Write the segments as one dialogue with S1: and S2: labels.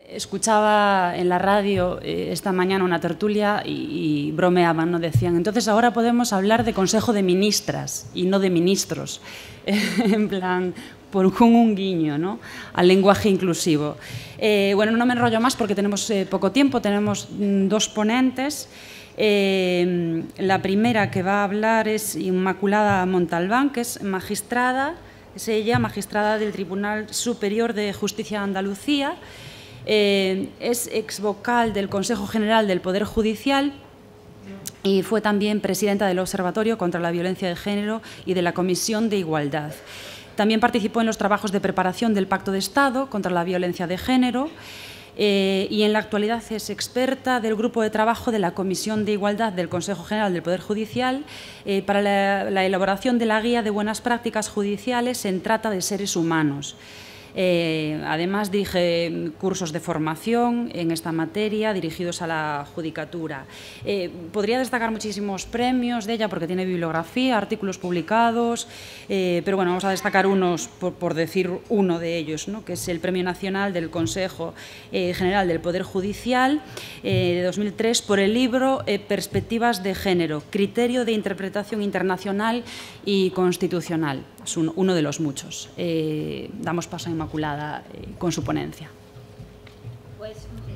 S1: escuchaba en la radio esta mañana una tertulia y bromeaban, ¿no? Decían, entonces ahora podemos hablar de Consejo de Ministras y no de ministros, en plan, con un guiño, ¿no?, al lenguaje inclusivo. Bueno, no me enrollo más porque tenemos poco tiempo, tenemos dos ponentes. La primera que va a hablar es Inmaculada Montalbán, que es magistrada, es ella, magistrada del Tribunal Superior de Justicia de Andalucía. Es exvocal del Consejo General del Poder Judicial y fue también presidenta del Observatorio contra la Violencia de Género y de la Comisión de Igualdad. También participó en los trabajos de preparación del Pacto de Estado contra la Violencia de Género y en la actualidad es experta del Grupo de Trabajo de la Comisión de Igualdad del Consejo General del Poder Judicial para la elaboración de la Guía de Buenas Prácticas Judiciales en Trata de Seres Humanos. Además, dirige cursos de formación en esta materia dirigidos a la judicatura. Podría destacar muchísimos premios de ella porque tiene bibliografía, artículos publicados, pero bueno, vamos a destacar unos, por decir uno de ellos, ¿no?, que es el Premio Nacional del Consejo General del Poder Judicial de 2003 por el libro Perspectivas de Género, Criterio de Interpretación Internacional y Constitucional. Es uno de los muchos. Damos paso a Inmaculada con su ponencia.
S2: Pues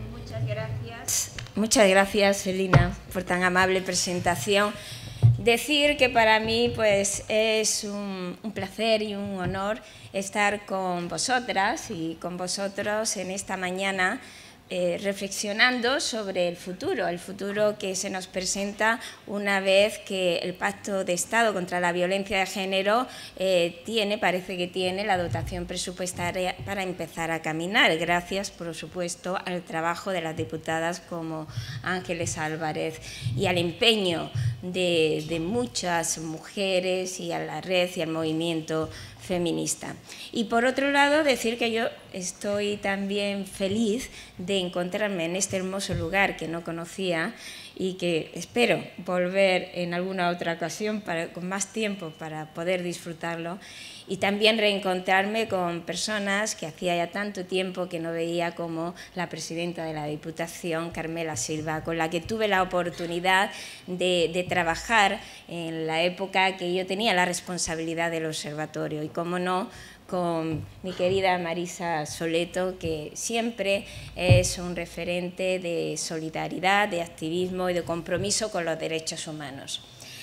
S2: muchas gracias, Elina, por tan amable presentación. Decir que para mí pues, es un placer y un honor estar con vosotras y con vosotros en esta mañana reflexionando sobre el futuro que se nos presenta una vez que el Pacto de Estado contra la Violencia de Género parece que tiene la dotación presupuestaria para empezar a caminar, gracias, por supuesto, al trabajo de las diputadas como Ángeles Álvarez y al empeño de muchas mujeres y a la red y al movimiento feminista. Y por otro lado, decir que yo estoy también feliz de encontrarme en este hermoso lugar que no conocía y que espero volver en alguna otra ocasión con más tiempo para poder disfrutarlo, y también reencontrarme con personas que hacía ya tanto tiempo que no veía, como la presidenta de la Diputación, Carmela Silva, con la que tuve la oportunidad de trabajar en la época que yo tenía la responsabilidad del observatorio, y cómo no, con mi querida Marisa Soleto, que siempre es un referente de solidaridad, de activismo y de compromiso con los derechos humanos.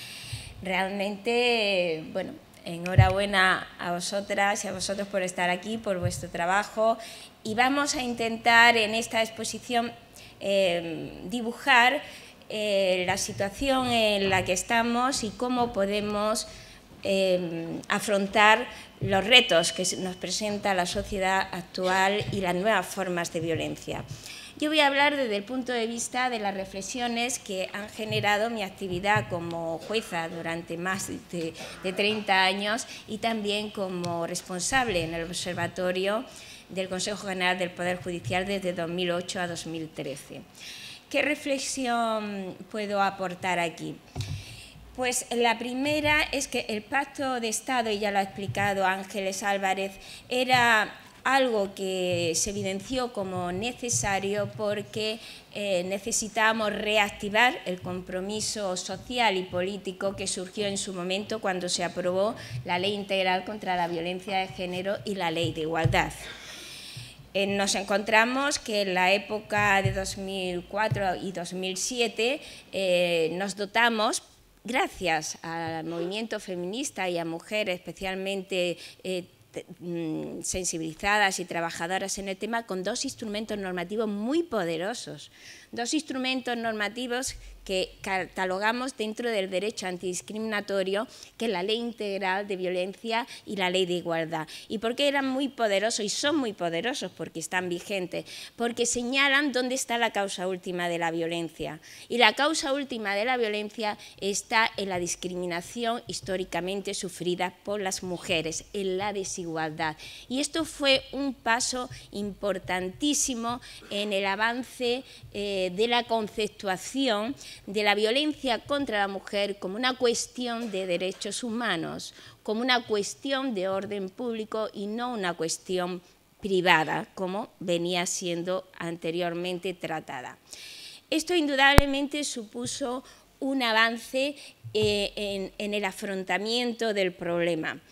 S2: Realmente, bueno, enhorabuena a vosotras y a vosotros por estar aquí, por vuestro trabajo, y vamos a intentar en esta exposición dibujar la situación en la que estamos y cómo podemos afrontar los retos que nos presenta la sociedad actual y las nuevas formas de violencia. Yo voy a hablar desde el punto de vista de las reflexiones que han generado mi actividad como jueza durante más de 30 años y también como responsable en el Observatorio del Consejo General del Poder Judicial desde 2008 a 2013. ¿Qué reflexión puedo aportar aquí? Pues la primera es que el Pacto de Estado, y ya lo ha explicado Ángeles Álvarez, era algo que se evidenció como necesario porque necesitábamos reactivar el compromiso social y político que surgió en su momento cuando se aprobó la Ley Integral contra la Violencia de Género y la Ley de Igualdad. Nos encontramos que en la época de 2004 y 2007 nos dotamos, gracias al movimiento feminista y a mujeres especialmente sensibilizadas y trabajadoras en el tema, con dos instrumentos normativos muy poderosos, dos instrumentos normativos que catalogamos dentro del derecho antidiscriminatorio, que es la Ley Integral de Violencia y la Ley de Igualdad. ¿Y por qué eran muy poderosos? Y son muy poderosos porque están vigentes, porque señalan dónde está la causa última de la violencia. Y la causa última de la violencia está en la discriminación históricamente sufrida por las mujeres, en la desigualdad. Y esto fue un paso importantísimo en el avance de la conceptuación de la violencia contra la mujer como una cuestión de derechos humanos, como una cuestión de orden público y no una cuestión privada, como venía siendo anteriormente tratada. Esto indudablemente supuso un avance en el afrontamiento del problema.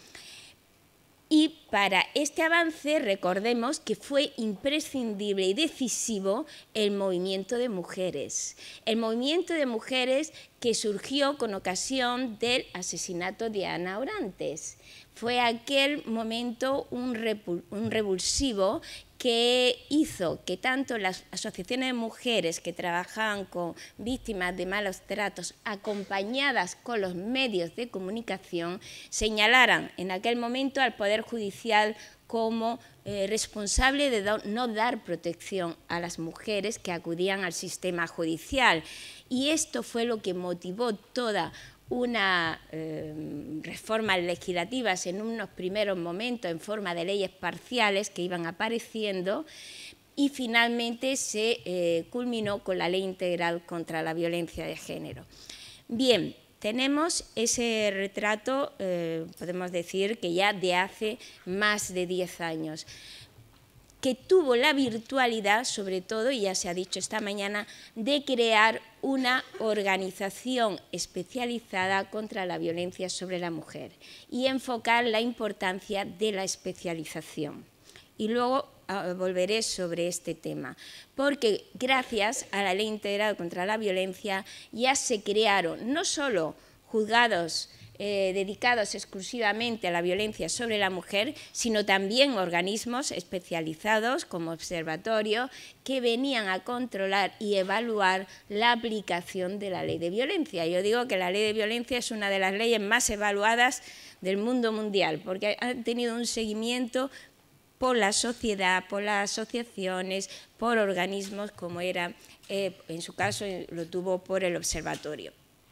S2: Y para este avance recordemos que fue imprescindible y decisivo el movimiento de mujeres. El movimiento de mujeres que surgió con ocasión del asesinato de Ana Orantes. Fue aquel momento un revulsivo que hizo que tanto las asociaciones de mujeres que trabajaban con víctimas de malos tratos, acompañadas con los medios de comunicación, señalaran en aquel momento al Poder Judicial como responsable de no dar protección a las mujeres que acudían al sistema judicial. Y esto fue lo que motivó toda una reformas legislativas en unos primeros momentos en forma de leyes parciales que iban apareciendo y finalmente se culminó con la Ley Integral contra la Violencia de Género. Bien, tenemos ese retrato, podemos decir que ya de hace más de 10 años, que tuvo la virtualidad, sobre todo, y ya se ha dicho esta mañana, de crear una organización especializada contra la violencia sobre la mujer y enfocar la importancia de la especialización. Y luego volveré sobre este tema, porque gracias a la Ley Integral contra la Violencia ya se crearon no solo juzgados dedicados exclusivamente a la violencia sobre la mujer, sino también organismos especializados como observatorio que venían a controlar y evaluar la aplicación de la ley de violencia. Yo digo que la ley de violencia es una de las leyes más evaluadas del mundo mundial, porque ha tenido un seguimiento por la sociedad, por las asociaciones, por organismos como era, en su caso lo tuvo por el observatorio.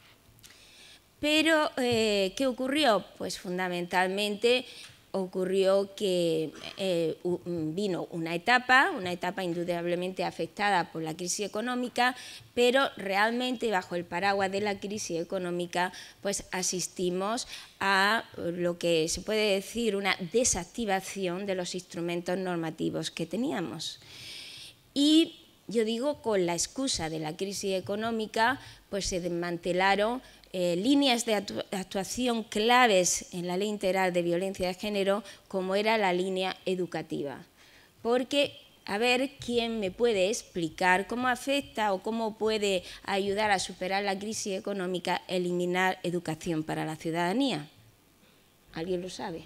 S2: Pero, ¿qué ocurrió? Pues fundamentalmente ocurrió que vino una etapa indudablemente afectada por la crisis económica, pero realmente bajo el paraguas de la crisis económica pues asistimos a lo que se puede decir una desactivación de los instrumentos normativos que teníamos. Y yo digo, con la excusa de la crisis económica, pues se desmantelaron líneas de actuación claves en la Ley Integral de Violencia de Género, como era la línea educativa. Porque, a ver, ¿quién me puede explicar cómo afecta o cómo puede ayudar a superar la crisis económica eliminar educación para la ciudadanía? ¿Alguien lo sabe?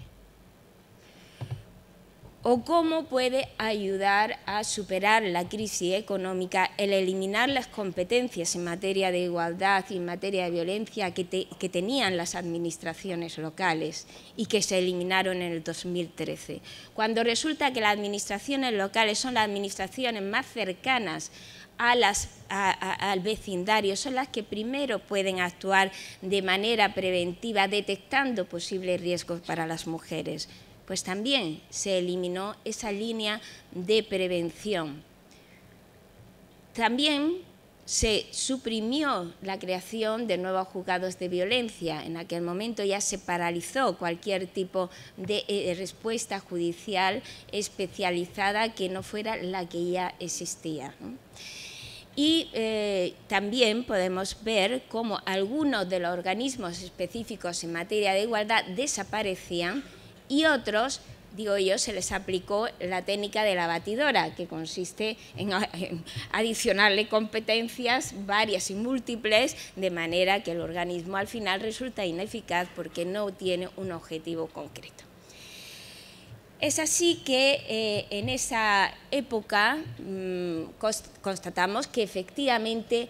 S2: ¿O cómo puede ayudar a superar la crisis económica el eliminar las competencias en materia de igualdad y en materia de violencia que tenían las administraciones locales y que se eliminaron en el 2013? Cuando resulta que las administraciones locales son las administraciones más cercanas al vecindario, son las que primero pueden actuar de manera preventiva detectando posibles riesgos para las mujeres. Pues también se eliminó esa línea de prevención. También se suprimió la creación de nuevos juzgados de violencia. En aquel momento ya se paralizó cualquier tipo de respuesta judicial especializada que no fuera la que ya existía, ¿no? Y también podemos ver cómo algunos de los organismos específicos en materia de igualdad desaparecían y otros, digo yo, se les aplicó la técnica de la batidora, que consiste en adicionarle competencias varias y múltiples, de manera que el organismo al final resulta ineficaz porque no tiene un objetivo concreto. Es así que en esa época constatamos que efectivamente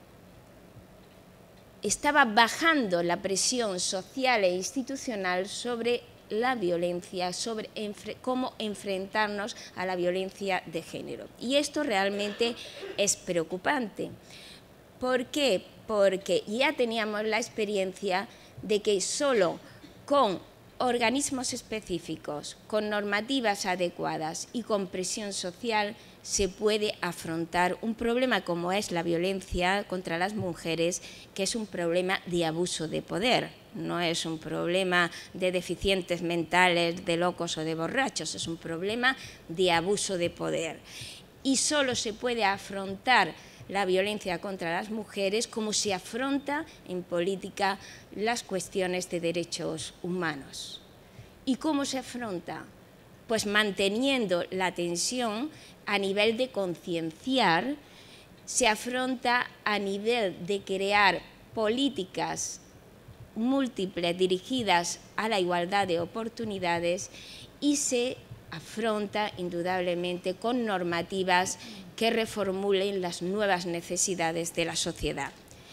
S2: estaba bajando la presión social e institucional sobre la violencia, sobre cómo enfrentarnos a la violencia de género. Y esto realmente es preocupante. ¿Por qué? Porque ya teníamos la experiencia de que solo con organismos específicos, con normativas adecuadas y con presión social se puede afrontar un problema como es la violencia contra las mujeres, que es un problema de abuso de poder. No es un problema de deficientes mentales, de locos o de borrachos, es un problema de abuso de poder. Y solo se puede afrontar la violencia contra las mujeres como se afronta en política las cuestiones de derechos humanos. ¿Y cómo se afronta? Pues manteniendo la tensión a nivel de concienciar, se afronta a nivel de crear políticas múltiples dirigidas a la igualdad de oportunidades y se afronta indudablemente con normativas que reformulen las nuevas necesidades de la sociedad.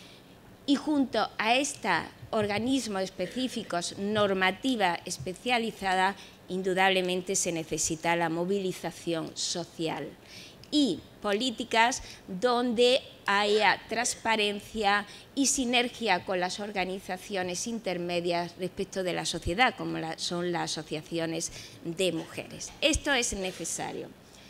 S2: Y junto a estos organismos específicos, normativa especializada, indudablemente se necesita la movilización social y políticas donde haya transparencia y sinergia con las organizaciones intermedias respecto de la sociedad, como son las asociaciones de mujeres. Esto es necesario.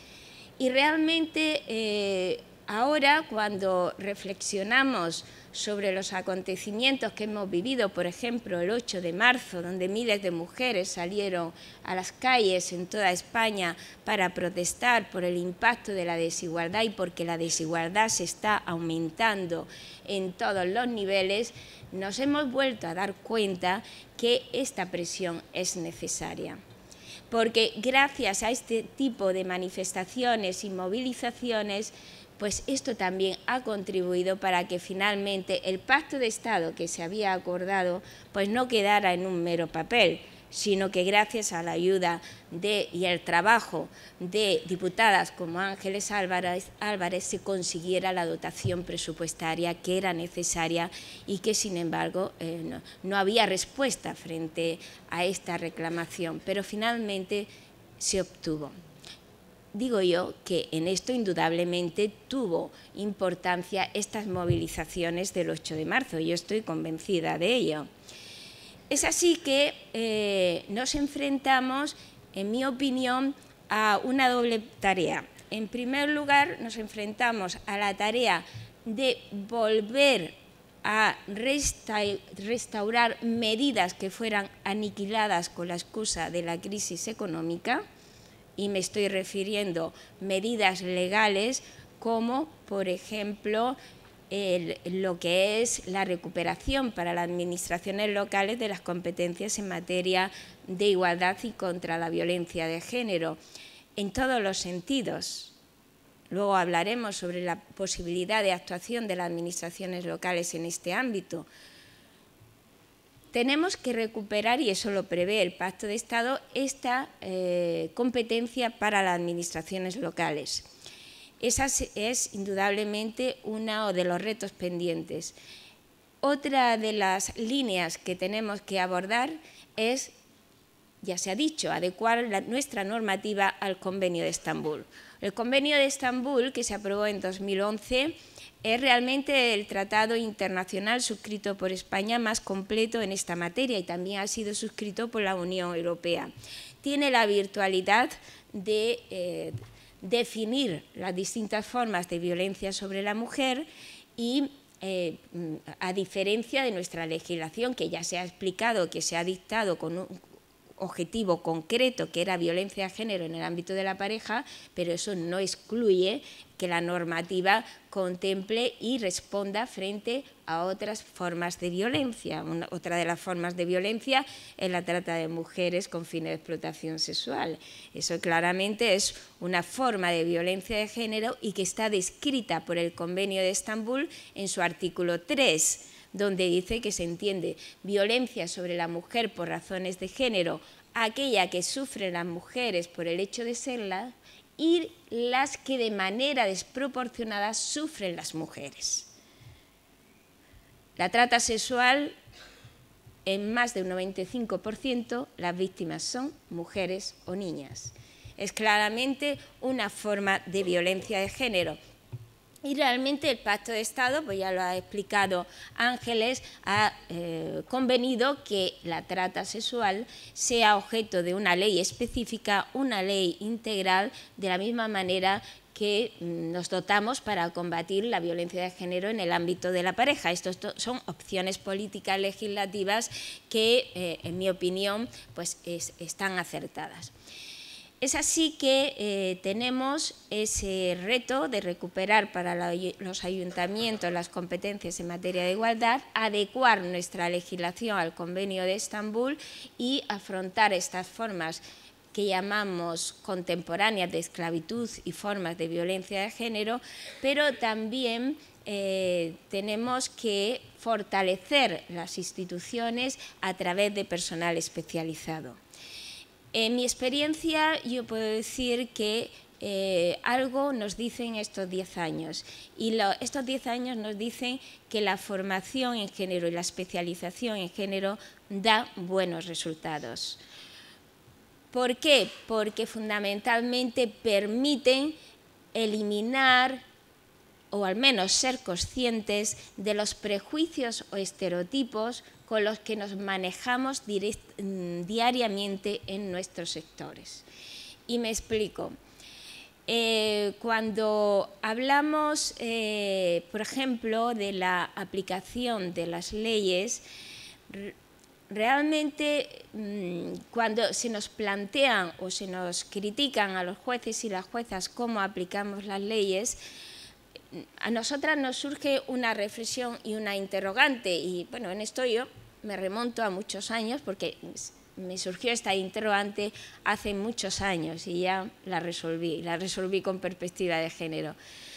S2: Y realmente ahora, cuando reflexionamos sobre los acontecimientos que hemos vivido, por ejemplo, el 8 de marzo, donde miles de mujeres salieron a las calles en toda España para protestar por el impacto de la desigualdad y porque la desigualdad se está aumentando en todos los niveles, nos hemos vuelto a dar cuenta que esta presión es necesaria. Porque gracias a este tipo de manifestaciones y movilizaciones, pues esto también ha contribuido para que finalmente el pacto de Estado que se había acordado pues no quedara en un mero papel, sino que gracias a la ayuda y el trabajo de diputadas como Ángeles Álvarez se consiguiera la dotación presupuestaria que era necesaria y que, sin embargo, no había respuesta frente a esta reclamación, pero finalmente se obtuvo. Digo yo que en esto indudablemente tuvo importancia estas movilizaciones del 8 de marzo, yo estoy convencida de ello. Es así que nos enfrentamos, en mi opinión, a una doble tarea. En primer lugar, nos enfrentamos a la tarea de volver a restaurar medidas que fueran aniquiladas con la excusa de la crisis económica, y me estoy refiriendo a medidas legales como, por ejemplo, lo que es la recuperación para las administraciones locales de las competencias en materia de igualdad y contra la violencia de género, en todos los sentidos. Luego hablaremos sobre la posibilidad de actuación de las administraciones locales en este ámbito. Tenemos que recuperar, y eso lo prevé el Pacto de Estado, esta competencia para las administraciones locales. Esa es indudablemente uno de los retos pendientes. Otra de las líneas que tenemos que abordar es, ya se ha dicho, adecuar nuestra normativa al Convenio de Estambul. El Convenio de Estambul, que se aprobó en 2011, es realmente el tratado internacional suscrito por España más completo en esta materia y también ha sido suscrito por la Unión Europea. Tiene la virtualidad de definir las distintas formas de violencia sobre la mujer y, a diferencia de nuestra legislación, que ya se ha explicado, que se ha dictado con un objetivo concreto, que era violencia de género en el ámbito de la pareja, pero eso no excluye que la normativa contemple y responda frente a otras formas de violencia. Otra de las formas de violencia es la trata de mujeres con fines de explotación sexual. Eso claramente es una forma de violencia de género y que está descrita por el Convenio de Estambul en su artículo 3, donde dice que se entiende violencia sobre la mujer por razones de género, aquella que sufren las mujeres por el hecho de serlas, y las que de manera desproporcionada sufren las mujeres. La trata sexual, en más de un 95%, las víctimas son mujeres o niñas. Es claramente una forma de violencia de género. Y realmente el Pacto de Estado, pues ya lo ha explicado Ángeles, ha convenido que la trata sexual sea objeto de una ley específica, una ley integral, de la misma manera que nos dotamos para combatir la violencia de género en el ámbito de la pareja. Estas son opciones políticas legislativas que, en mi opinión, pues están acertadas. Es así que tenemos ese reto de recuperar para los ayuntamientos las competencias en materia de igualdad, adecuar nuestra legislación al Convenio de Estambul y afrontar estas formas que llamamos contemporáneas de esclavitud y formas de violencia de género, pero también tenemos que fortalecer las instituciones a través de personal especializado. En mi experiencia yo puedo decir que algo nos dicen estos 10 años y estos 10 años nos dicen que la formación en género y la especialización en género da buenos resultados. ¿Por qué? Porque fundamentalmente permiten eliminar o al menos ser conscientes de los prejuicios o estereotipos con los que nos manejamos diariamente en nuestros sectores. Y me explico. Cuando hablamos, por ejemplo, de la aplicación de las leyes, realmente cuando se nos plantean o se nos critican a los jueces y las juezas cómo aplicamos las leyes, a nosotras nos surge una reflexión y una interrogante, y bueno, en esto yo me remonto a muchos años porque me surgió esta interrogante hace muchos años y ya la resolví con perspectiva de género.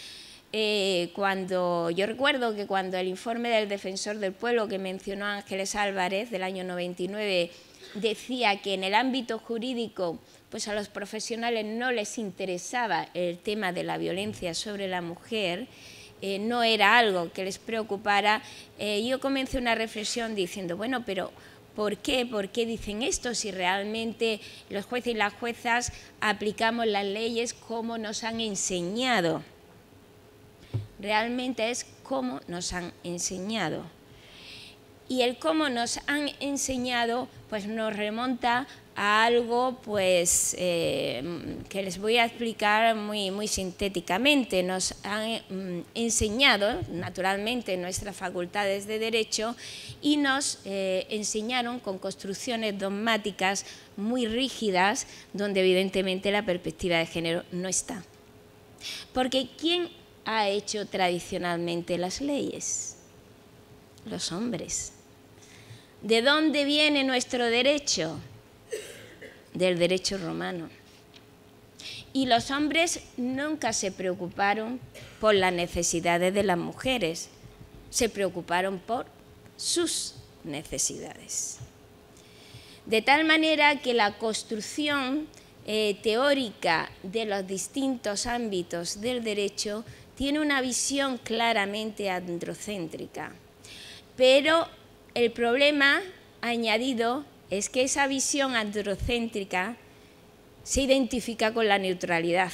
S2: Yo recuerdo que cuando el informe del Defensor del Pueblo que mencionó Ángeles Álvarez del año 99 decía que en el ámbito jurídico pues a los profesionales no les interesaba el tema de la violencia sobre la mujer, no era algo que les preocupara, yo comencé una reflexión diciendo, bueno, pero ¿por qué? ¿Por qué dicen esto si realmente los jueces y las juezas aplicamos las leyes como nos han enseñado? Realmente es cómo nos han enseñado. Y el cómo nos han enseñado pues nos remonta a algo pues, que les voy a explicar muy sintéticamente. Nos han enseñado, naturalmente, nuestras facultades de Derecho y nos enseñaron con construcciones dogmáticas muy rígidas donde evidentemente la perspectiva de género no está. Porque ¿quién ha hecho tradicionalmente las leyes? Los hombres. ¿De dónde viene nuestro derecho? Del derecho romano. Y los hombres nunca se preocuparon por las necesidades de las mujeres, se preocuparon por sus necesidades. De tal manera que la construcción teórica de los distintos ámbitos del derecho tiene una visión claramente androcéntrica. Pero el problema añadido es que esa visión androcéntrica se identifica con la neutralidad.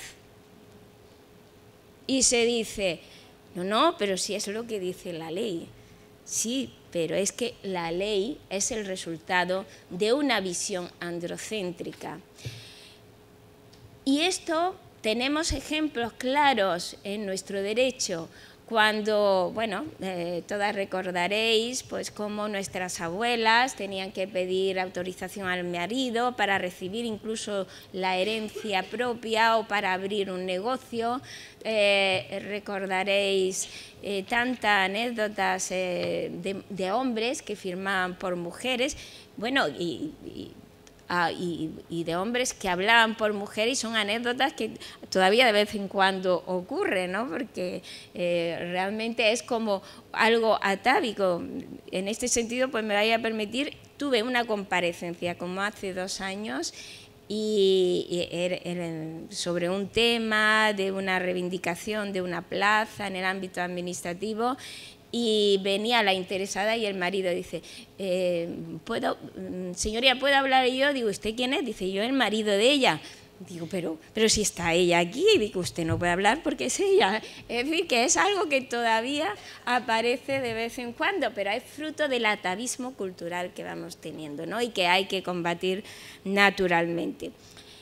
S2: Y se dice, no, pero si es lo que dice la ley. Sí, pero es que la ley es el resultado de una visión androcéntrica. Y esto tenemos ejemplos claros en nuestro derecho. Cuando, bueno, todas recordaréis pues cómo nuestras abuelas tenían que pedir autorización al marido para recibir incluso la herencia propia o para abrir un negocio. Recordaréis tantas anécdotas de hombres que firmaban por mujeres, bueno, y de hombres que hablaban por mujeres, y son anécdotas que todavía de vez en cuando ocurren, ¿no? Porque realmente es como algo atávico. En este sentido, pues me vaya a permitir, tuve una comparecencia como hace 2 años sobre un tema de una reivindicación de una plaza en el ámbito administrativo. Y venía la interesada y el marido dice, señoría, ¿puedo hablar yo? Digo, ¿usted quién es? Dice, yo el marido de ella. Digo, pero si está ella aquí. Digo, usted no puede hablar porque es ella. Es decir, que es algo que todavía aparece de vez en cuando, pero es fruto del atavismo cultural que vamos teniendo, ¿no? Y que hay que combatir naturalmente.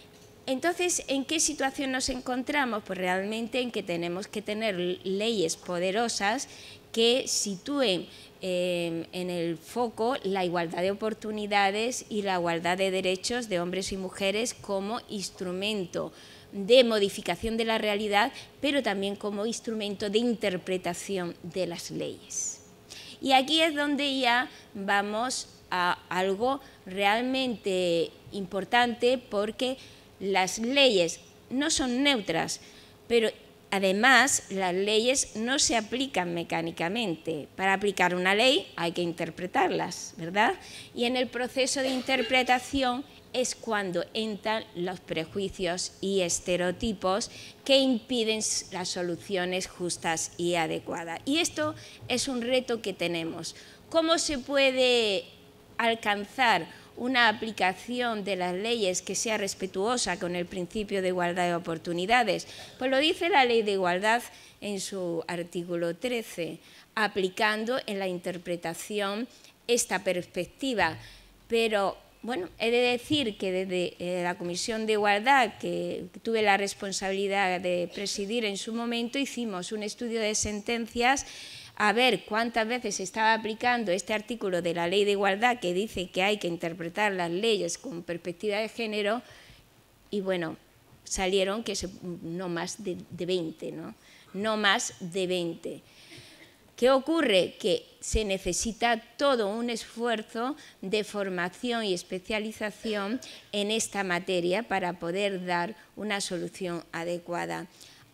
S2: Entonces, ¿en qué situación nos encontramos? Pues realmente en que tenemos que tener leyes poderosas que sitúen en el foco la igualdad de oportunidades y la igualdad de derechos de hombres y mujeres como instrumento de modificación de la realidad, pero también como instrumento de interpretación de las leyes. Y aquí es donde ya vamos a algo realmente importante, porque las leyes no son neutras, pero además las leyes no se aplican mecánicamente. Para aplicar una ley hay que interpretarlas, ¿verdad? Y en el proceso de interpretación es cuando entran los prejuicios y estereotipos que impiden las soluciones justas y adecuadas. Y esto es un reto que tenemos. ¿Cómo se puede alcanzar una aplicación de las leyes que sea respetuosa con el principio de igualdad de oportunidades? Pues lo dice la Ley de Igualdad en su artículo 13, aplicando en la interpretación esta perspectiva. Pero, bueno, he de decir que desde la Comisión de Igualdad, que tuve la responsabilidad de presidir en su momento, hicimos un estudio de sentencias a ver cuántas veces se estaba aplicando este artículo de la Ley de Igualdad, que dice que hay que interpretar las leyes con perspectiva de género, y bueno, salieron que no más de 20, ¿no? No más de 20. ¿Qué ocurre? Que se necesita todo un esfuerzo de formación y especialización en esta materia para poder dar una solución adecuada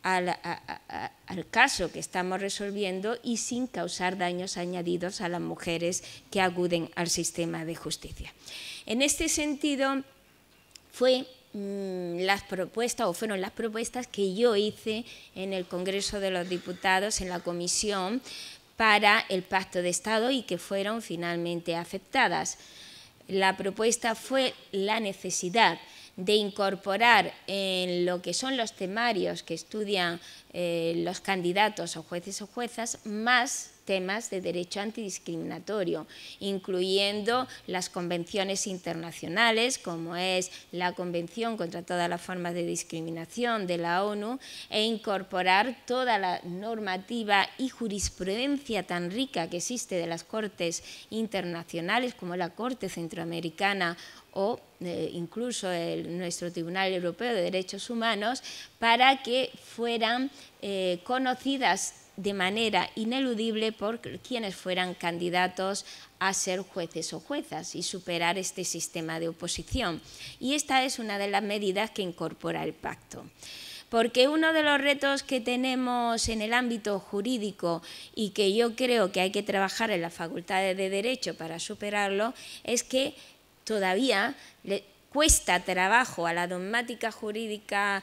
S2: al caso que estamos resolviendo y sin causar daños añadidos a las mujeres que acuden al sistema de justicia. En este sentido, fueron las propuestas que yo hice en el Congreso de los Diputados, en la comisión, para el Pacto de Estado, y que fueron finalmente aceptadas. La propuesta fue la necesidad de incorporar en lo que son los temarios que estudian los candidatos o jueces o juezas más temas de derecho antidiscriminatorio, incluyendo las convenciones internacionales, como es la Convención contra todas las formas de discriminación de la ONU, e incorporar toda la normativa y jurisprudencia tan rica que existe de las cortes internacionales, como la Corte Centroamericana o incluso nuestro Tribunal Europeo de Derechos Humanos, para que fueran conocidas de manera ineludible por quienes fueran candidatos a ser jueces o juezas y superar este sistema de oposición. Y esta es una de las medidas que incorpora el pacto. Porque uno de los retos que tenemos en el ámbito jurídico y que yo creo que hay que trabajar en las facultades de Derecho para superarlo es que todavía le cuesta trabajo a la dogmática jurídica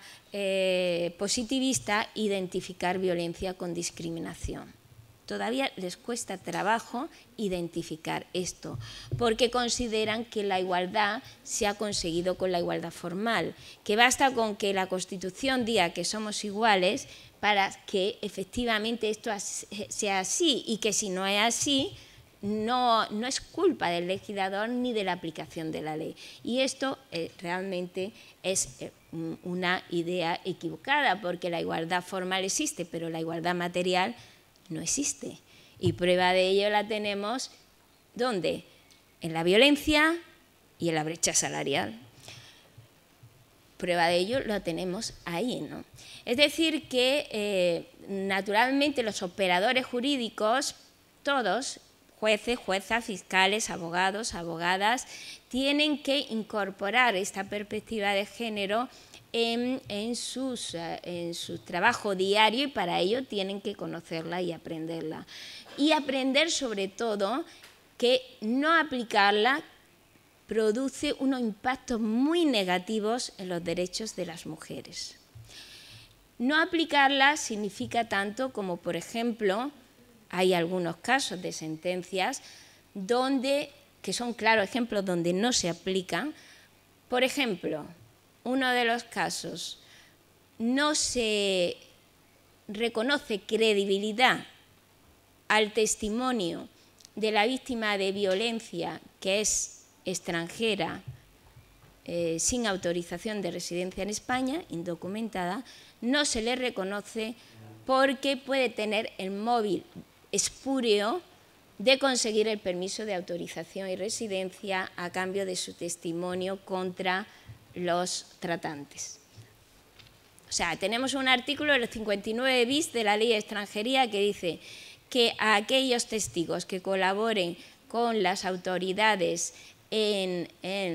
S2: positivista identificar violencia con discriminación. Todavía les cuesta trabajo identificar esto, porque consideran que la igualdad se ha conseguido con la igualdad formal, que basta con que la Constitución diga que somos iguales para que efectivamente esto sea así, y que si no es así, no es culpa del legislador ni de la aplicación de la ley. Y esto realmente es una idea equivocada, porque la igualdad formal existe, pero la igualdad material no existe. Y prueba de ello la tenemos, ¿dónde? En la violencia y en la brecha salarial. Prueba de ello lo tenemos ahí, ¿no? Es decir que naturalmente los operadores jurídicos, todos, jueces, juezas, fiscales, abogados, abogadas, tienen que incorporar esta perspectiva de género en su trabajo diario, y para ello tienen que conocerla y aprenderla. Y aprender sobre todo que no aplicarla produce unos impactos muy negativos en los derechos de las mujeres. No aplicarla significa tanto como, por ejemplo, hay algunos casos de sentencias que son claros ejemplos donde no se aplican. Por ejemplo, uno de los casos, no se reconoce credibilidad al testimonio de la víctima de violencia que es extranjera sin autorización de residencia en España, indocumentada, no se le reconoce porque puede tener el móvil espúreo de conseguir el permiso de autorización y residencia a cambio de su testimonio contra los tratantes. O sea, tenemos un artículo, el 59 bis de la Ley de Extranjería, que dice que a aquellos testigos que colaboren con las autoridades en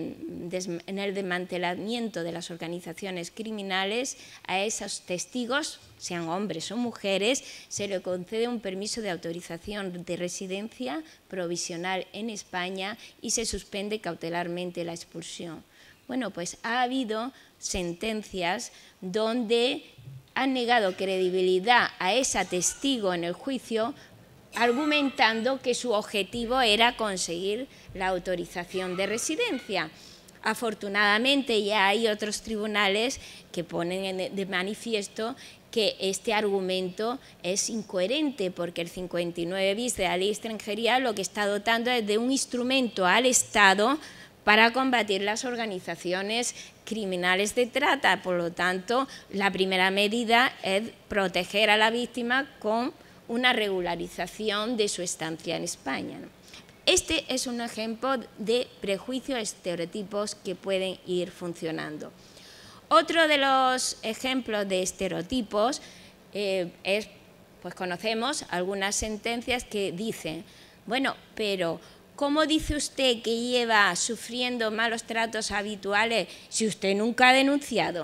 S2: el desmantelamiento de las organizaciones criminales, a esos testigos, sean hombres o mujeres, se le concede un permiso de autorización de residencia provisional en España y se suspende cautelarmente la expulsión. Bueno, pues ha habido sentencias donde han negado credibilidad a esa testigo en el juicio, argumentando que su objetivo era conseguir la autorización de residencia. Afortunadamente ya hay otros tribunales que ponen de manifiesto que este argumento es incoherente, porque el 59 bis de la Ley de Extranjería lo que está dotando es de un instrumento al Estado para combatir las organizaciones criminales de trata. Por lo tanto, la primera medida es proteger a la víctima con una regularización de su estancia en España. Este es un ejemplo de prejuicios, estereotipos que pueden ir funcionando. Otro de los ejemplos de estereotipos es, pues conocemos algunas sentencias que dicen, bueno, pero ¿cómo dice usted que lleva sufriendo malos tratos habituales si usted nunca ha denunciado?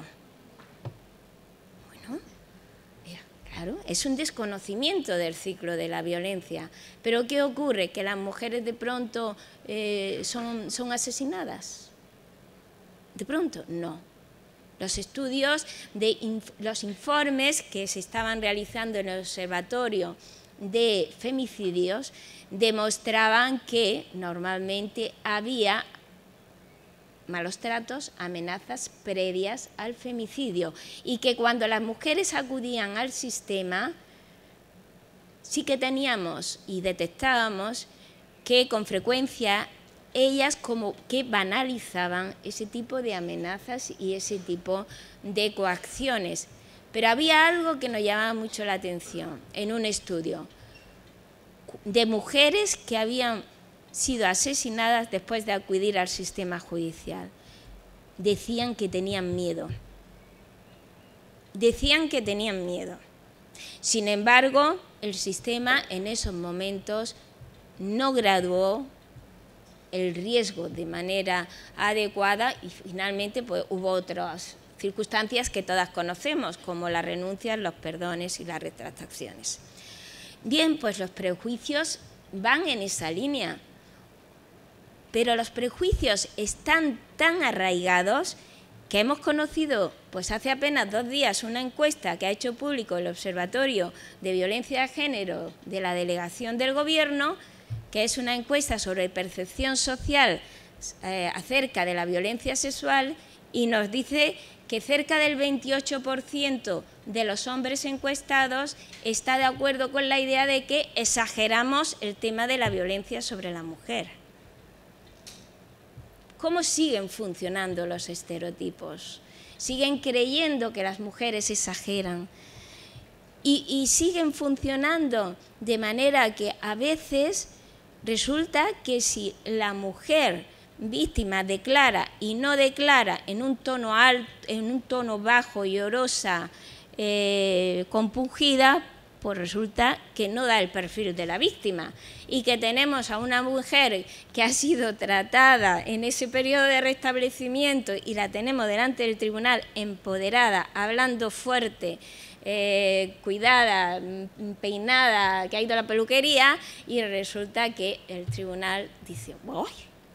S2: Bueno, claro, es un desconocimiento del ciclo de la violencia. ¿Pero qué ocurre? ¿Que las mujeres de pronto son asesinadas? ¿De pronto? No. Los estudios, los informes que se estaban realizando en el Observatorio de Femicidios demostraban que normalmente había malos tratos, amenazas previas al femicidio, y que cuando las mujeres acudían al sistema sí que teníamos y detectábamos que con frecuencia ellas como que banalizaban ese tipo de amenazas y ese tipo de coacciones. Pero había algo que nos llamaba mucho la atención en un estudio de mujeres que habían sido asesinadas después de acudir al sistema judicial. Decían que tenían miedo. Decían que tenían miedo. Sin embargo, el sistema en esos momentos no graduó el riesgo de manera adecuada y finalmente pues, hubo otras circunstancias que todas conocemos, como las renuncias, los perdones y las retractaciones. Bien, pues los prejuicios van en esa línea, pero los prejuicios están tan arraigados que hemos conocido pues hace apenas 2 días una encuesta que ha hecho público el Observatorio de Violencia de Género de la Delegación del Gobierno, que es una encuesta sobre percepción social acerca de la violencia sexual, y nos dice que cerca del 28% de los hombres encuestados está de acuerdo con la idea de que exageramos el tema de la violencia sobre la mujer. ¿Cómo siguen funcionando los estereotipos? Siguen creyendo que las mujeres exageran y siguen funcionando de manera que a veces resulta que si la mujer víctima declara y no declara en un tono alto, en un tono bajo, llorosa, compungida, pues resulta que no da el perfil de la víctima, y que tenemos a una mujer que ha sido tratada en ese periodo de restablecimiento y la tenemos delante del tribunal empoderada, hablando fuerte, cuidada, peinada, que ha ido a la peluquería, y resulta que el tribunal dice, ¡uy!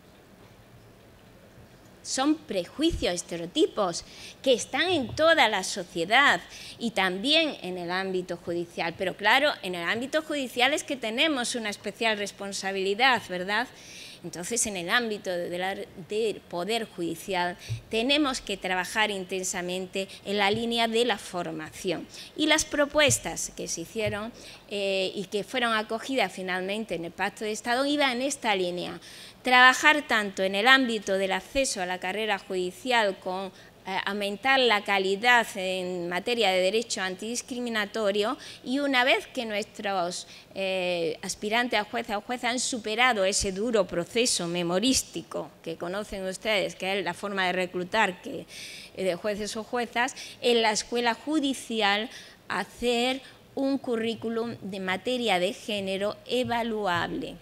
S2: Son prejuicios, estereotipos que están en toda la sociedad y también en el ámbito judicial. Pero claro, en el ámbito judicial es que tenemos una especial responsabilidad, ¿verdad? Entonces, en el ámbito del Poder Judicial tenemos que trabajar intensamente en la línea de la formación. Y las propuestas que se hicieron y que fueron acogidas finalmente en el Pacto de Estado iban en esta línea. Trabajar tanto en el ámbito del acceso a la carrera judicial con aumentar la calidad en materia de derecho antidiscriminatorio, y una vez que nuestros aspirantes a jueces o juezas han superado ese duro proceso memorístico que conocen ustedes, que es la forma de reclutar de jueces o juezas, en la escuela judicial hacer un currículum de materia de género evaluable,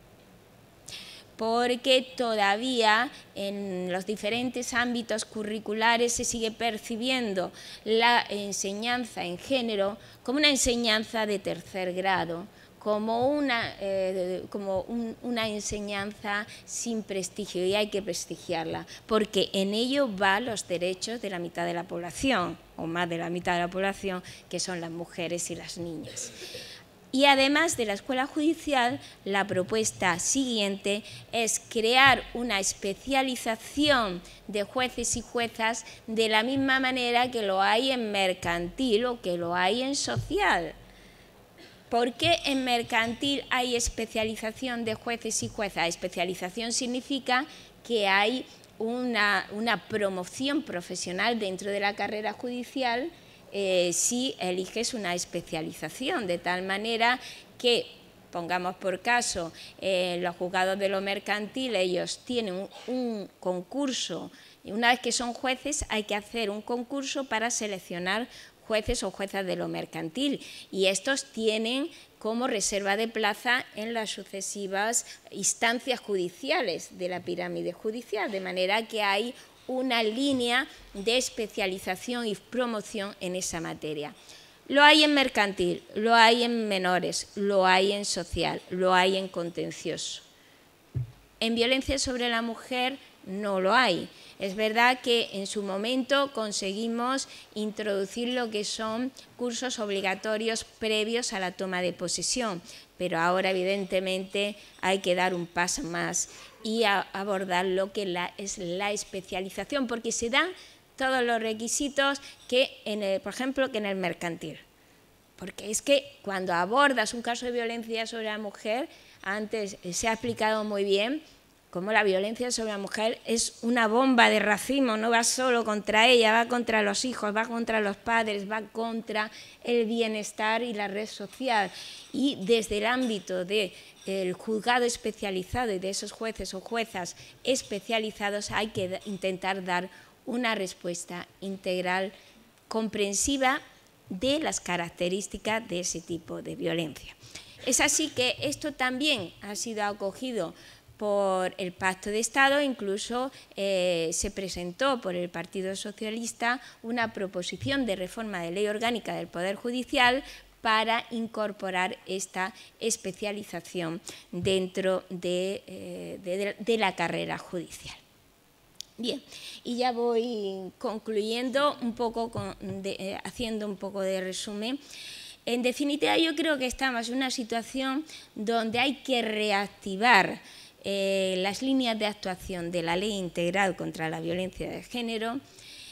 S2: porque todavía en los diferentes ámbitos curriculares se sigue percibiendo la enseñanza en género como una enseñanza de tercer grado, como una enseñanza sin prestigio, y hay que prestigiarla, porque en ello van los derechos de la mitad de la población, o más de la mitad de la población, que son las mujeres y las niñas. Y además de la escuela judicial, la propuesta siguiente es crear una especialización de jueces y juezas de la misma manera que lo hay en mercantil o que lo hay en social. ¿Por qué en mercantil hay especialización de jueces y juezas? Especialización significa que hay una promoción profesional dentro de la carrera judicial si eliges una especialización, de tal manera que, pongamos por caso, los juzgados de lo mercantil, ellos tienen un concurso, y una vez que son jueces hay que hacer un concurso para seleccionar jueces o juezas de lo mercantil, y estos tienen como reserva de plaza en las sucesivas instancias judiciales de la pirámide judicial, de manera que hay una línea de especialización y promoción en esa materia. Lo hay en mercantil, lo hay en menores, lo hay en social, lo hay en contencioso. En violencia sobre la mujer no lo hay. Es verdad que en su momento conseguimos introducir lo que son cursos obligatorios previos a la toma de posesión, pero ahora evidentemente hay que dar un paso más y abordar lo que es la especialización, porque se dan todos los requisitos que, por ejemplo, que en el mercantil. Porque es que cuando abordas un caso de violencia sobre la mujer, antes se ha explicado muy bien cómo la violencia sobre la mujer es una bomba de racimo, no va solo contra ella, va contra los hijos, va contra los padres, va contra el bienestar y la red social. Y desde el ámbito del juzgado especializado y de esos jueces o juezas especializados hay que intentar dar una respuesta integral, comprensiva de las características de ese tipo de violencia. Es así que esto también ha sido acogido por el Pacto de Estado, incluso se presentó por el Partido Socialista una proposición de reforma de ley orgánica del Poder Judicial para incorporar esta especialización dentro de la carrera judicial. Bien, y ya voy concluyendo un poco, haciendo un poco de resumen. En definitiva, yo creo que estamos en una situación donde hay que reactivar las líneas de actuación de la Ley Integral contra la Violencia de Género.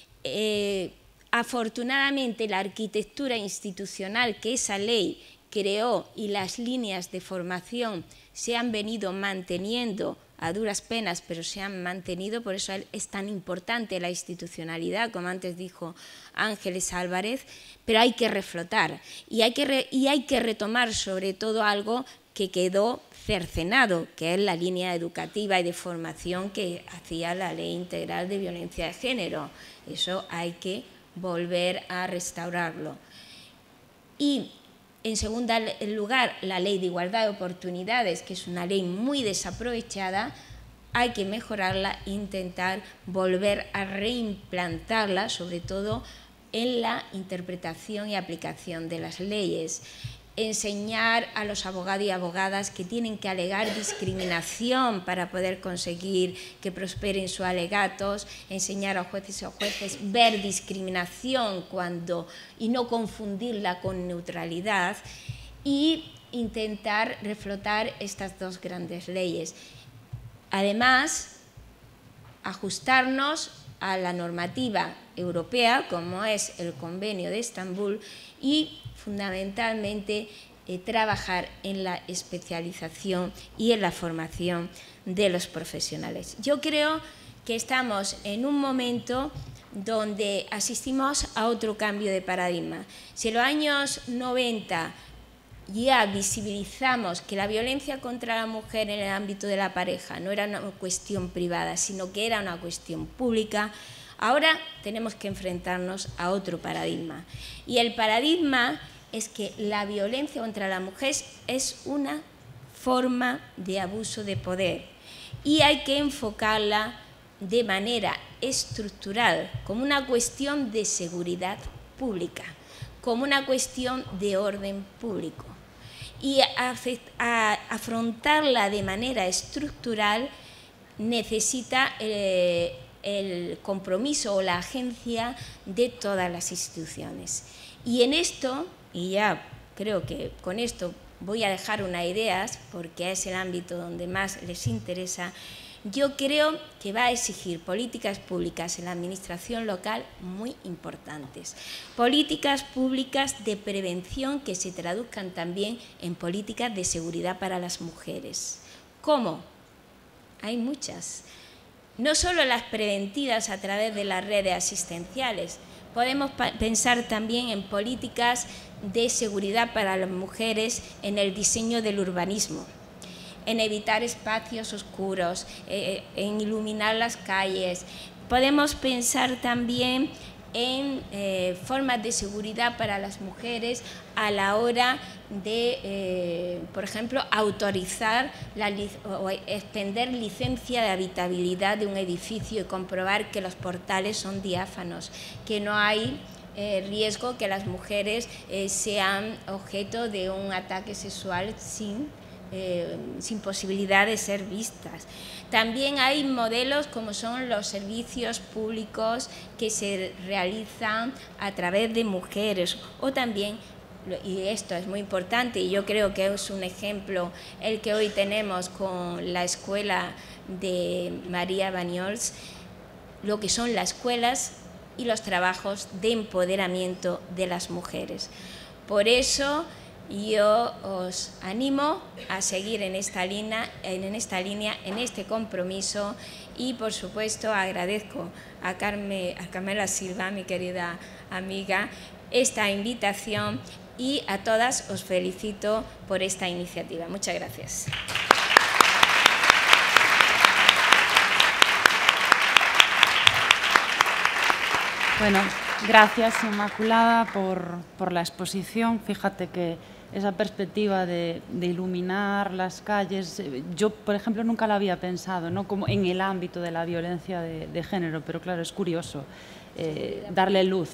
S2: Afortunadamente, la arquitectura institucional que esa ley creó y las líneas de formación se han venido manteniendo a duras penas, pero se han mantenido, por eso es tan importante la institucionalidad, como antes dijo Ángeles Álvarez, pero hay que reflotar y hay que retomar sobre todo algo que quedó cercenado, que es la línea educativa y de formación que hacía la Ley Integral de Violencia de Género. Eso hay que volver a restaurarlo. Y en segundo lugar, la Ley de Igualdad de Oportunidades, que es una ley muy desaprovechada, hay que mejorarla e intentar volver a reimplantarla, sobre todo en la interpretación y aplicación de las leyes. Enseñar a los abogados y abogadas que tienen que alegar discriminación para poder conseguir que prosperen sus alegatos, enseñar a jueces o jueces ver discriminación y no confundirla con neutralidad, y intentar reflotar estas dos grandes leyes. además, ajustarnos a la normativa europea, como es el Convenio de Estambul, y fundamentalmente trabajar en la especialización y en la formación de los profesionales. Yo creo que estamos en un momento donde asistimos a otro cambio de paradigma. Si en los años 90 ya visibilizamos que la violencia contra la mujer en el ámbito de la pareja no era una cuestión privada, sino que era una cuestión pública, ahora tenemos que enfrentarnos a otro paradigma. Y el paradigma es que la violencia contra la mujer es una forma de abuso de poder y hay que enfocarla de manera estructural, como una cuestión de seguridad pública, como una cuestión de orden público. Y afrontarla de manera estructural necesita el compromiso o la agencia de todas las instituciones. Y en esto, y ya creo que con esto voy a dejar unas ideas, porque es el ámbito donde más les interesa, yo creo que va a exigir políticas públicas en la administración local muy importantes. Políticas públicas de prevención que se traduzcan también en políticas de seguridad para las mujeres. ¿Cómo? Hay muchas. No solo las preventivas a través de las redes asistenciales, podemos pensar también en políticas de seguridad para las mujeres en el diseño del urbanismo, en evitar espacios oscuros, en iluminar las calles. Podemos pensar también en formas de seguridad para las mujeres a la hora de, por ejemplo, autorizar o extender licencia de habitabilidad de un edificio y comprobar que los portales son diáfanos, que no hay riesgo que las mujeres sean objeto de un ataque sexual sin posibilidad de ser vistas. También hay modelos como son los servicios públicos que se realizan a través de mujeres o también, y esto es muy importante y yo creo que es un ejemplo el que hoy tenemos con la escuela de María Banyols, lo que son las escuelas y los trabajos de empoderamiento de las mujeres. Por eso yo os animo a seguir en esta línea, en este compromiso y, por supuesto, agradezco a Carmela Silva, mi querida amiga, esta invitación y a todas os felicito por esta iniciativa. Muchas gracias.
S1: Bueno, gracias Inmaculada por la exposición. Fíjate que esa perspectiva de iluminar las calles, yo, por ejemplo, nunca la había pensado, ¿no? Como en el ámbito de la violencia de género, pero claro, es curioso darle luz.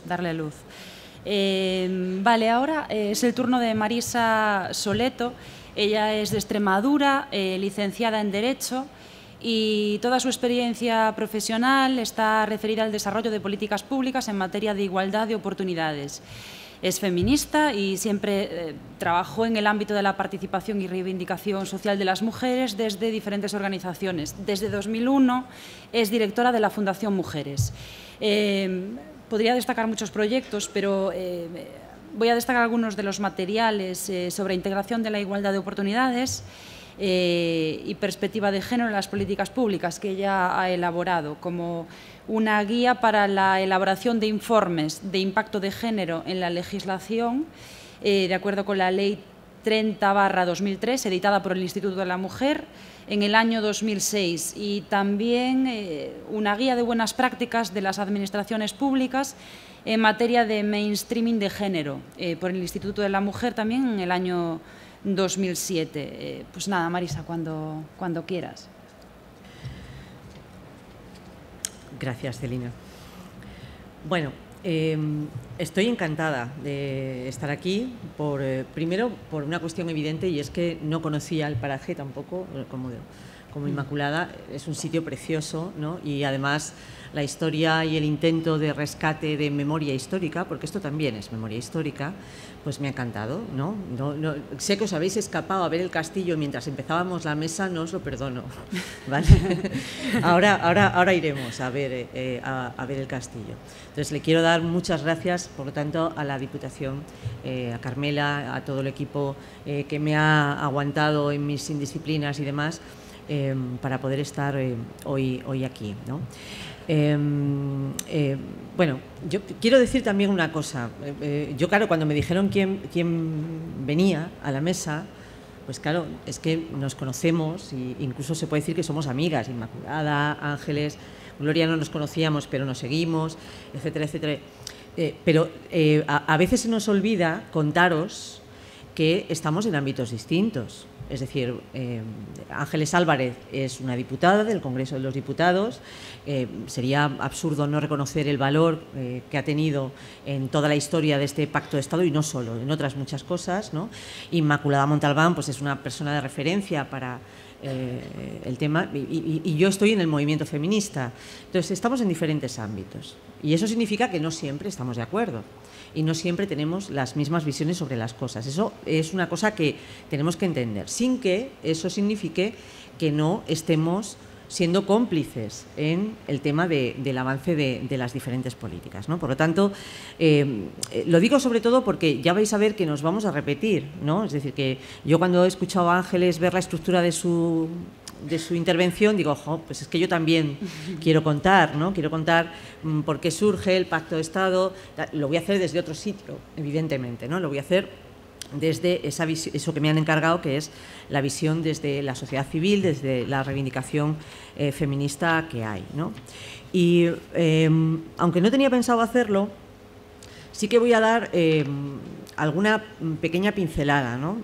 S1: Vale, ahora es el turno de Marisa Soleto. Ella es de Extremadura, licenciada en Derecho, y toda su experiencia profesional está referida al desarrollo de políticas públicas en materia de igualdad de oportunidades. Es feminista y siempre trabajó en el ámbito de la participación y reivindicación social de las mujeres desde diferentes organizaciones. Desde 2001 es directora de la Fundación Mujeres. Podría destacar muchos proyectos, pero voy a destacar algunos de los materiales sobre integración de la igualdad de oportunidades y perspectiva de género en las políticas públicas que ella ha elaborado, como una guía para la elaboración de informes de impacto de género en la legislación, de acuerdo con la Ley 30/2003, editada por el Instituto de la Mujer en el año 2006, y también una guía de buenas prácticas de las administraciones públicas en materia de mainstreaming de género, por el Instituto de la Mujer también en el año 2007. Pues nada, Marisa, cuando quieras.
S3: Gracias, Celina. Bueno, estoy encantada de estar aquí, primero por una cuestión evidente, y es que no conocía el paraje tampoco, como Inmaculada es un sitio precioso, ¿no? Y además la historia y el intento de rescate de memoria histórica, porque esto también es memoria histórica, pues me ha encantado, ¿no? Sé que os habéis escapado a ver el castillo mientras empezábamos la mesa, no os lo perdono, ¿vale? ahora iremos a ver el castillo. Entonces le quiero dar muchas gracias, por lo tanto, a la Diputación, a Carmela, a todo el equipo que me ha aguantado en mis indisciplinas y demás, para poder estar hoy aquí, ¿no? Bueno, yo quiero decir también una cosa. Yo, claro, cuando me dijeron quién venía a la mesa, pues claro, es que nos conocemos e incluso se puede decir que somos amigas, Inmaculada, Ángeles, Gloria no nos conocíamos, pero nos seguimos, etcétera, etcétera. Pero a veces se nos olvida contaros que estamos en ámbitos distintos. Es decir, Ángeles Álvarez es una diputada del Congreso de los Diputados. Sería absurdo no reconocer el valor que ha tenido en toda la historia de este Pacto de Estado y no solo, en otras muchas cosas, ¿no? Inmaculada Montalbán, pues es una persona de referencia para el tema y yo estoy en el movimiento feminista. Entonces, estamos en diferentes ámbitos y eso significa que no siempre estamos de acuerdo y no siempre tenemos las mismas visiones sobre las cosas. Eso es una cosa que tenemos que entender, sin que eso signifique que no estemos siendo cómplices en el tema del avance de las diferentes políticas, ¿no? Por lo tanto, lo digo sobre todo porque ya vais a ver que nos vamos a repetir, ¿no? Es decir, que yo cuando he escuchado a Ángeles ver la estructura de su intervención, digo, ojo, pues es que yo también quiero contar, ¿no? Quiero contar por qué surge el Pacto de Estado. Lo voy a hacer desde otro sitio, evidentemente, ¿no? Lo voy a hacer desde eso que me han encargado, que es la visión desde la sociedad civil, desde la reivindicación feminista que hay, ¿no? Y aunque no tenía pensado hacerlo, sí que voy a dar alguna pequeña pincelada, ¿no?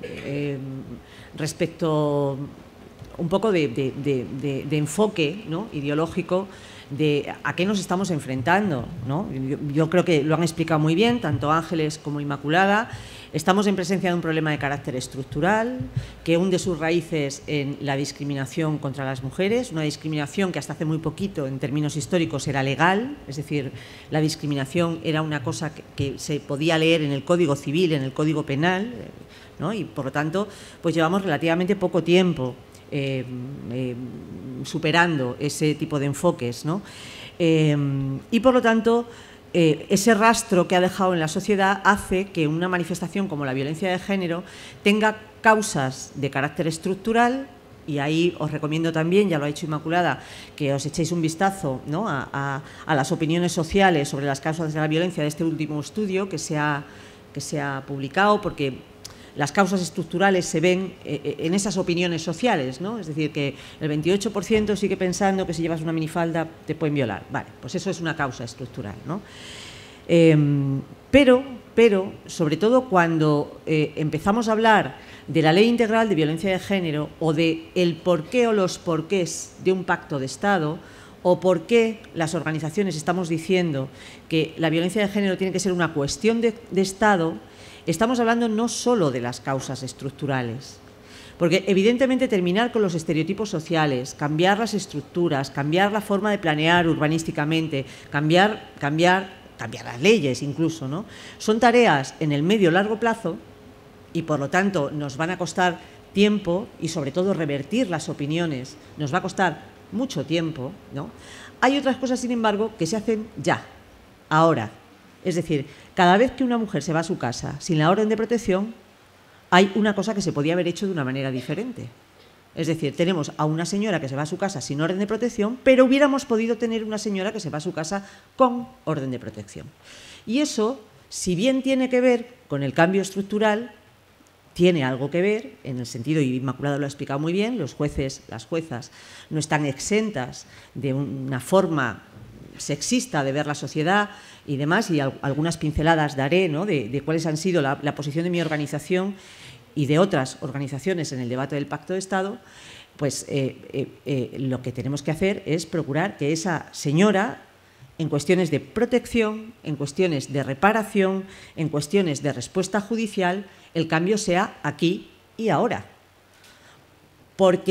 S3: Respecto un poco de enfoque, ¿no? Ideológico de a qué nos estamos enfrentando, ¿no? Yo creo que lo han explicado muy bien, tanto Ángeles como Inmaculada. Estamos en presencia de un problema de carácter estructural que hunde sus raíces en la discriminación contra las mujeres, una discriminación que hasta hace muy poquito, en términos históricos, era legal, es decir, la discriminación era una cosa que se podía leer en el Código Civil, en el Código Penal, ¿no? Y, por lo tanto, pues llevamos relativamente poco tiempo superando ese tipo de enfoques, ¿no? Y, por lo tanto, ese rastro que ha dejado en la sociedad hace que una manifestación como la violencia de género tenga causas de carácter estructural, y ahí os recomiendo también, ya lo ha dicho Inmaculada, que os echéis un vistazo, ¿no? a las opiniones sociales sobre las causas de la violencia de este último estudio que se ha publicado, porque las causas estructurales se ven en esas opiniones sociales, ¿no? Es decir, que el 28% sigue pensando que si llevas una minifalda te pueden violar. Vale, pues eso es una causa estructural, ¿no? Pero, sobre todo cuando empezamos a hablar de la Ley Integral de Violencia de Género o de el porqué o los porqués de un pacto de Estado, o por qué las organizaciones estamos diciendo que la violencia de género tiene que ser una cuestión de Estado, estamos hablando no solo de las causas estructurales, porque evidentemente terminar con los estereotipos sociales, cambiar las estructuras, cambiar la forma de planear urbanísticamente, cambiar las leyes incluso, ¿no? Son tareas en el medio-largo plazo y, por lo tanto, nos van a costar tiempo y, sobre todo, revertir las opiniones nos va a costar mucho tiempo, ¿no? Hay otras cosas, sin embargo, que se hacen ya, ahora. Es decir, cada vez que una mujer se va a su casa sin la orden de protección, hay una cosa que se podía haber hecho de una manera diferente. Es decir, tenemos a una señora que se va a su casa sin orden de protección, pero hubiéramos podido tener una señora que se va a su casa con orden de protección. Y eso, si bien tiene que ver con el cambio estructural, tiene algo que ver, en el sentido, y Inmaculada lo ha explicado muy bien, los jueces, las juezas, no están exentas de una forma sexista de ver la sociedad y demás, y algunas pinceladas daré, ¿no? de cuáles han sido la posición de mi organización y de otras organizaciones en el debate del Pacto de Estado. Pues lo que tenemos que hacer es procurar que esa señora, en cuestiones de protección, en cuestiones de reparación, en cuestiones de respuesta judicial, el cambio sea aquí y ahora. Porque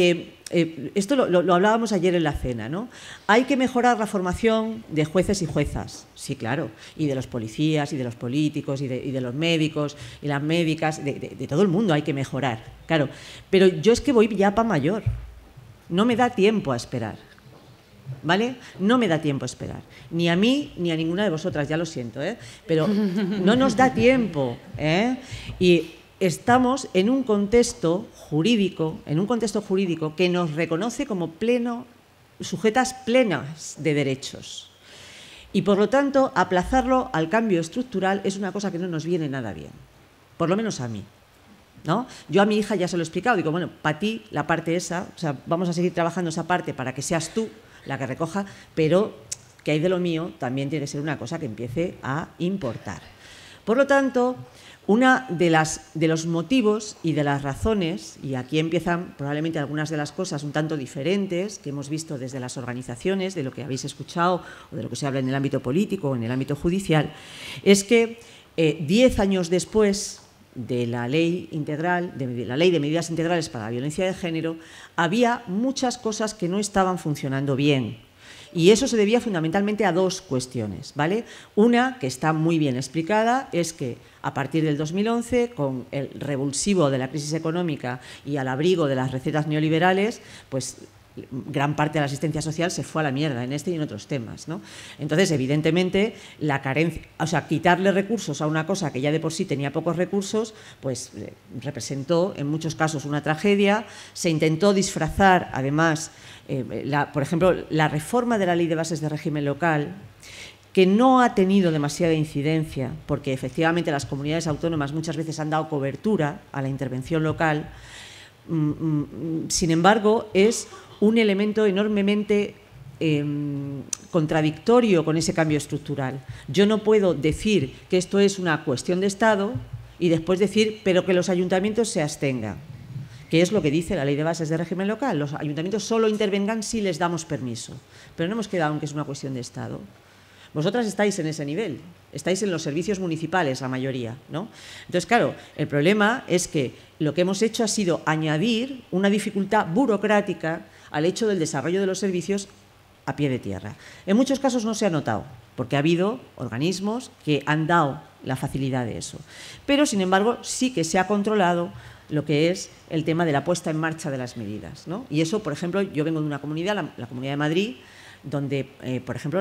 S3: esto lo hablábamos ayer en la cena, ¿no? Hay que mejorar la formación de jueces y juezas, sí, claro, y de los policías, y de los políticos, y de los médicos, y las médicas, de todo el mundo hay que mejorar, claro. Pero yo es que voy ya para mayor, no me da tiempo a esperar, ¿vale? No me da tiempo a esperar, ni a mí ni a ninguna de vosotras, ya lo siento, pero no nos da tiempo, y estamos en un contexto jurídico que nos reconoce como sujetas plenas de derechos. Y por lo tanto, aplazarlo al cambio estructural es una cosa que no nos viene nada bien, por lo menos a mí, ¿no? Yo a mi hija ya se lo he explicado, digo, bueno, para ti la parte esa, o sea, vamos a seguir trabajando esa parte para que seas tú la que recoja, pero que hay de lo mío también tiene que ser una cosa que empiece a importar. Por lo tanto, una de los motivos y de las razones, y aquí empiezan probablemente algunas de las cosas un tanto diferentes que hemos visto desde las organizaciones, de lo que habéis escuchado o de lo que se habla en el ámbito político o en el ámbito judicial, es que 10 años después de la ley integral, de la ley de medidas integrales para la violencia de género, había muchas cosas que no estaban funcionando bien. Y eso se debía fundamentalmente a dos cuestiones, ¿vale? Una, que está muy bien explicada, es que a partir del 2011, con el revulsivo de la crisis económica y al abrigo de las recetas neoliberales, pues gran parte de la asistencia social se fue a la mierda en este y en otros temas, ¿no? Entonces, evidentemente, la carencia, o sea, quitarle recursos a una cosa que ya de por sí tenía pocos recursos, pues representó en muchos casos una tragedia. Se intentó disfrazar, además, por ejemplo, la reforma de la Ley de Bases de Régimen Local, que no ha tenido demasiada incidencia, porque efectivamente las comunidades autónomas muchas veces han dado cobertura a la intervención local. Sin embargo, es un elemento enormemente contradictorio con ese cambio estructural. Yo no puedo decir que esto es una cuestión de Estado y después decir, pero que los ayuntamientos se abstengan, que es lo que dice la Ley de Bases de Régimen Local. Los ayuntamientos solo intervengan si les damos permiso, pero no hemos quedado en que es una cuestión de Estado. Vosotras estáis en ese nivel, estáis en los servicios municipales, la mayoría, ¿no? Entonces, claro, el problema es que lo que hemos hecho ha sido añadir una dificultad burocrática al hecho del desarrollo de los servicios a pie de tierra. En muchos casos no se ha notado, porque ha habido organismos que han dado la facilidad de eso. Pero, sin embargo, sí que se ha controlado lo que es el tema de la puesta en marcha de las medidas, ¿no? Y eso, por ejemplo, yo vengo de una comunidad, la Comunidad de Madrid, donde, por ejemplo,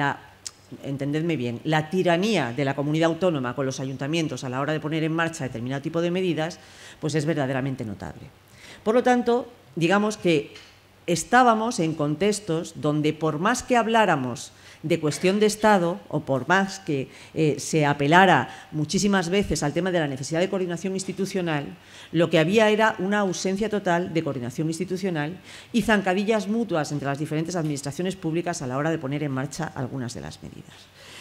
S3: entendedme bien, la tiranía de la comunidad autónoma con los ayuntamientos a la hora de poner en marcha determinado tipo de medidas, pues es verdaderamente notable. Por lo tanto, digamos que estábamos en contextos donde, por más que habláramos de cuestión de Estado o por más que se apelara muchísimas veces al tema de la necesidad de coordinación institucional, lo que había era una ausencia total de coordinación institucional y zancadillas mutuas entre las diferentes administraciones públicas a la hora de poner en marcha algunas de las medidas.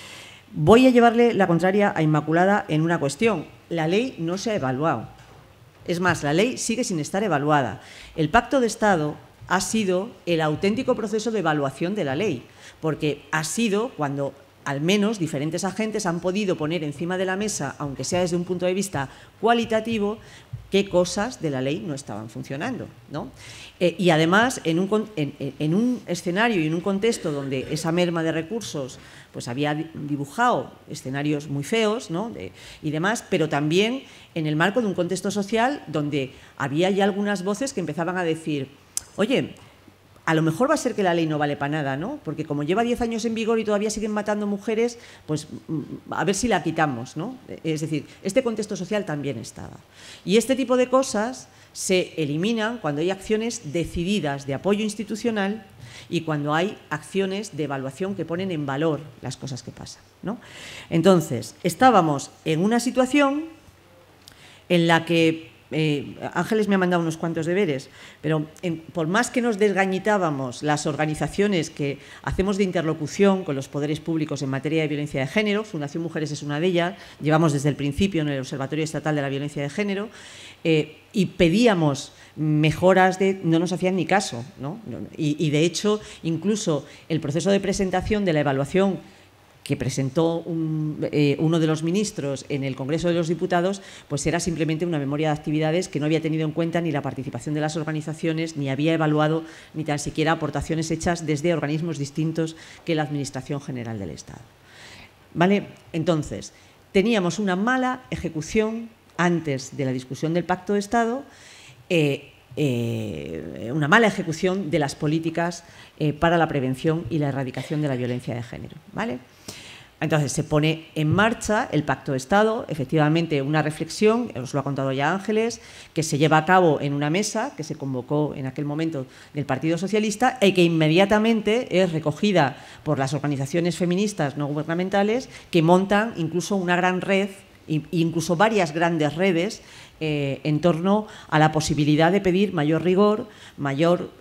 S3: Voy a llevarle la contraria a Inmaculada en una cuestión. La ley no se ha evaluado. Es más, la ley sigue sin estar evaluada. El Pacto de Estado ha sido el auténtico proceso de evaluación de la ley, porque ha sido cuando al menos diferentes agentes han podido poner encima de la mesa, aunque sea desde un punto de vista cualitativo, qué cosas de la ley no estaban funcionando, ¿no? Y además, en un escenario y en un contexto donde esa merma de recursos pues había dibujado escenarios muy feos, ¿no? Y demás, pero también en el marco de un contexto social donde había ya algunas voces que empezaban a decir, oye, a lo mejor va a ser que la ley no vale para nada, ¿no? Porque como lleva 10 años en vigor y todavía siguen matando mujeres, pues a ver si la quitamos, ¿no? Es decir, este contexto social también estaba. Y este tipo de cosas se eliminan cuando hay acciones decididas de apoyo institucional y cuando hay acciones de evaluación que ponen en valor las cosas que pasan, ¿no? Entonces, estábamos en una situación en la que Ángeles me ha mandado unos cuantos deberes, pero por más que nos desgañitábamos las organizaciones que hacemos de interlocución con los poderes públicos en materia de violencia de género, Fundación Mujeres es una de ellas, llevamos desde el principio en el Observatorio Estatal de la Violencia de Género, y pedíamos mejoras, no nos hacían ni caso, ¿no? Y de hecho, incluso el proceso de presentación de la evaluación que presentó uno de los ministros en el Congreso de los Diputados, pues era simplemente una memoria de actividades que no había tenido en cuenta ni la participación de las organizaciones, ni había evaluado ni tan siquiera aportaciones hechas desde organismos distintos que la Administración General del Estado. ¿Vale? Entonces, teníamos una mala ejecución antes de la discusión del Pacto de Estado, una mala ejecución de las políticas para la prevención y la erradicación de la violencia de género, ¿vale? Entonces, se pone en marcha el Pacto de Estado, efectivamente una reflexión, os lo ha contado ya Ángeles, que se lleva a cabo en una mesa que se convocó en aquel momento del Partido Socialista y que inmediatamente es recogida por las organizaciones feministas no gubernamentales que montan incluso una gran red, incluso varias grandes redes, en torno a la posibilidad de pedir mayor rigor, mayor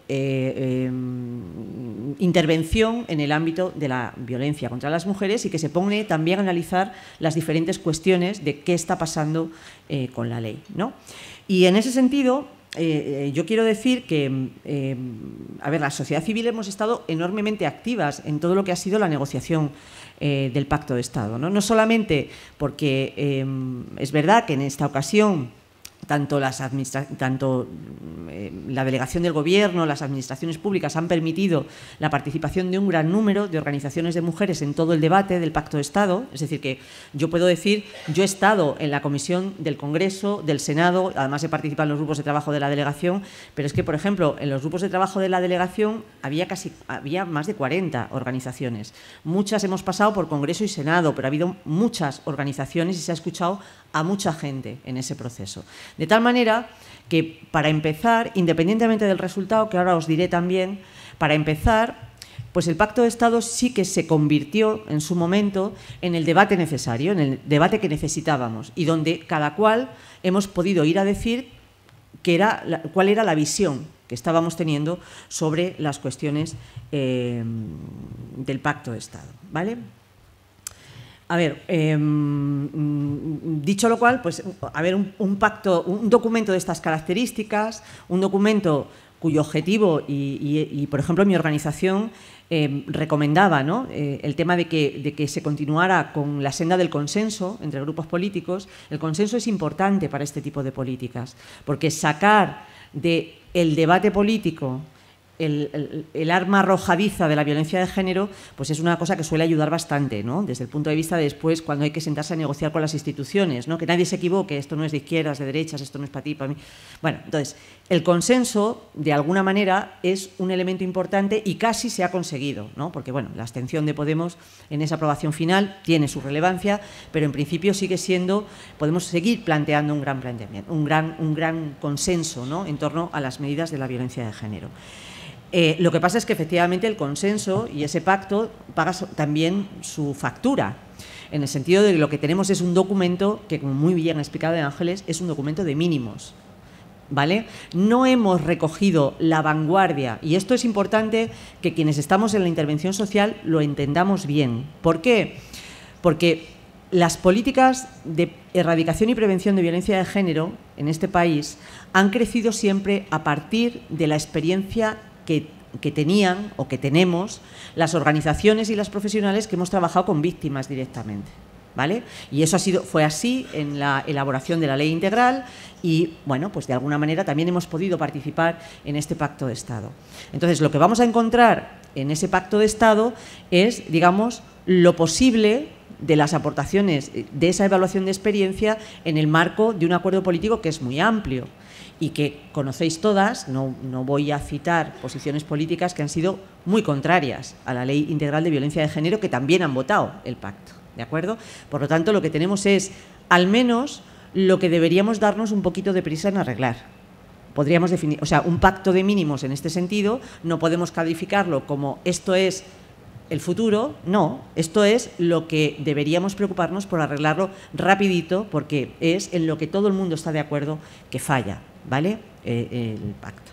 S3: intervención en el ámbito de la violencia contra las mujeres y que se pone también a analizar las diferentes cuestiones de qué está pasando con la ley, ¿no? Y en ese sentido, yo quiero decir que, a ver, la sociedad civil hemos estado enormemente activas en todo lo que ha sido la negociación del Pacto de Estado, ¿no? No solamente porque es verdad que en esta ocasión tanto la delegación del Gobierno, las administraciones públicas han permitido la participación de un gran número de organizaciones de mujeres en todo el debate del Pacto de Estado. Es decir, que yo puedo decir, yo he estado en la comisión del Congreso, del Senado, además he participado en los grupos de trabajo de la delegación, pero es que, por ejemplo, en los grupos de trabajo de la delegación había más de 40 organizaciones. Muchas hemos pasado por Congreso y Senado, pero ha habido muchas organizaciones y se ha escuchado a mucha gente en ese proceso. De tal manera que, para empezar, independientemente del resultado, que ahora os diré también, para empezar, pues el Pacto de Estado sí que se convirtió en su momento en el debate necesario, en el debate que necesitábamos y donde cada cual hemos podido ir a decir cuál era la visión que estábamos teniendo sobre las cuestiones del Pacto de Estado, ¿vale? A ver, dicho lo cual, pues, a ver, un documento de estas características, un documento cuyo objetivo y por ejemplo, mi organización recomendaba, ¿no?, el tema de que se continuara con la senda del consenso entre grupos políticos. El consenso es importante para este tipo de políticas, porque sacar del debate político el arma arrojadiza de la violencia de género, pues es una cosa que suele ayudar bastante, ¿no?, desde el punto de vista de después, cuando hay que sentarse a negociar con las instituciones, ¿no?, que nadie se equivoque, esto no es de izquierdas, de derechas, esto no es para ti, para mí. Bueno, entonces, el consenso, de alguna manera, es un elemento importante y casi se ha conseguido, ¿no?, porque, bueno, la abstención de Podemos en esa aprobación final tiene su relevancia, pero en principio sigue siendo, podemos seguir planteando un gran planteamiento, un gran consenso, ¿no?, en torno a las medidas de la violencia de género. Lo que pasa es que efectivamente el consenso y ese pacto paga también su factura, en el sentido de que lo que tenemos es un documento que, como muy bien ha explicado Ángeles, es un documento de mínimos, ¿vale? No hemos recogido la vanguardia, y esto es importante que quienes estamos en la intervención social lo entendamos bien. ¿Por qué? Porque las políticas de erradicación y prevención de violencia de género en este país han crecido siempre a partir de la experiencia que tenían o que tenemos las organizaciones y las profesionales que hemos trabajado con víctimas directamente, ¿vale? Y eso fue así en la elaboración de la ley integral y, bueno, pues de alguna manera también hemos podido participar en este Pacto de Estado. Entonces, lo que vamos a encontrar en ese Pacto de Estado es, digamos, lo posible de las aportaciones de esa evaluación de experiencia en el marco de un acuerdo político que es muy amplio y que conocéis todas. No voy a citar posiciones políticas que han sido muy contrarias a la Ley Integral de Violencia de Género, que también han votado el pacto, ¿de acuerdo? Por lo tanto, lo que tenemos es, al menos, lo que deberíamos darnos un poquito de prisa en arreglar. Podríamos definir, o sea, un pacto de mínimos en este sentido, no podemos calificarlo como esto es el futuro, no, esto es lo que deberíamos preocuparnos por arreglarlo rapidito, porque es en lo que todo el mundo está de acuerdo que falla, ¿vale?, el pacto.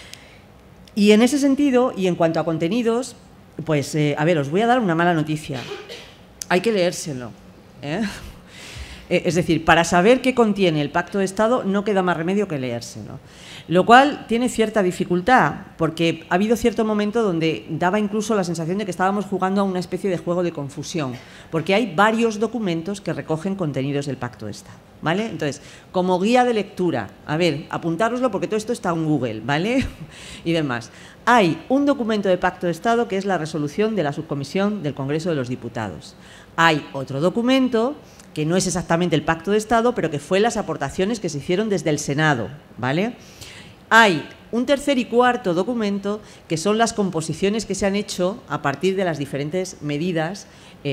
S3: Y en ese sentido, y en cuanto a contenidos, pues, a ver, os voy a dar una mala noticia. Hay que leérselo, ¿eh? Es decir, para saber qué contiene el Pacto de Estado no queda más remedio que leérselo. Lo cual tiene cierta dificultad, porque ha habido cierto momento donde daba incluso la sensación de que estábamos jugando a una especie de juego de confusión, porque hay varios documentos que recogen contenidos del Pacto de Estado, ¿vale? Entonces, como guía de lectura, a ver, apuntároslo porque todo esto está en Google, ¿vale? Y demás. Hay un documento de Pacto de Estado que es la resolución de la subcomisión del Congreso de los Diputados. Hay otro documento que no es exactamente el Pacto de Estado, pero que fue las aportaciones que se hicieron desde el Senado, ¿vale? Hay un tercer y cuarto documento que son las composiciones que se han hecho a partir de las diferentes medidas,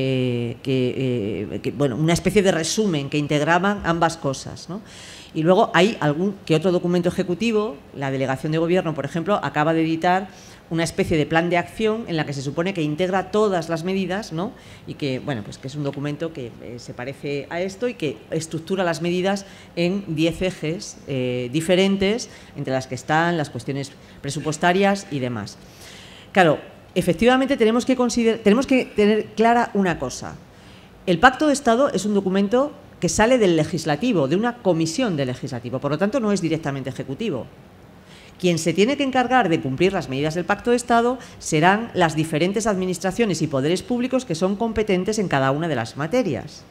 S3: bueno, una especie de resumen que integraban ambas cosas, ¿no? Y luego hay algún que otro documento ejecutivo, la Delegación de Gobierno, por ejemplo, acaba de editar una especie de plan de acción en la que se supone que integra todas las medidas, ¿no? Y que, bueno, pues que es un documento que se parece a esto y que estructura las medidas en 10 ejes diferentes, entre las que están las cuestiones presupuestarias y demás. Claro, efectivamente tenemos que tener clara una cosa. El Pacto de Estado es un documento que sale del legislativo, de una comisión del legislativo, por lo tanto no es directamente ejecutivo. Quien se tiene que encargar de cumplir las medidas del Pacto de Estado serán las diferentes administraciones y poderes públicos que son competentes en cada una de las materias.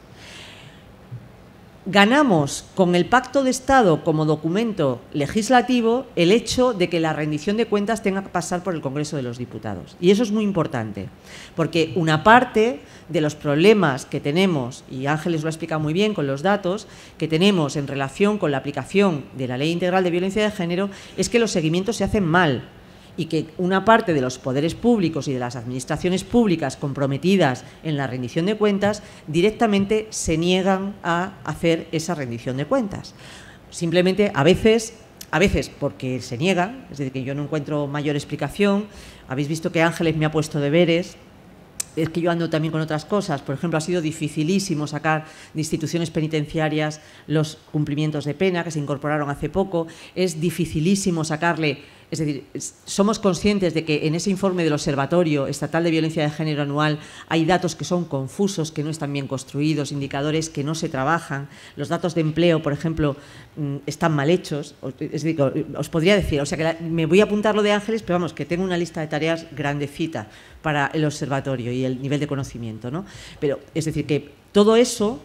S3: Ganamos con el Pacto de Estado como documento legislativo el hecho de que la rendición de cuentas tenga que pasar por el Congreso de los Diputados. Y eso es muy importante, porque una parte de los problemas que tenemos, y Ángeles lo ha explicado muy bien con los datos, que tenemos en relación con la aplicación de la Ley Integral de Violencia de Género, es que los seguimientos se hacen mal y que una parte de los poderes públicos y de las administraciones públicas comprometidas en la rendición de cuentas directamente se niegan a hacer esa rendición de cuentas. Simplemente a veces porque se niegan, es decir, que yo no encuentro mayor explicación. Habéis visto que Ángeles me ha puesto deberes. Es que yo ando también con otras cosas. Por ejemplo, ha sido dificilísimo sacar de instituciones penitenciarias los cumplimientos de pena que se incorporaron hace poco. Es dificilísimo sacarle. Es decir, somos conscientes de que en ese informe del Observatorio Estatal de Violencia de Género anual hay datos que son confusos, que no están bien construidos, indicadores que no se trabajan. Los datos de empleo, por ejemplo, están mal hechos. Es decir, os podría decir, o sea, que me voy a apuntar lo de Ángeles, pero vamos, que tengo una lista de tareas grandecita para el observatorio y el nivel de conocimiento, ¿no? Pero, es decir, que todo eso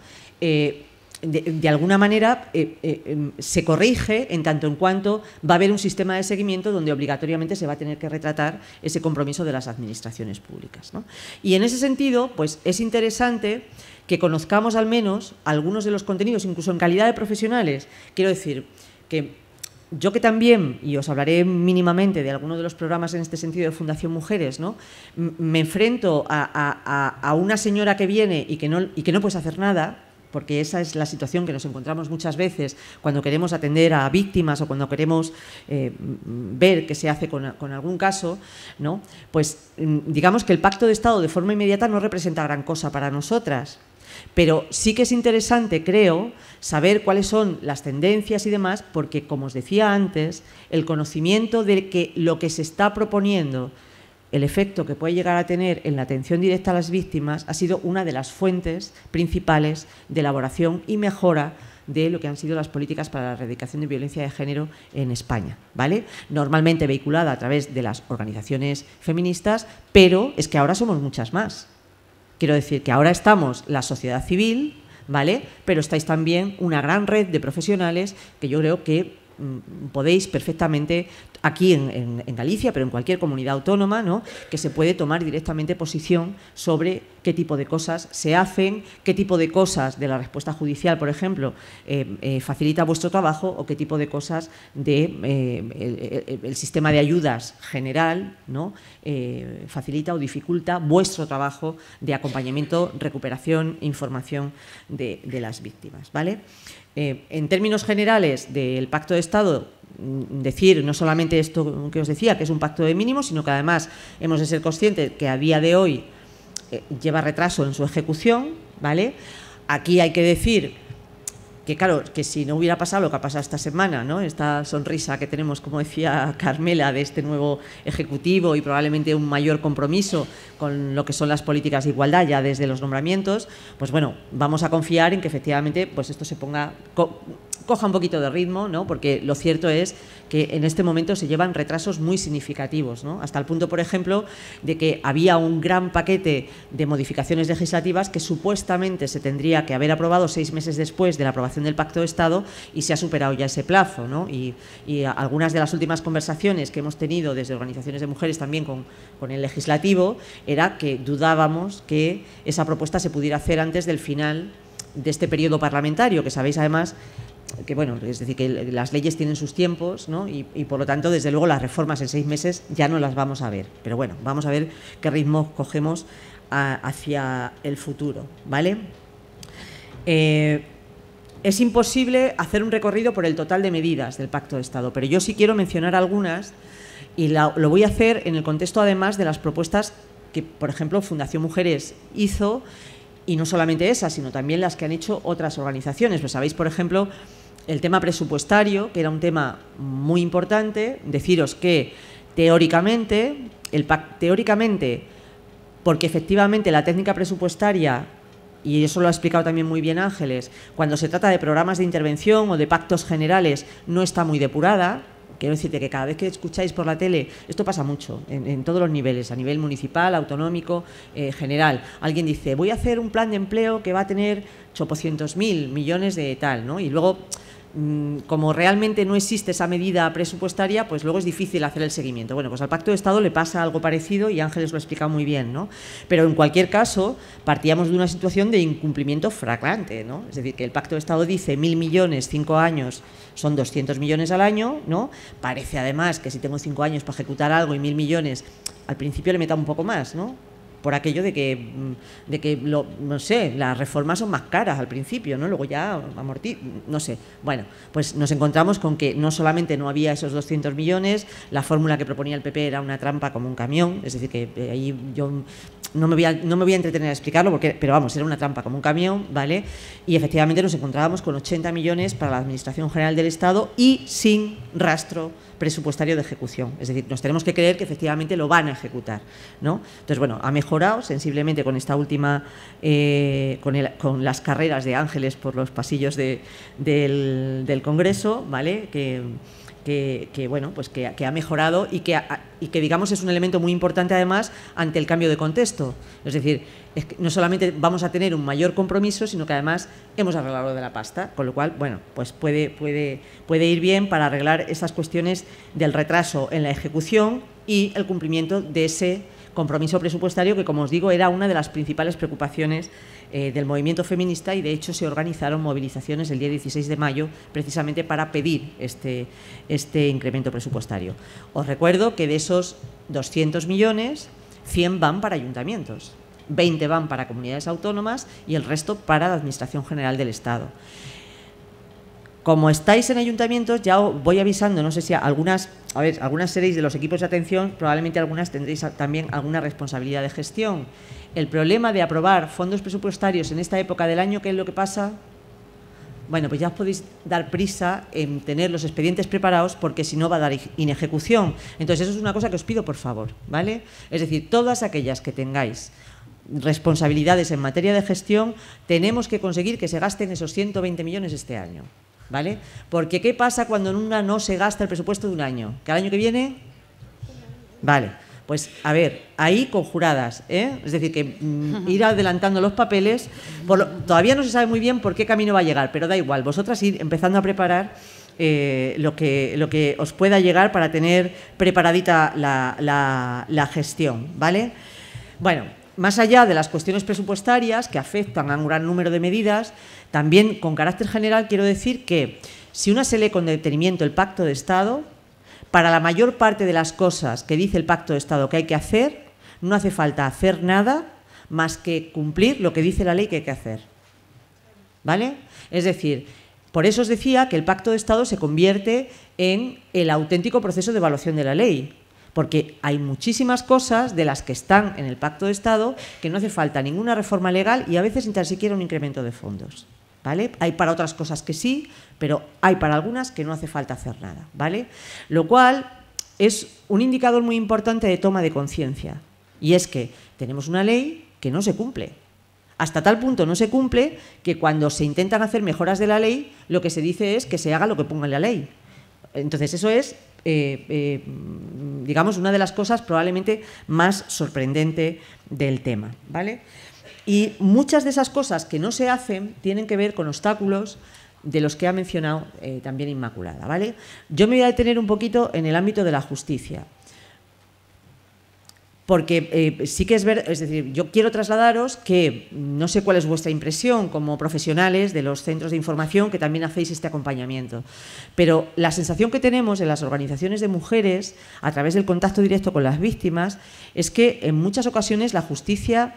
S3: de alguna manera se corrige en tanto en cuanto va a haber un sistema de seguimiento donde obligatoriamente se va a tener que retratar ese compromiso de las administraciones públicas, ¿no? Y en ese sentido, pues es interesante que conozcamos al menos algunos de los contenidos, incluso en calidad de profesionales. Quiero decir que yo, que también, y os hablaré mínimamente de algunos de los programas en este sentido de Fundación Mujeres, ¿no?, me enfrento a una señora que viene y que no puedes hacer nada, porque esa es la situación que nos encontramos muchas veces cuando queremos atender a víctimas o cuando queremos ver qué se hace con algún caso, ¿no? Pues digamos que el Pacto de Estado de forma inmediata no representa gran cosa para nosotras, pero sí que es interesante, creo, saber cuáles son las tendencias y demás, porque, como os decía antes, el conocimiento de que lo que se está proponiendo, el efecto que puede llegar a tener en la atención directa a las víctimas, ha sido una de las fuentes principales de elaboración y mejora de lo que han sido las políticas para la erradicación de violencia de género en España, ¿vale? Normalmente vehiculada a través de las organizaciones feministas, pero es que ahora somos muchas más. Quiero decir que ahora estamos la sociedad civil, ¿vale?, pero estáis también una gran red de profesionales que yo creo que podéis perfectamente, aquí en Galicia, pero en cualquier comunidad autónoma, ¿no?, que se puede tomar directamente posición sobre qué tipo de cosas se hacen, qué tipo de cosas de la respuesta judicial, por ejemplo, facilita vuestro trabajo, o qué tipo de cosas el sistema de ayudas general, ¿no?, facilita o dificulta vuestro trabajo de acompañamiento, recuperación e información de las víctimas, ¿vale? En términos generales del Pacto de Estado, decir no solamente esto que os decía, que es un pacto de mínimos, sino que además hemos de ser conscientes que a día de hoy lleva retraso en su ejecución, ¿vale? Aquí hay que decir que claro, que si no hubiera pasado lo que ha pasado esta semana, ¿no? Esta sonrisa que tenemos, como decía Carmela, de este nuevo Ejecutivo y probablemente un mayor compromiso con lo que son las políticas de igualdad ya desde los nombramientos, pues bueno, vamos a confiar en que efectivamente pues esto se ponga, coja un poquito de ritmo, ¿no? Porque lo cierto es que en este momento se llevan retrasos muy significativos, ¿no? Hasta el punto, por ejemplo, de que había un gran paquete de modificaciones legislativas que supuestamente se tendría que haber aprobado 6 meses después de la aprobación del Pacto de Estado y se ha superado ya ese plazo, ¿no? Y algunas de las últimas conversaciones que hemos tenido desde organizaciones de mujeres también con el legislativo era que dudábamos que esa propuesta se pudiera hacer antes del final de este periodo parlamentario, que sabéis además que, bueno, es decir, que las leyes tienen sus tiempos, ¿no? Y por lo tanto, desde luego, las reformas en 6 meses ya no las vamos a ver. Pero bueno, vamos a ver qué ritmo cogemos hacia el futuro, ¿vale? Es imposible hacer un recorrido por el total de medidas del Pacto de Estado, pero yo sí quiero mencionar algunas y lo voy a hacer en el contexto, además, de las propuestas que, por ejemplo, Fundación Mujeres hizo, y no solamente esas, sino también las que han hecho otras organizaciones. Pues sabéis, por ejemplo, el tema presupuestario, que era un tema muy importante. Deciros que teóricamente, porque efectivamente la técnica presupuestaria, y eso lo ha explicado también muy bien Ángeles, cuando se trata de programas de intervención o de pactos generales no está muy depurada. Quiero decirte que cada vez que escucháis por la tele, esto pasa mucho, en todos los niveles, a nivel municipal, autonómico, general. Alguien dice, voy a hacer un plan de empleo que va a tener 800.000 millones de tal, ¿no? Y luego, como realmente no existe esa medida presupuestaria, pues luego es difícil hacer el seguimiento. Bueno, pues al Pacto de Estado le pasa algo parecido y Ángeles lo ha explicado muy bien, ¿no? Pero en cualquier caso, partíamos de una situación de incumplimiento flagrante, ¿no? Es decir, que el Pacto de Estado dice 1.000 millones, 5 años, son 200 millones al año, ¿no? Parece además que si tengo 5 años para ejecutar algo y 1.000 millones, al principio le meta un poco más, ¿no? Por aquello de que no sé, las reformas son más caras al principio, ¿no? Luego ya no sé. Bueno, pues nos encontramos con que no solamente no había esos 200 millones, la fórmula que proponía el PP era una trampa como un camión, es decir, que ahí yo no me voy a entretener a explicarlo, pero vamos, era una trampa como un camión, ¿vale? Y efectivamente nos encontrábamos con 80 millones para la Administración General del Estado y sin rastro presupuestario de ejecución. Es decir, nos tenemos que creer que efectivamente lo van a ejecutar, ¿no? Entonces, bueno, ha mejorado sensiblemente con esta última, con las carreras de Ángeles por los pasillos del Congreso, ¿vale? Que bueno, pues que ha mejorado y que digamos es un elemento muy importante además ante el cambio de contexto. Es decir, es que no solamente vamos a tener un mayor compromiso, sino que además hemos arreglado lo de la pasta, con lo cual, bueno, pues puede ir bien para arreglar esas cuestiones del retraso en la ejecución y el cumplimiento de ese compromiso presupuestario que, como os digo, era una de las principales preocupaciones del movimiento feminista, y de hecho se organizaron movilizaciones el día 16 de mayo precisamente para pedir este incremento presupuestario. Os recuerdo que de esos 200 millones, 100 van para ayuntamientos, 20 van para comunidades autónomas y el resto para la Administración General del Estado. Como estáis en ayuntamientos, ya os voy avisando, no sé si algunas seréis de los equipos de atención, probablemente algunas tendréis también alguna responsabilidad de gestión. El problema de aprobar fondos presupuestarios en esta época del año, ¿qué es lo que pasa? Bueno, pues ya os podéis dar prisa en tener los expedientes preparados, porque si no va a dar inejecución. Entonces, eso es una cosa que os pido, por favor, ¿vale? Es decir, todas aquellas que tengáis responsabilidades en materia de gestión, tenemos que conseguir que se gasten esos 120 millones este año, ¿vale? Porque ¿qué pasa cuando en una no se gasta el presupuesto de un año? ¿Que al año que viene? Vale. Pues, a ver, ahí conjuradas, ¿eh? Es decir, que ir adelantando los papeles, todavía no se sabe muy bien por qué camino va a llegar, pero da igual, vosotras ir empezando a preparar lo que os pueda llegar para tener preparadita la gestión, ¿vale? Bueno, más allá de las cuestiones presupuestarias que afectan a un gran número de medidas, también con carácter general quiero decir que si una se lee con detenimiento el Pacto de Estado, para la mayor parte de las cosas que dice el Pacto de Estado que hay que hacer, no hace falta hacer nada más que cumplir lo que dice la ley que hay que hacer, ¿vale? Es decir, por eso os decía que el Pacto de Estado se convierte en el auténtico proceso de evaluación de la ley, porque hay muchísimas cosas de las que están en el Pacto de Estado que no hace falta ninguna reforma legal y a veces ni tan siquiera un incremento de fondos, ¿vale? Hay para otras cosas que sí, pero hay para algunas que no hace falta hacer nada, ¿vale? Lo cual es un indicador muy importante de toma de conciencia, y es que tenemos una ley que no se cumple. Hasta tal punto no se cumple que cuando se intentan hacer mejoras de la ley, lo que se dice es que se haga lo que ponga en la ley. Entonces, eso es, digamos, una de las cosas probablemente más sorprendente del tema, ¿vale? Y muchas de esas cosas que no se hacen tienen que ver con obstáculos de los que ha mencionado también Inmaculada, ¿vale? Yo me voy a detener un poquito en el ámbito de la justicia, porque sí que es decir, yo quiero trasladaros que no sé cuál es vuestra impresión como profesionales de los centros de información que también hacéis este acompañamiento, pero la sensación que tenemos en las organizaciones de mujeres a través del contacto directo con las víctimas es que en muchas ocasiones la justicia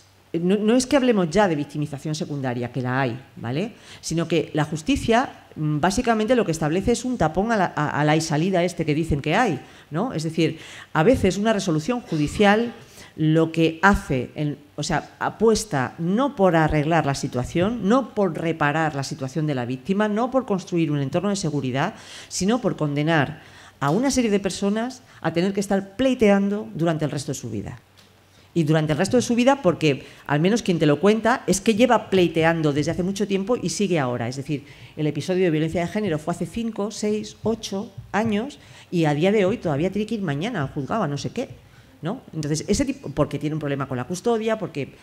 S3: no es que hablemos ya de victimización secundaria, que la hay, ¿vale? Sino que la justicia básicamente lo que establece es un tapón a la salida que dicen que hay, ¿no? Es decir, a veces una resolución judicial lo que hace, o sea, apuesta no por arreglar la situación, no por reparar la situación de la víctima, no por construir un entorno de seguridad, sino por condenar a una serie de personas a tener que estar pleiteando durante el resto de su vida. Y durante el resto de su vida, porque al menos quien te lo cuenta es que lleva pleiteando desde hace mucho tiempo y sigue ahora. Es decir, el episodio de violencia de género fue hace 5, 6, 8 años y a día de hoy todavía tiene que ir mañana al juzgado a no sé qué, ¿no? Entonces, ese tipo, porque tiene un problema con la custodia,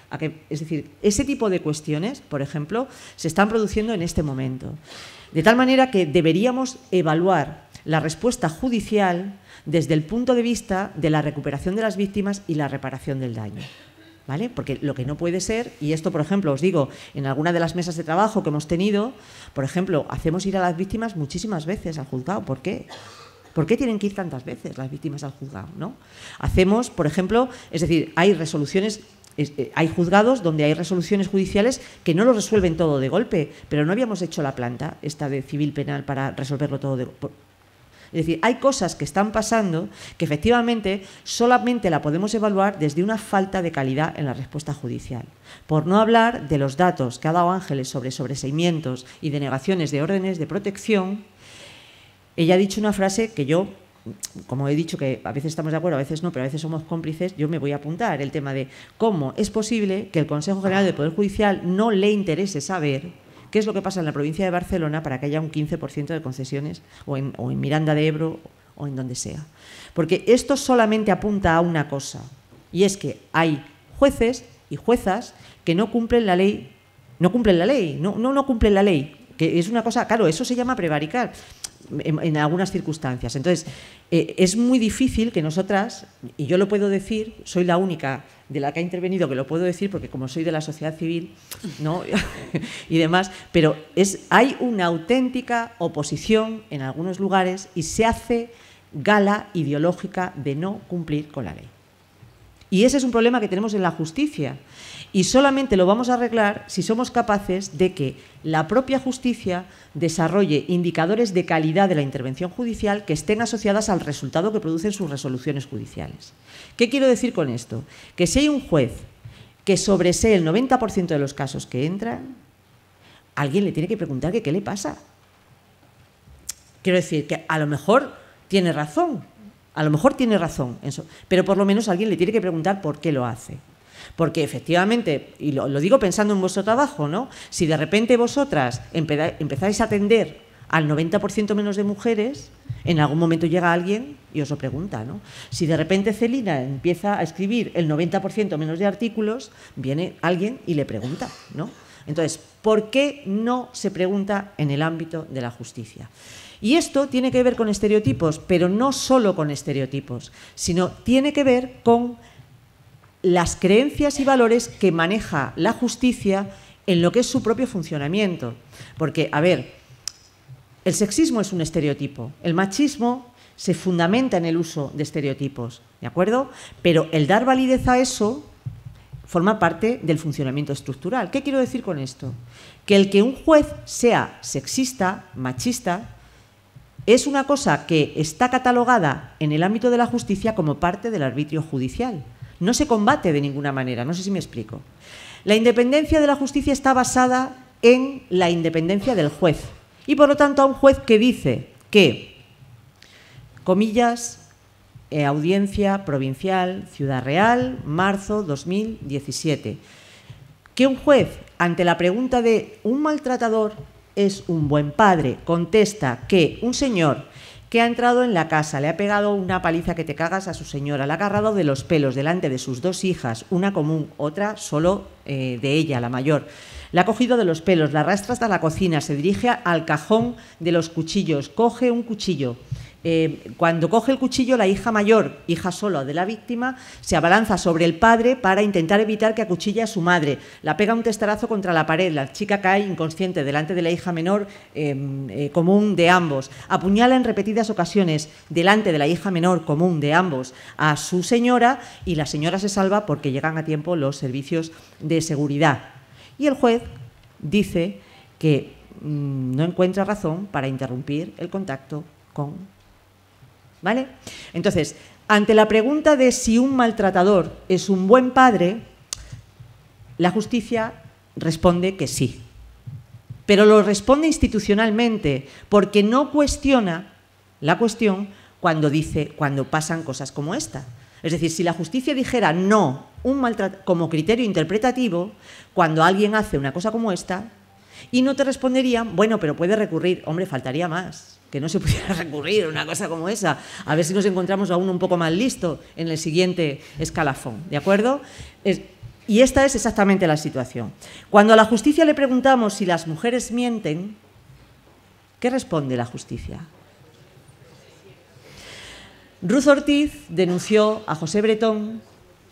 S3: es decir, ese tipo de cuestiones, por ejemplo, se están produciendo en este momento. De tal manera que deberíamos evaluar la respuesta judicial desde el punto de vista de la recuperación de las víctimas y la reparación del daño, ¿vale? Porque lo que no puede ser, y esto, por ejemplo, os digo, en alguna de las mesas de trabajo que hemos tenido, por ejemplo, hacemos ir a las víctimas muchísimas veces al juzgado. ¿Por qué? ¿Por qué tienen que ir tantas veces las víctimas al juzgado, ¿no? Hacemos, por ejemplo, es decir, hay resoluciones, hay juzgados donde hay resoluciones judiciales que no lo resuelven todo de golpe, pero no habíamos hecho la planta esta de civil penal para resolverlo todo de golpe. Es decir, hay cosas que están pasando que efectivamente solamente la podemos evaluar desde una falta de calidad en la respuesta judicial. Por no hablar de los datos que ha dado Ángeles sobre sobreseimientos y denegaciones de órdenes de protección. Ella ha dicho una frase que yo, como he dicho que a veces estamos de acuerdo, a veces no, pero a veces somos cómplices, yo me voy a apuntar el tema de cómo es posible que el Consejo General del Poder Judicial no le interese saber qué es lo que pasa en la provincia de Barcelona para que haya un 15% de concesiones o en Miranda de Ebro o en donde sea. Porque esto solamente apunta a una cosa, y es que hay jueces y juezas que no cumplen la ley, no cumplen la ley, que es una cosa, claro, eso se llama prevaricar en algunas circunstancias. Entonces, es muy difícil que nosotras, y yo lo puedo decir, soy la única de la que ha intervenido que lo puedo decir, porque como soy de la sociedad civil, ¿no? y demás, pero hay una auténtica oposición en algunos lugares y se hace gala ideológica de no cumplir con la ley. Y ese es un problema que tenemos en la justicia. Y solamente lo vamos a arreglar si somos capaces de que la propia justicia desarrolle indicadores de calidad de la intervención judicial que estén asociadas al resultado que producen sus resoluciones judiciales. ¿Qué quiero decir con esto? Que si hay un juez que sobresee el 90% de los casos que entran, alguien le tiene que preguntar que qué le pasa. Quiero decir que a lo mejor tiene razón, pero por lo menos alguien le tiene que preguntar por qué lo hace. Porque efectivamente, y lo digo pensando en vuestro trabajo, ¿no? Si de repente vosotras empezáis a atender al 90% menos de mujeres, en algún momento llega alguien y os lo pregunta, ¿no? Si de repente Celina empieza a escribir el 90% menos de artículos, viene alguien y le pregunta, ¿no? Entonces, ¿por qué no se pregunta en el ámbito de la justicia? Y esto tiene que ver con estereotipos, pero no solo con estereotipos, sino tiene que ver con las creencias y valores que maneja la justicia en lo que es su propio funcionamiento. Porque, a ver, el sexismo es un estereotipo, el machismo se fundamenta en el uso de estereotipos, ¿de acuerdo? Pero el dar validez a eso forma parte del funcionamiento estructural. ¿Qué quiero decir con esto? Que el que un juez sea sexista, machista, es una cosa que está catalogada en el ámbito de la justicia como parte del arbitrio judicial. No se combate de ninguna manera, no sé si me explico. La independencia de la justicia está basada en la independencia del juez. Y por lo tanto a un juez que dice que, comillas, Audiencia Provincial, Ciudad Real, marzo 2017, que un juez, ante la pregunta de ¿un maltratador es un buen padre?, contesta que un señor que ha entrado en la casa, le ha pegado una paliza que te cagas a su señora, la ha agarrado de los pelos delante de sus dos hijas, una común, otra solo de ella, la mayor. La ha cogido de los pelos, la arrastra hasta la cocina, se dirige al cajón de los cuchillos, coge un cuchillo. Cuando coge el cuchillo, la hija mayor, hija solo de la víctima, se abalanza sobre el padre para intentar evitar que acuchille a su madre. La pega un testarazo contra la pared, la chica cae inconsciente delante de la hija menor común de ambos. Apuñala en repetidas ocasiones delante de la hija menor común de ambos a su señora y la señora se salva porque llegan a tiempo los servicios de seguridad. Y el juez dice que no encuentra razón para interrumpir el contacto con... ¿Vale? Entonces, ante la pregunta de si un maltratador es un buen padre, la justicia responde que sí. Pero lo responde institucionalmente, porque no cuestiona la cuestión cuando pasan cosas como esta. Es decir, si la justicia dijera no, como criterio interpretativo, cuando alguien hace una cosa como esta, y no te responderían, bueno, pero puede recurrir. Hombre, faltaría más, que no se pudiera recurrir a una cosa como esa. A ver si nos encontramos a uno un poco más listo en el siguiente escalafón, ¿de acuerdo? Y esta es exactamente la situación. Cuando a la justicia le preguntamos si las mujeres mienten, ¿qué responde la justicia? Ruth Ortiz denunció a José Bretón.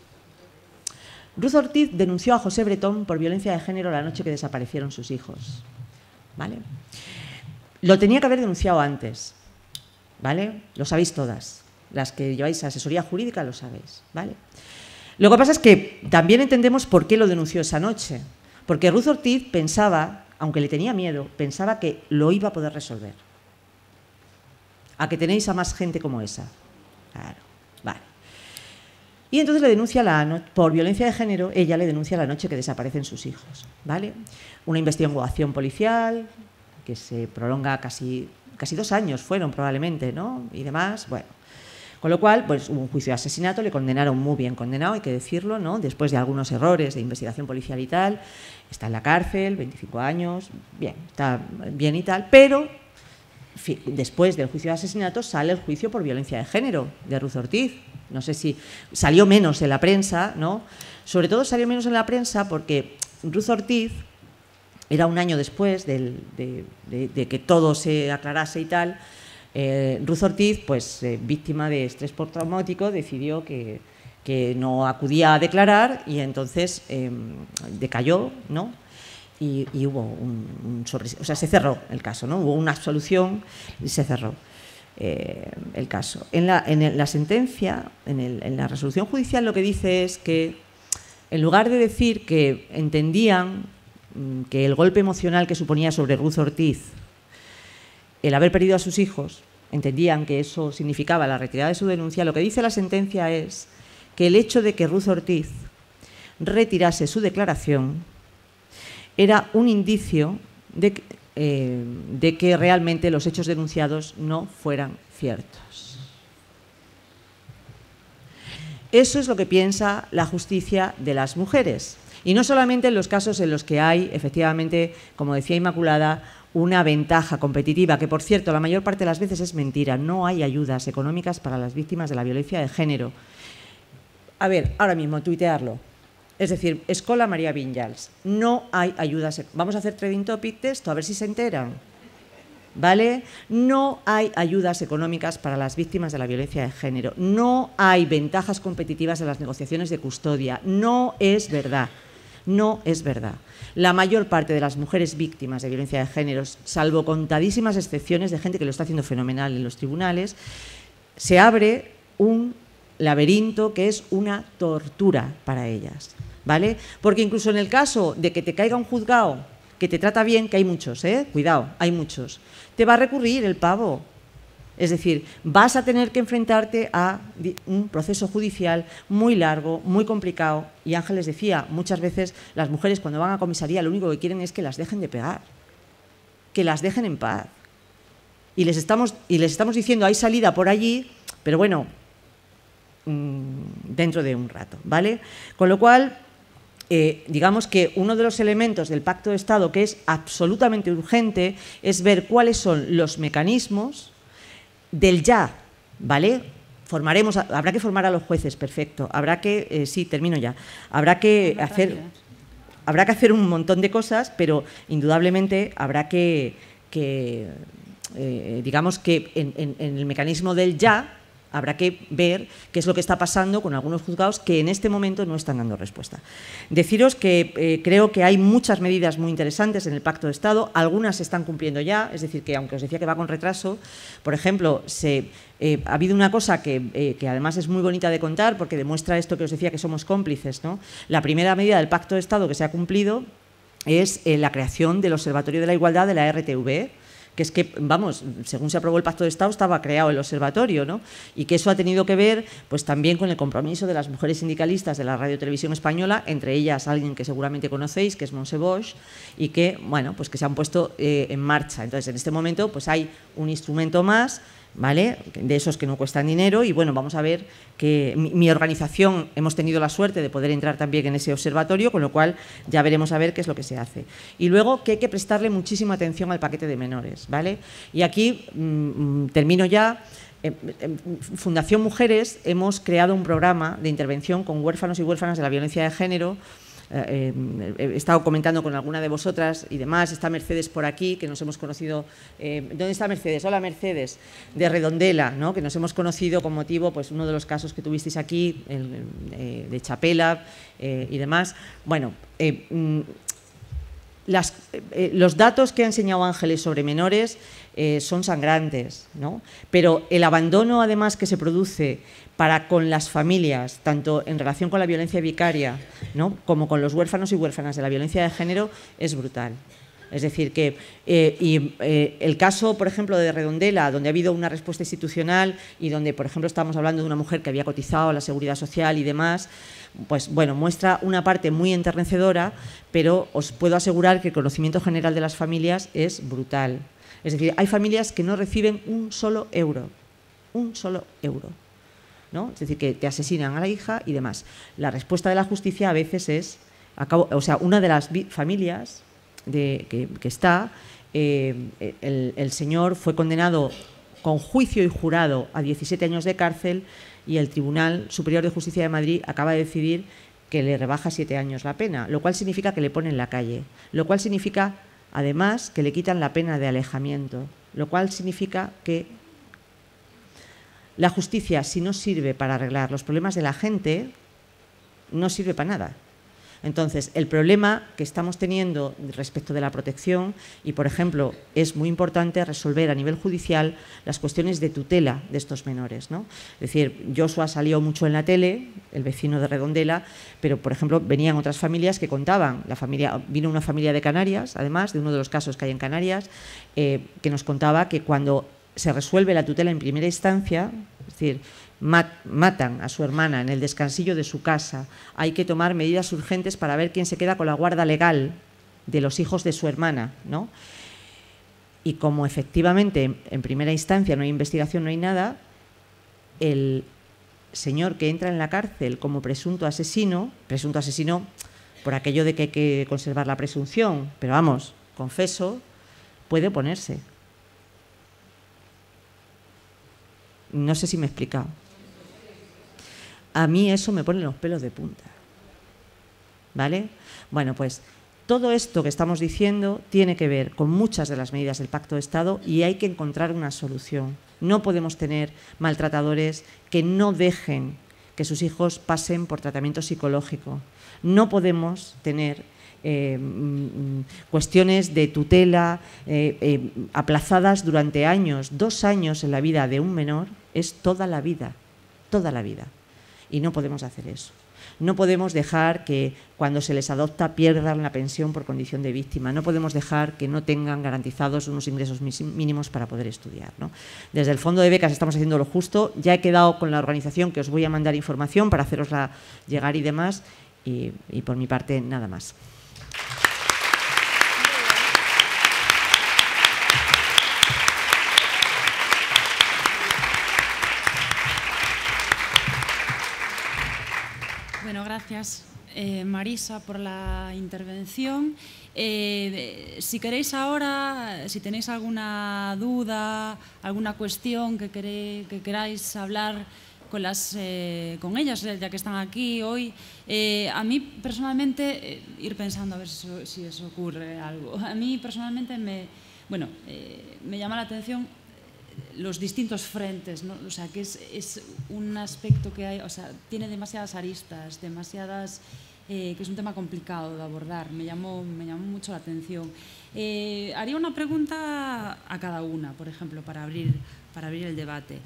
S3: Ruth Ortiz denunció a José Bretón por violencia de género la noche que desaparecieron sus hijos. ¿Vale? Lo tenía que haber denunciado antes. ¿Vale? Lo sabéis todas. Las que lleváis asesoría jurídica lo sabéis. ¿Vale? Lo que pasa es que también entendemos por qué lo denunció esa noche. Porque Ruth Ortiz pensaba, aunque le tenía miedo, pensaba que lo iba a poder resolver. ¿A que tenéis a más gente como esa? Claro. Vale. Y entonces le denuncia por violencia de género, ella le denuncia la noche que desaparecen sus hijos, ¿vale? Una investigación policial que se prolonga casi 2 años fueron probablemente, ¿no? Y demás, bueno. Con lo cual, pues hubo un juicio de asesinato, le condenaron muy bien condenado, hay que decirlo, ¿no? Después de algunos errores de investigación policial y tal, está en la cárcel, 25 años, bien, está bien y tal, pero después del juicio de asesinato sale el juicio por violencia de género de Ruth Ortiz. No sé si salió menos en la prensa, ¿no? Sobre todo salió menos en la prensa porque Ruth Ortiz era un año después de que todo se aclarase y tal. Ruth Ortiz, pues víctima de estrés postraumático, decidió que no acudía a declarar y entonces decayó, ¿no? Y hubo o sea, se cerró el caso, ¿no? Hubo una absolución y se cerró el caso. En la sentencia, en la resolución judicial, lo que dice es que, en lugar de decir que entendían que el golpe emocional que suponía sobre Ruth Ortiz el haber perdido a sus hijos, entendían que eso significaba la retirada de su denuncia, lo que dice la sentencia es que el hecho de que Ruth Ortiz retirase su declaración era un indicio de que realmente los hechos denunciados no fueran ciertos. Eso es lo que piensa la justicia de las mujeres. Y no solamente en los casos en los que hay, efectivamente, como decía Inmaculada, una ventaja competitiva, que por cierto, la mayor parte de las veces es mentira. No hay ayudas económicas para las víctimas de la violencia de género. A ver, ahora mismo, tuitearlo. Es decir, Escola María Vinyals, no hay ayudas. Vamos a hacer trending topic de esto, a ver si se enteran. ¿Vale? No hay ayudas económicas para las víctimas de la violencia de género. No hay ventajas competitivas en las negociaciones de custodia. No es verdad. No es verdad. La mayor parte de las mujeres víctimas de violencia de género, salvo contadísimas excepciones de gente que lo está haciendo fenomenal en los tribunales, se abre un laberinto que es una tortura para ellas, ¿vale? Porque incluso en el caso de que te caiga un juzgado que te trata bien, que hay muchos, cuidado, hay muchos, te va a recurrir el pavo. Es decir, vas a tener que enfrentarte a un proceso judicial muy largo, muy complicado. Y Ángeles decía, muchas veces las mujeres cuando van a comisaría lo único que quieren es que las dejen de pegar, que las dejen en paz. Y les estamos diciendo, hay salida por allí, pero bueno, dentro de un rato, ¿vale? Con lo cual, digamos que uno de los elementos del Pacto de Estado que es absolutamente urgente es ver cuáles son los mecanismos del ya, ¿vale? Habrá que formar a los jueces, perfecto. Habrá que, sí, termino ya. Habrá que hacer un montón de cosas, pero indudablemente habrá que digamos que en el mecanismo del ya habrá que ver qué es lo que está pasando con algunos juzgados que en este momento no están dando respuesta. Deciros que creo que hay muchas medidas muy interesantes en el Pacto de Estado, algunas se están cumpliendo ya, es decir, que aunque os decía que va con retraso, por ejemplo, ha habido una cosa que además es muy bonita de contar porque demuestra esto que os decía que somos cómplices, ¿no? La primera medida del Pacto de Estado que se ha cumplido es la creación del Observatorio de la Igualdad de la RTV, que es que, vamos, según se aprobó el Pacto de Estado estaba creado el observatorio, ¿no? Y que eso ha tenido que ver pues también con el compromiso de las mujeres sindicalistas de la Radio Televisión Española, entre ellas alguien que seguramente conocéis, que es Montse Bosch, y que, bueno, pues que se han puesto en marcha. Entonces, en este momento pues hay un instrumento más, ¿vale?, de esos que no cuestan dinero y, bueno, vamos a ver que mi organización hemos tenido la suerte de poder entrar también en ese observatorio, con lo cual ya veremos a ver qué es lo que se hace. Y luego que hay que prestarle muchísima atención al paquete de menores, ¿vale? Y aquí termino ya. Fundación Mujeres hemos creado un programa de intervención con huérfanos y huérfanas de la violencia de género. He estado comentando con alguna de vosotras y demás. Está Mercedes por aquí, que nos hemos conocido. ¿Dónde está Mercedes? Hola, Mercedes, de Redondela, ¿no?, que nos hemos conocido con motivo, pues, uno de los casos que tuvisteis aquí, de Chapela y demás. Bueno, los datos que ha enseñado Ángeles sobre menores son sangrantes, ¿no? Pero el abandono, además, que se produce para con las familias, tanto en relación con la violencia vicaria, ¿no?, como con los huérfanos y huérfanas de la violencia de género, es brutal. Es decir, que el caso, por ejemplo, de Redondela, donde ha habido una respuesta institucional y donde, por ejemplo, estamos hablando de una mujer que había cotizado a la Seguridad Social y demás, pues bueno, muestra una parte muy enternecedora, pero os puedo asegurar que el conocimiento general de las familias es brutal. Es decir, hay familias que no reciben un solo euro, ¿no? Es decir, que te asesinan a la hija y demás. La respuesta de la justicia a veces es, una de las familias que está, el señor fue condenado con juicio y jurado a 17 años de cárcel y el Tribunal Superior de Justicia de Madrid acaba de decidir que le rebaja 7 años la pena, lo cual significa que le pone en la calle, lo cual significa, además, que le quitan la pena de alejamiento, lo cual significa que la justicia, si no sirve para arreglar los problemas de la gente, no sirve para nada. Entonces, el problema que estamos teniendo respecto de la protección, y por ejemplo, es muy importante resolver a nivel judicial las cuestiones de tutela de estos menores, ¿no? Es decir, Joshua salió mucho en la tele, el vecino de Redondela, pero por ejemplo venían otras familias que contaban. Vino una familia de Canarias, además de uno de los casos que hay en Canarias, que nos contaba que cuando se resuelve la tutela en primera instancia, es decir, matan a su hermana en el descansillo de su casa, hay que tomar medidas urgentes para ver quién se queda con la guarda legal de los hijos de su hermana, ¿no? Y como efectivamente en primera instancia no hay investigación, no hay nada, el señor que entra en la cárcel como presunto asesino por aquello de que hay que conservar la presunción, pero vamos, confeso, puede oponerse. No sé si me he explicado. A mí eso me pone los pelos de punta, ¿vale? Bueno, pues todo esto que estamos diciendo tiene que ver con muchas de las medidas del Pacto de Estado y hay que encontrar una solución. No podemos tener maltratadores que no dejen que sus hijos pasen por tratamiento psicológico. No podemos tener cuestiones de tutela aplazadas durante años. 2 años en la vida de un menor es toda la vida, y no podemos hacer eso. No podemos dejar que cuando se les adopta pierdan la pensión por condición de víctima. No podemos dejar que no tengan garantizados unos ingresos mínimos para poder estudiar, ¿no? Desde el Fondo de Becas estamos haciendo lo justo. Ya he quedado con la organización que os voy a mandar información para hacerosla llegar y demás. Y por mi parte, nada más.
S1: Bueno, gracias Marisa por la intervención. Si queréis ahora, si tenéis alguna duda, alguna cuestión que queráis hablar con ellas, ya que están aquí hoy, a mí personalmente, ir pensando a ver si os ocurre algo, a mí personalmente me llama la atención los distintos frentes, ¿no? O sea, que es un aspecto que hay, o sea, tiene demasiadas aristas, que es un tema complicado de abordar. Me llamó mucho la atención. Haría una pregunta a cada una, por ejemplo, para abrir el debate,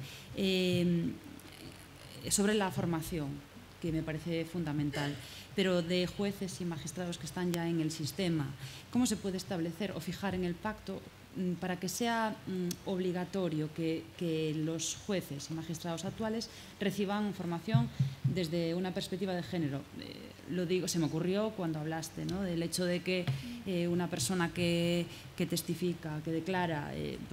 S1: sobre la formación, que me parece fundamental, pero de jueces y magistrados que están ya en el sistema. ¿Cómo se puede establecer o fijar en el pacto para que sea obligatorio que los jueces y magistrados actuales reciban formación desde una perspectiva de género? Lo digo, se me ocurrió cuando hablaste, ¿no?, del hecho de que una persona que testifica, que declara,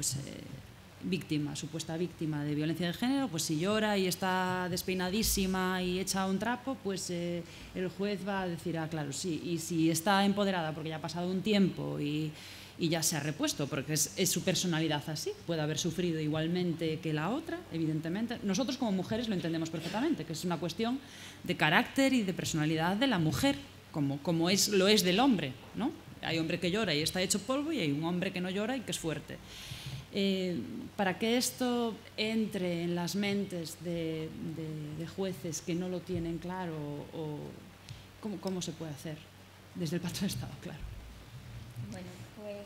S1: supuesta víctima de violencia de género, pues si llora y está despeinadísima y echa un trapo, pues el juez va a decir, ah, claro, sí, y si está empoderada porque ya ha pasado un tiempo y ya se ha repuesto, porque es su personalidad así, puede haber sufrido igualmente que la otra, evidentemente. Nosotros como mujeres lo entendemos perfectamente, que es una cuestión de carácter y de personalidad de la mujer, como lo es del hombre, ¿no? Hay hombre que llora y está hecho polvo y hay un hombre que no llora y que es fuerte. Para que esto entre en las mentes de jueces que no lo tienen claro, ¿cómo se puede hacer? Desde el Pacto de Estado, claro.
S2: Bueno, pues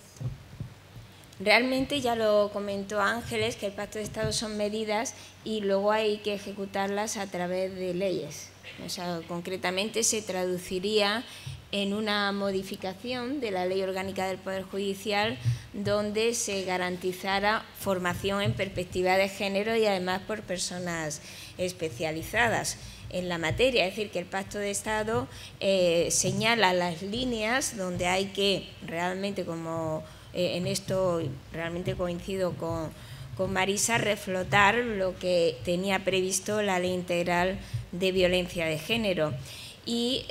S2: realmente ya lo comentó Ángeles, que el Pacto de Estado son medidas y luego hay que ejecutarlas a través de leyes. O sea, concretamente se traduciría en una modificación de la Ley Orgánica del Poder Judicial donde se garantizara formación en perspectiva de género y además por personas especializadas en la materia. Es decir, que el Pacto de Estado señala las líneas donde hay que realmente, como en esto realmente coincido con Marisa, reflotar lo que tenía previsto la Ley Integral de Violencia de Género. Y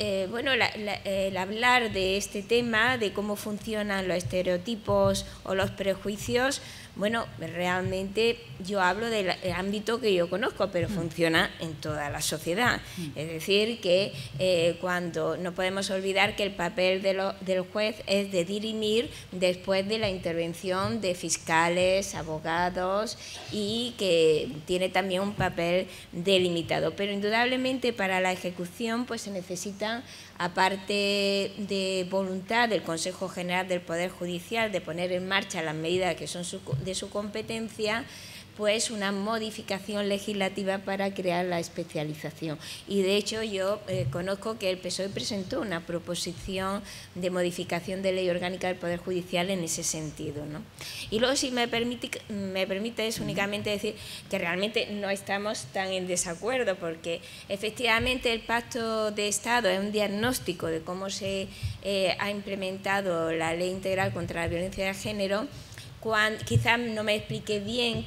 S2: el hablar de este tema, de cómo funcionan los estereotipos o los prejuicios, bueno, realmente yo hablo del ámbito que yo conozco, pero funciona en toda la sociedad. Es decir, que cuando no podemos olvidar que el papel del juez es de dirimir después de la intervención de fiscales, abogados, y que tiene también un papel delimitado. Pero indudablemente para la ejecución pues se necesita, aparte de voluntad del Consejo General del Poder Judicial de poner en marcha las medidas que son de su competencia, pues una modificación legislativa para crear la especialización. Y de hecho yo conozco que el PSOE presentó una proposición de modificación de Ley Orgánica del Poder Judicial en ese sentido, ¿no? Y luego, si me permite es únicamente decir que realmente no estamos tan en desacuerdo, porque efectivamente el Pacto de Estado es un diagnóstico de cómo se ha implementado la Ley Integral contra la Violencia de Género. Quizás no me expliqué bien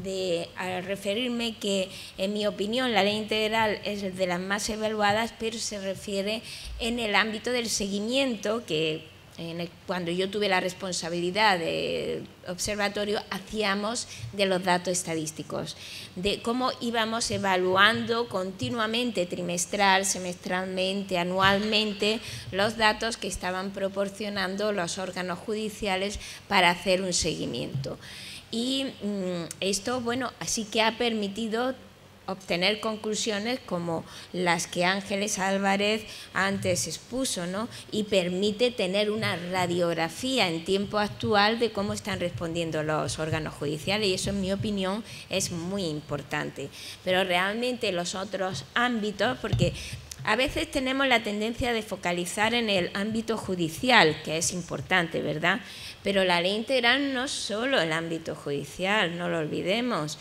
S2: al referirme que, en mi opinión, la ley integral es de las más evaluadas, pero se refiere en el ámbito del seguimiento que cuando yo tuve la responsabilidad del observatorio hacíamos de los datos estadísticos, de cómo íbamos evaluando continuamente, trimestral, semestralmente, anualmente, los datos que estaban proporcionando los órganos judiciales para hacer un seguimiento. Y esto, bueno, así que ha permitido obtener conclusiones como las que Ángeles Álvarez antes expuso, ¿no? Y permite tener una radiografía en tiempo actual de cómo están respondiendo los órganos judiciales, y eso, en mi opinión, es muy importante. Pero realmente los otros ámbitos, porque A veces tenemos la tendencia de focalizar en el ámbito judicial, que es importante, ¿verdad? Pero la ley integral no es solo el ámbito judicial, no lo olvidemos.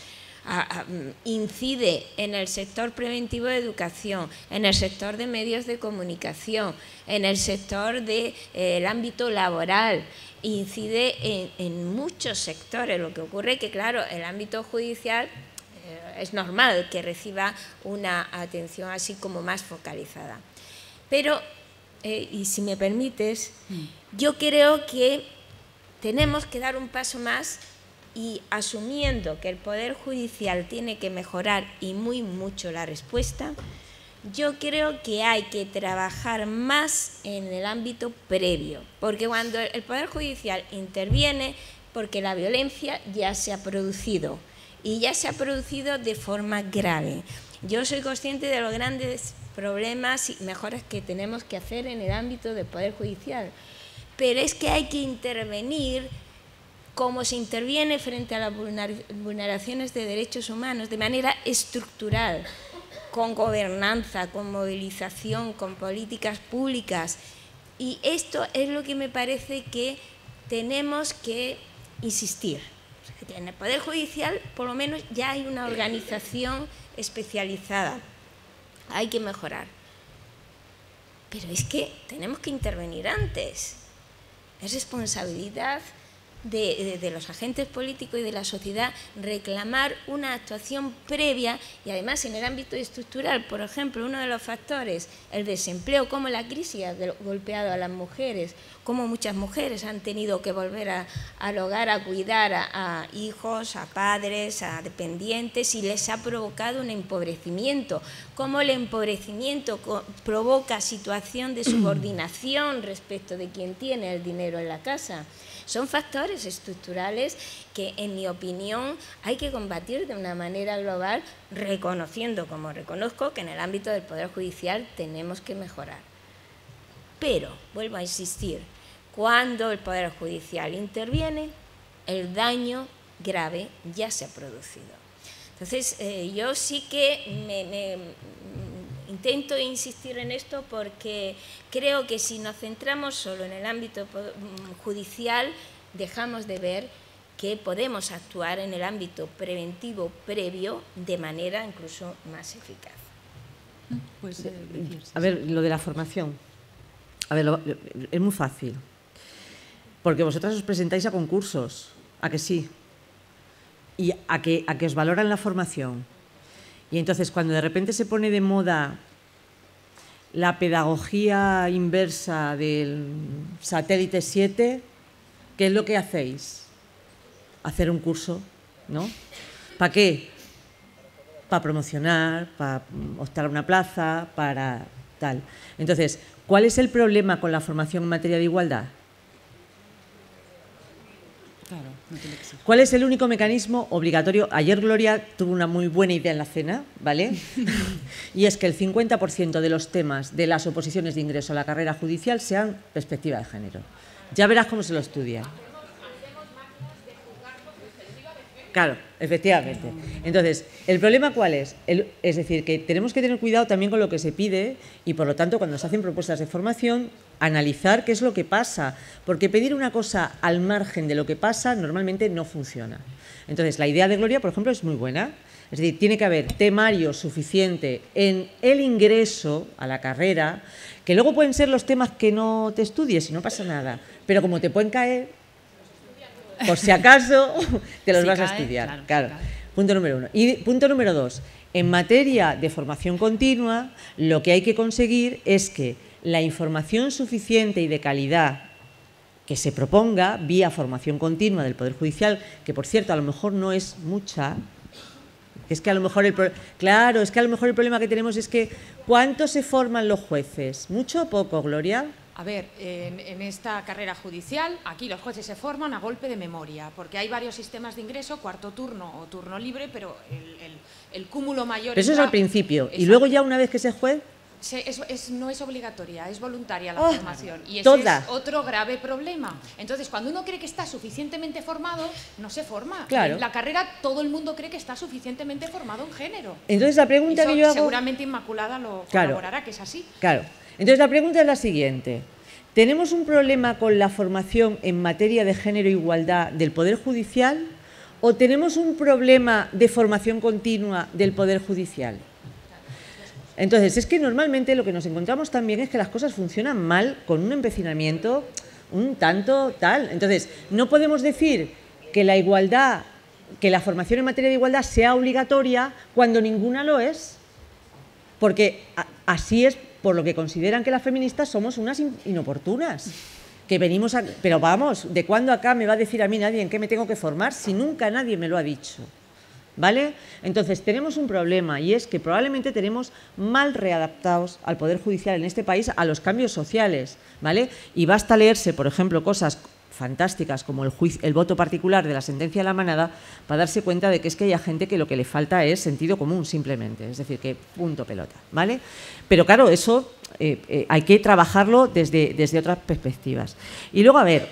S2: Incide en el sector preventivo de educación, en el sector de medios de comunicación, en el sector del ámbito laboral, incide en muchos sectores. Lo que ocurre es que, claro, el ámbito judicial es normal que reciba una atención así como más focalizada. Pero, y si me permites, yo creo que tenemos que dar un paso más y asumiendo que el Poder Judicial tiene que mejorar y muy mucho la respuesta, yo creo que hay que trabajar más en el ámbito previo, porque cuando el Poder Judicial interviene, porque la violencia ya se ha producido y ya se ha producido de forma grave. Yo soy consciente de los grandes problemas y mejoras que tenemos que hacer en el ámbito del Poder Judicial, pero es que hay que intervenir como se interviene frente a las vulneraciones de derechos humanos de manera estructural, con gobernanza, con movilización, con políticas públicas. Y esto es lo que me parece que tenemos que insistir. En el Poder Judicial, por lo menos, ya hay una organización especializada. Hay que mejorar. Pero es que tenemos que intervenir antes. Es responsabilidad de los agentes políticos y de la sociedad reclamar una actuación previa y además en el ámbito estructural. Por ejemplo, uno de los factores, el desempleo, cómo la crisis ha golpeado a las mujeres, cómo muchas mujeres han tenido que volver al hogar a cuidar a hijos, a padres, a dependientes y les ha provocado un empobrecimiento, cómo el empobrecimiento provoca situación de subordinación respecto de quien tiene el dinero en la casa. Son factores estructurales que, en mi opinión, hay que combatir de una manera global, reconociendo, como reconozco, que en el ámbito del Poder Judicial tenemos que mejorar. Pero, vuelvo a insistir, cuando el Poder Judicial interviene, el daño grave ya se ha producido. Entonces, yo sí que intento insistir en esto porque creo que si nos centramos solo en el ámbito judicial, dejamos de ver que podemos actuar en el ámbito preventivo previo de manera incluso más eficaz.
S1: Pues,
S3: a ver, lo de la formación. A ver, es muy fácil. Porque vosotras os presentáis a concursos, ¿a que sí? Y a que os valoran la formación. Y entonces, cuando de repente se pone de moda la pedagogía inversa del satélite 7, ¿qué es lo que hacéis? Hacer un curso, ¿no? ¿Para qué? Para promocionar, para optar a una plaza, para tal. Entonces, ¿cuál es el problema con la formación en materia de igualdad?
S1: Claro, no tiene que ser.
S3: ¿Cuál es el único mecanismo obligatorio? Ayer Gloria tuvo una muy buena idea en la cena, ¿vale? Y es que el 50% de los temas de las oposiciones de ingreso a la carrera judicial sean perspectiva de género. Ya verás cómo se lo estudia. Claro, efectivamente. Entonces, ¿el problema cuál es? Es decir, que tenemos que tener cuidado también con lo que se pide y, por lo tanto, cuando se hacen propuestas de formación, analizar qué es lo que pasa, porque pedir una cosa al margen de lo que pasa normalmente no funciona. Entonces, la idea de Gloria, por ejemplo, es muy buena. Es decir, tiene que haber temario suficiente en el ingreso a la carrera, que luego pueden ser los temas que no te estudies y no pasa nada, pero como te pueden caer, por si acaso, te los
S1: si
S3: vas
S1: cae,
S3: a estudiar.
S1: Claro.
S3: Punto número 1. Y punto número 2. En materia de formación continua, lo que hay que conseguir es que la información suficiente y de calidad que se proponga vía formación continua del Poder Judicial, que por cierto a lo mejor no es mucha, es que a lo mejor el problema que tenemos es que ¿cuánto se forman los jueces? ¿Mucho o poco, Gloria?
S4: A ver, en esta carrera judicial, aquí los jueces se forman a golpe de memoria, porque hay varios sistemas de ingreso, cuarto turno o turno libre, pero el cúmulo mayor...
S3: Pero eso es al principio.
S4: Exacto.
S3: Y luego ya una vez que se es juez...
S4: no es obligatoria, es voluntaria la formación. Y ese
S3: toda.
S4: es otro grave problema. Entonces, cuando uno cree que está suficientemente formado, no se forma.
S3: Claro.
S4: En la carrera todo el mundo cree que está suficientemente formado en género.
S3: Entonces la pregunta que yo hago...
S4: Seguramente Inmaculada lo corroborará, que es así.
S3: Claro. Entonces la pregunta es la siguiente. ¿Tenemos un problema con la formación en materia de género e igualdad del Poder Judicial o tenemos un problema de formación continua del Poder Judicial? Entonces, es que normalmente lo que nos encontramos también es que las cosas funcionan mal con un empecinamiento un tanto tal. Entonces, no podemos decir que la igualdad, que la formación en materia de igualdad sea obligatoria cuando ninguna lo es, porque así es por lo que consideran que las feministas somos unas inoportunas, que venimos a... Pero vamos, ¿de cuándo acá me va a decir a mí nadie en qué me tengo que formar si nunca nadie me lo ha dicho? ¿Vale? Entonces, tenemos un problema y es que probablemente tenemos mal readaptados al Poder Judicial en este país a los cambios sociales, ¿vale? Y basta leerse, por ejemplo, cosas fantásticas como el voto particular de la sentencia de la Manada para darse cuenta de que es que hay gente que lo que le falta es sentido común simplemente, es decir, que punto pelota, ¿vale? Pero claro, eso hay que trabajarlo desde otras perspectivas. Y luego, a ver...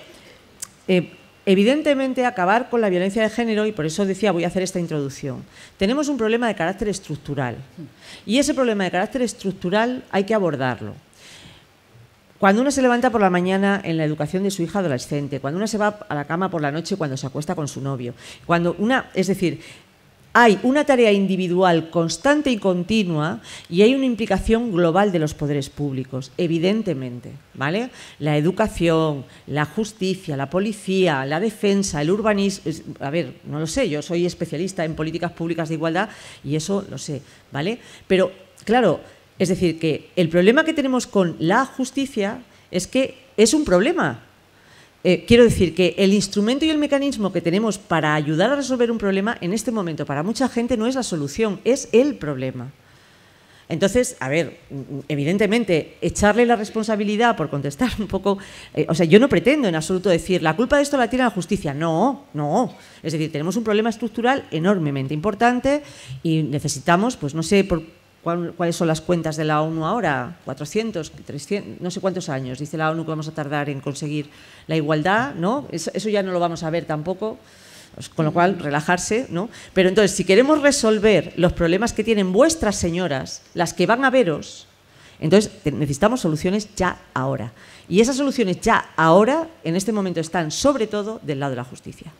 S3: evidentemente, acabar con la violencia de género, y por eso decía, voy a hacer esta introducción, tenemos un problema de carácter estructural y ese problema de carácter estructural hay que abordarlo. Cuando uno se levanta por la mañana en la educación de su hija adolescente, cuando uno se va a la cama por la noche cuando se acuesta con su novio, es decir, hay una tarea individual constante y continua y hay una implicación global de los poderes públicos, evidentemente, ¿vale? La educación, la justicia, la policía, la defensa, el urbanismo... A ver, no lo sé, yo soy especialista en políticas públicas de igualdad y eso lo sé, ¿vale? Pero, claro, es decir, que el problema que tenemos con la justicia es que es un problema. Quiero decir que el instrumento y el mecanismo que tenemos para ayudar a resolver un problema en este momento para mucha gente no es la solución, es el problema. Entonces, a ver, evidentemente, echarle la responsabilidad por contestar un poco... o sea, yo no pretendo en absoluto decir la culpa de esto la tiene la justicia. No, no. Es decir, tenemos un problema estructural enormemente importante y necesitamos, pues no sé cuáles son las cuentas de la ONU ahora, 400, 300, no sé cuántos años, dice la ONU que vamos a tardar en conseguir la igualdad, ¿no? Eso ya no lo vamos a ver tampoco, con lo cual relajarse, ¿no? Pero entonces, si queremos resolver los problemas que tienen vuestras señoras, las que van a veros, entonces necesitamos soluciones ya ahora. Y esas soluciones ya ahora, en este momento, están sobre todo del lado de la justicia.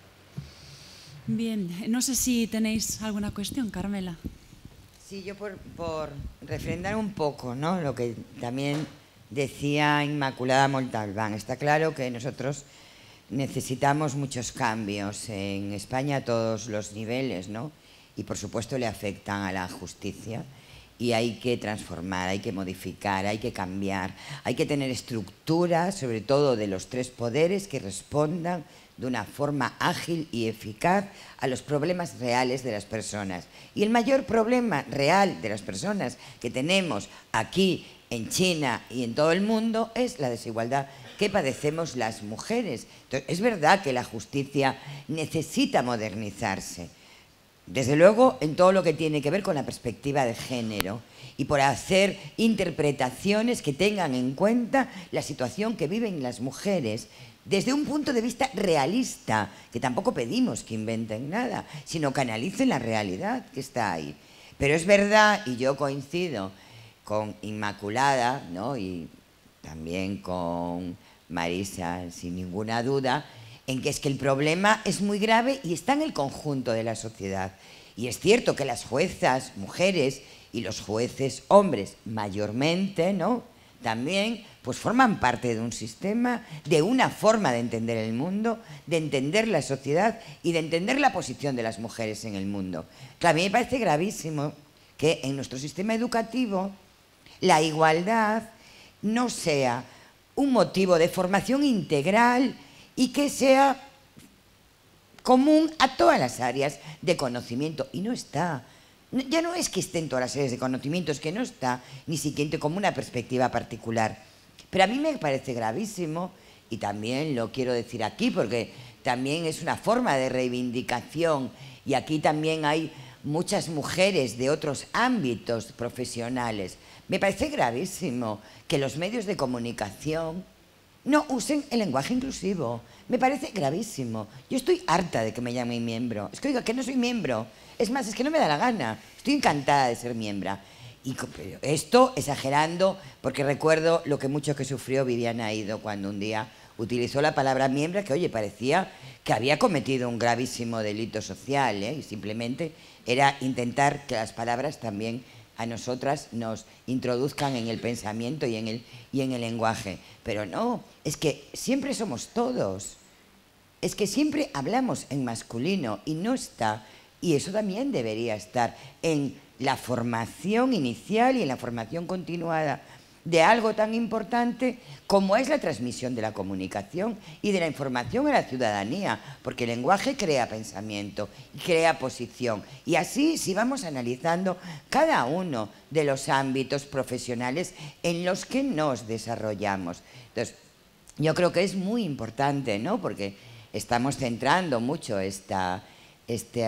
S1: Bien, no sé si tenéis alguna cuestión, Carmela.
S5: Sí, yo por refrendar un poco, ¿no?, lo que también decía Inmaculada Montalbán. Está claro que nosotros necesitamos muchos cambios en España a todos los niveles, ¿no? Y por supuesto le afectan a la justicia y hay que transformar, hay que modificar, hay que cambiar, hay que tener estructuras, sobre todo de los tres poderes, que respondan de una forma ágil y eficaz a los problemas reales de las personas. Y el mayor problema real de las personas que tenemos aquí en China y en todo el mundo es la desigualdad que padecemos las mujeres. Entonces, es verdad que la justicia necesita modernizarse, desde luego en todo lo que tiene que ver con la perspectiva de género y por hacer interpretaciones que tengan en cuenta la situación que viven las mujeres desde un punto de vista realista, que tampoco pedimos que inventen nada, sino que analicen la realidad que está ahí. Pero es verdad, y yo coincido con Inmaculada, ¿no?, y también con Marisa, sin ninguna duda, en que es que el problema es muy grave y está en el conjunto de la sociedad. Y es cierto que las juezas mujeres y los jueces hombres mayormente, ¿no?, también pues forman parte de un sistema, de una forma de entender el mundo, de entender la sociedad y de entender la posición de las mujeres en el mundo. Claro, a mí me parece gravísimo que en nuestro sistema educativo la igualdad no sea un motivo de formación integral y que sea común a todas las áreas de conocimiento. Y no está. Ya no es que esté en todas las áreas de conocimiento, es que no está ni siquiera como una perspectiva particular. Pero a mí me parece gravísimo, y también lo quiero decir aquí porque también es una forma de reivindicación, y aquí también hay muchas mujeres de otros ámbitos profesionales. Me parece gravísimo que los medios de comunicación no usen el lenguaje inclusivo. Me parece gravísimo. Yo estoy harta de que me llamen miembro. Es que diga que no soy miembro. Es más, es que no me da la gana. Estoy encantada de ser miembro. Y esto exagerando, porque recuerdo lo que mucho que sufrió Viviana Aido cuando un día utilizó la palabra miembro, que oye, parecía que había cometido un gravísimo delito social, y simplemente era intentar que las palabras también a nosotras nos introduzcan en el pensamiento y en el lenguaje. Pero no, es que siempre somos todos. Es que siempre hablamos en masculino y no está. Y eso también debería estar en la formación inicial y en la formación continuada de algo tan importante como es la transmisión de la comunicación y de la información a la ciudadanía, porque el lenguaje crea pensamiento y crea posición. Y así, si vamos analizando cada uno de los ámbitos profesionales en los que nos desarrollamos. Entonces, yo creo que es muy importante, ¿no? Porque estamos centrando mucho este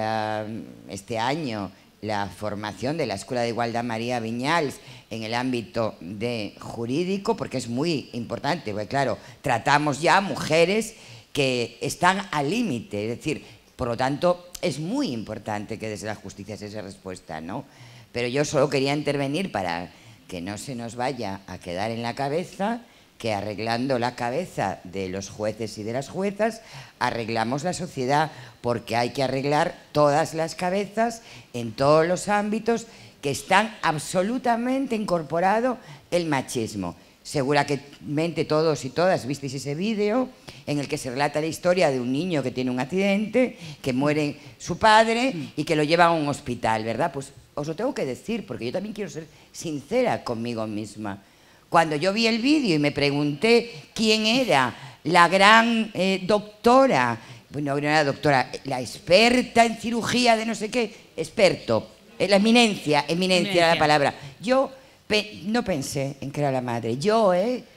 S5: año la formación de la Escuela de Igualdad María Viñals en el ámbito jurídico, porque es muy importante, porque claro, tratamos ya mujeres que están al límite, es decir, por lo tanto, es muy importante que desde la justicia se dé respuesta, ¿no? Pero yo solo quería intervenir para que no se nos vaya a quedar en la cabeza que arreglando la cabeza de los jueces y de las juezas arreglamos la sociedad, porque hay que arreglar todas las cabezas en todos los ámbitos que están absolutamente incorporado el machismo. Seguramente todos y todas visteis ese vídeo en el que se relata la historia de un niño que tiene un accidente, que muere su padre y que lo lleva a un hospital, ¿verdad? Pues os lo tengo que decir, porque yo también quiero ser sincera conmigo misma. Cuando yo vi el vídeo y me pregunté quién era la gran doctora, bueno, no era doctora, la experta en cirugía de no sé qué, experto, la eminencia era la palabra. Yo no pensé en que era la madre. Yo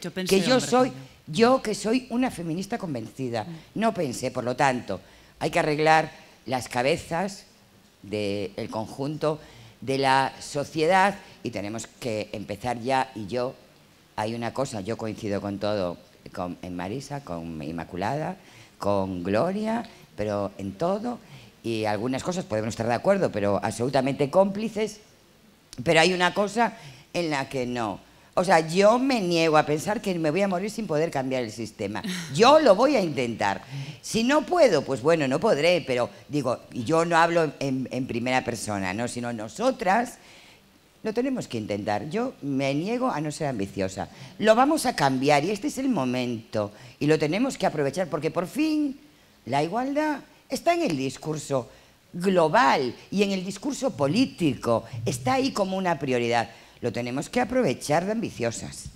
S5: que soy una feminista convencida. No pensé, por lo tanto, hay que arreglar las cabezas del conjunto de la sociedad y tenemos que empezar ya. Y hay una cosa, yo coincido con todo, en Marisa, con Inmaculada, con Gloria, pero en todo, y algunas cosas podemos estar de acuerdo, pero absolutamente cómplices, pero hay una cosa en la que no. O sea, yo me niego a pensar que me voy a morir sin poder cambiar el sistema. Yo lo voy a intentar. Si no puedo, pues bueno, no podré, pero digo, y yo no hablo en primera persona, ¿no? Sino nosotras lo tenemos que intentar. Yo me niego a no ser ambiciosa. Lo vamos a cambiar y este es el momento. Y lo tenemos que aprovechar porque por fin la igualdad está en el discurso global y en el discurso político. Está ahí como una prioridad. Lo tenemos que aprovechar de ambiciosas.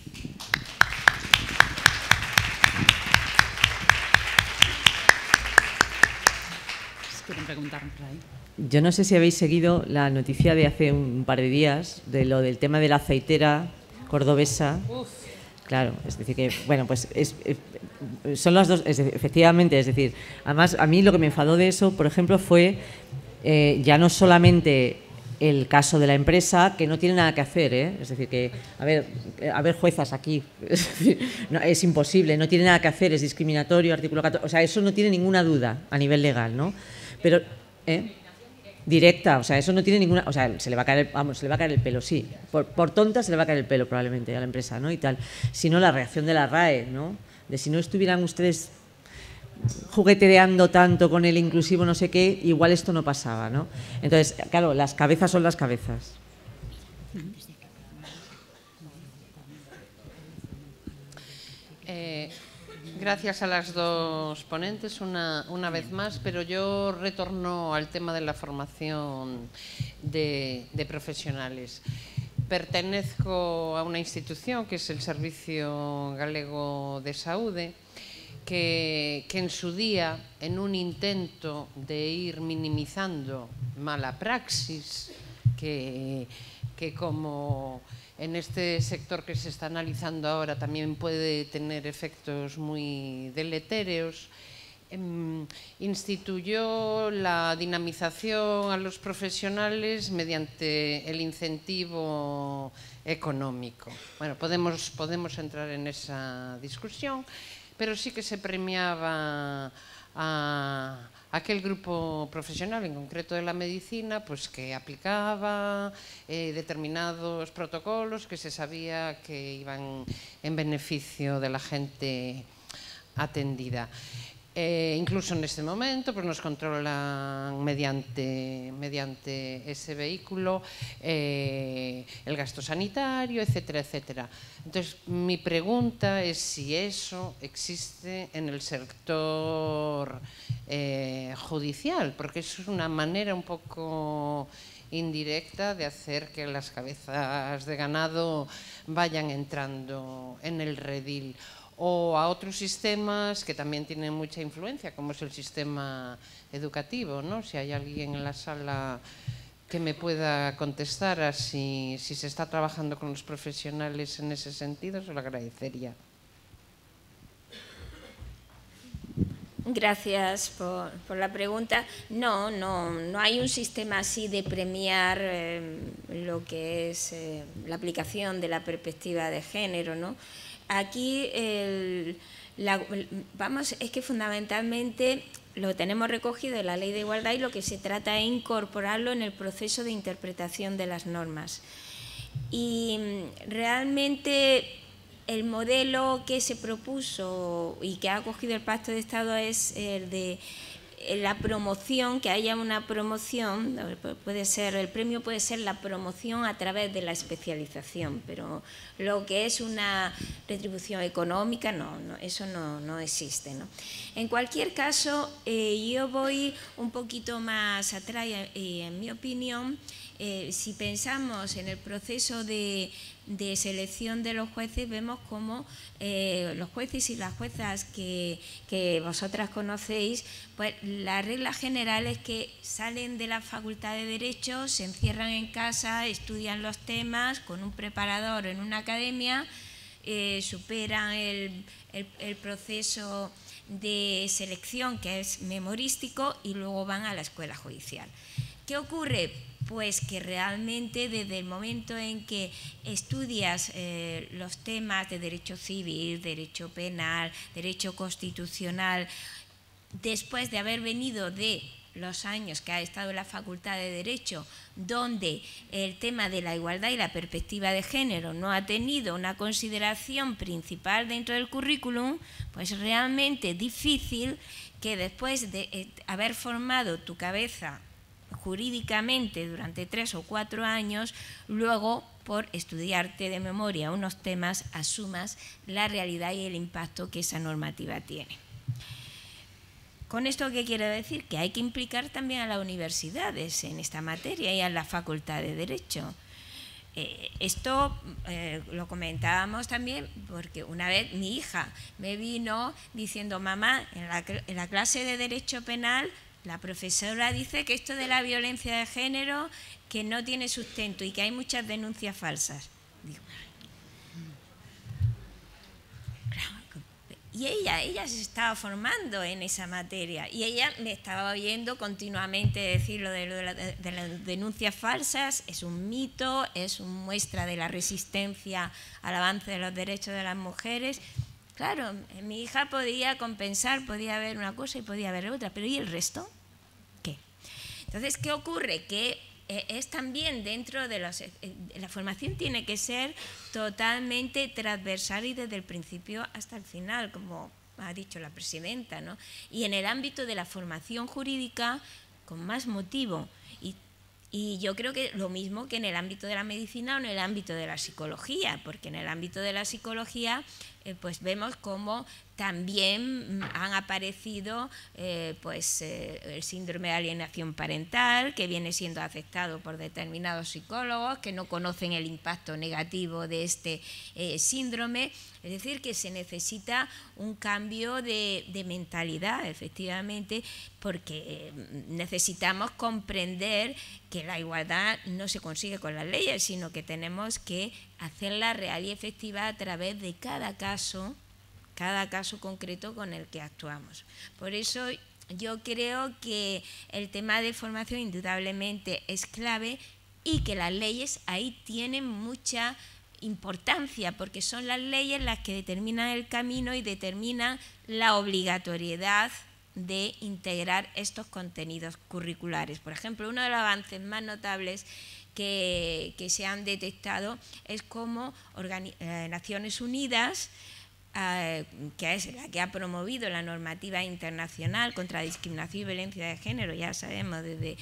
S1: ¿Quieren preguntar por ahí?
S3: Yo no sé si habéis seguido la noticia de hace un par de días de lo del tema de la aceitera cordobesa. Uf. Claro, es decir que, bueno, pues son las dos, efectivamente, es decir, además a mí lo que me enfadó de eso, por ejemplo, fue ya no solamente el caso de la empresa, que no tiene nada que hacer, es decir, que, a ver juezas aquí, es decir, no, es imposible, no tiene nada que hacer, es discriminatorio, artículo 14, o sea, eso no tiene ninguna duda a nivel legal, ¿no? Pero, directa, o sea, eso no tiene ninguna, o sea, se le va a caer, se le va a caer el pelo, sí, por tonta se le va a caer el pelo probablemente a la empresa, ¿no? Y tal, sino la reacción de la RAE, ¿no? De si no estuvieran ustedes jugueteando tanto con el inclusivo no sé qué, igual esto no pasaba, ¿no? Entonces, claro, las cabezas son las cabezas.
S6: Gracias a las dos ponentes una vez más, pero yo retorno al tema de la formación de profesionales. Pertenezco a una institución que es el Servicio Galego de Saúde, que en su día, en un intento de ir minimizando mala praxis, que como en este sector que se está analizando ahora también puede tener efectos muy deletéreos, instituyó la dinamización a los profesionales mediante el incentivo económico. Bueno, podemos entrar en esa discusión, pero sí que se premiaba a aquel grupo profesional, en concreto de la medicina, pues que aplicaba determinados protocolos que se sabía que iban en beneficio de la gente atendida. Incluso en este momento pues nos controlan mediante ese vehículo el gasto sanitario, etcétera, etcétera. Entonces, mi pregunta es si eso existe en el sector judicial, porque eso es una manera un poco indirecta de hacer que las cabezas de ganado vayan entrando en el redil, o a otros sistemas que también tienen mucha influencia, como es el sistema educativo, ¿no? Si hay alguien en la sala que me pueda contestar a si se está trabajando con los profesionales en ese sentido, se lo agradecería.
S2: Gracias por la pregunta. No hay un sistema así de premiar lo que es la aplicación de la perspectiva de género, ¿no? Aquí, es que fundamentalmente lo tenemos recogido en la Ley de Igualdad y lo que se trata es incorporarlo en el proceso de interpretación de las normas. Y realmente el modelo que se propuso y que ha acogido el Pacto de Estado es el de la promoción, que haya una promoción, el premio puede ser la promoción a través de la especialización, pero lo que es una retribución económica, eso no existe, ¿no? En cualquier caso, yo voy un poquito más atrás y en mi opinión, si pensamos en el proceso de selección de los jueces, vemos cómo los jueces y las juezas que vosotras conocéis, pues la regla general es que salen de la Facultad de Derecho, se encierran en casa, estudian los temas con un preparador en una academia, superan el proceso de selección, que es memorístico, y luego van a la escuela judicial. ¿Qué ocurre? Pues que realmente desde el momento en que estudias los temas de derecho civil, derecho penal, derecho constitucional, después de haber venido de los años que ha estado en la Facultad de Derecho, donde el tema de la igualdad y la perspectiva de género no ha tenido una consideración principal dentro del currículum, pues realmente es difícil que después de haber formado tu cabeza jurídicamente durante 3 o 4 años, luego por estudiarte de memoria unos temas asumas la realidad y el impacto que esa normativa tiene. ¿Con esto qué quiero decir? Que hay que implicar también a las universidades en esta materia y a la Facultad de Derecho. Esto lo comentábamos también porque una vez mi hija me vino diciendo: mamá, en la clase de Derecho Penal la profesora dice que esto de la violencia de género que no tiene sustento y que hay muchas denuncias falsas. Digo, y ella se estaba formando en esa materia y ella me estaba oyendo continuamente decir lo de las denuncias falsas. Es un mito, es una muestra de la resistencia al avance de los derechos de las mujeres. Claro, mi hija podía compensar, podía haber una cosa y podía haber otra, pero ¿y el resto? ¿Qué? Entonces, ¿qué ocurre? Que es también dentro de la formación tiene que ser totalmente transversal y desde el principio hasta el final, como ha dicho la presidenta, ¿no? Y en el ámbito de la formación jurídica, con más motivo. Y yo creo que lo mismo que en el ámbito de la medicina o en el ámbito de la psicología, porque en el ámbito de la psicología pues vemos cómo también han aparecido el síndrome de alienación parental, que viene siendo aceptado por determinados psicólogos que no conocen el impacto negativo de este síndrome. Es decir, que se necesita un cambio de mentalidad, efectivamente, porque necesitamos comprender que la igualdad no se consigue con las leyes, sino que tenemos que hacerla real y efectiva a través de cada caso cada caso concreto con el que actuamos. Por eso yo creo que el tema de formación indudablemente es clave y que las leyes ahí tienen mucha importancia, porque son las leyes las que determinan el camino y determinan la obligatoriedad de integrar estos contenidos curriculares. Por ejemplo, uno de los avances más notables que se han detectado es cómo Naciones Unidas, que es la que ha promovido la normativa internacional contra discriminación y violencia de género, ya sabemos desde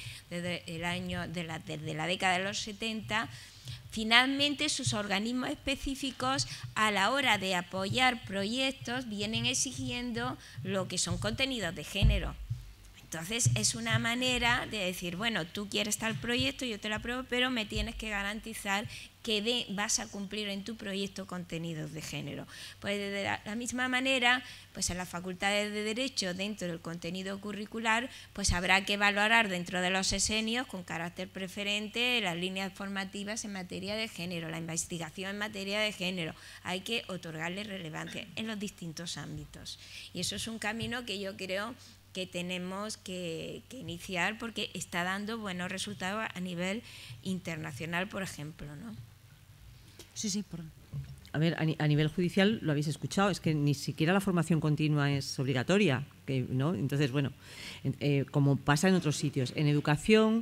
S2: la década de los 70, finalmente sus organismos específicos a la hora de apoyar proyectos vienen exigiendo lo que son contenidos de género. Entonces es una manera de decir, bueno, tú quieres tal proyecto, yo te lo apruebo, pero me tienes que garantizar que vas a cumplir en tu proyecto contenidos de género. Pues de la misma manera, pues en las facultades de Derecho, dentro del contenido curricular, pues habrá que valorar dentro de los sesenios con carácter preferente las líneas formativas en materia de género, la investigación en materia de género. Hay que otorgarle relevancia en los distintos ámbitos. Y eso es un camino que yo creo que tenemos que iniciar porque está dando buenos resultados a nivel internacional, por ejemplo, ¿no?
S1: Sí,
S3: A ver, a nivel judicial lo habéis escuchado, es que ni siquiera la formación continua es obligatoria, ¿no? Entonces, bueno, como pasa en otros sitios. En educación,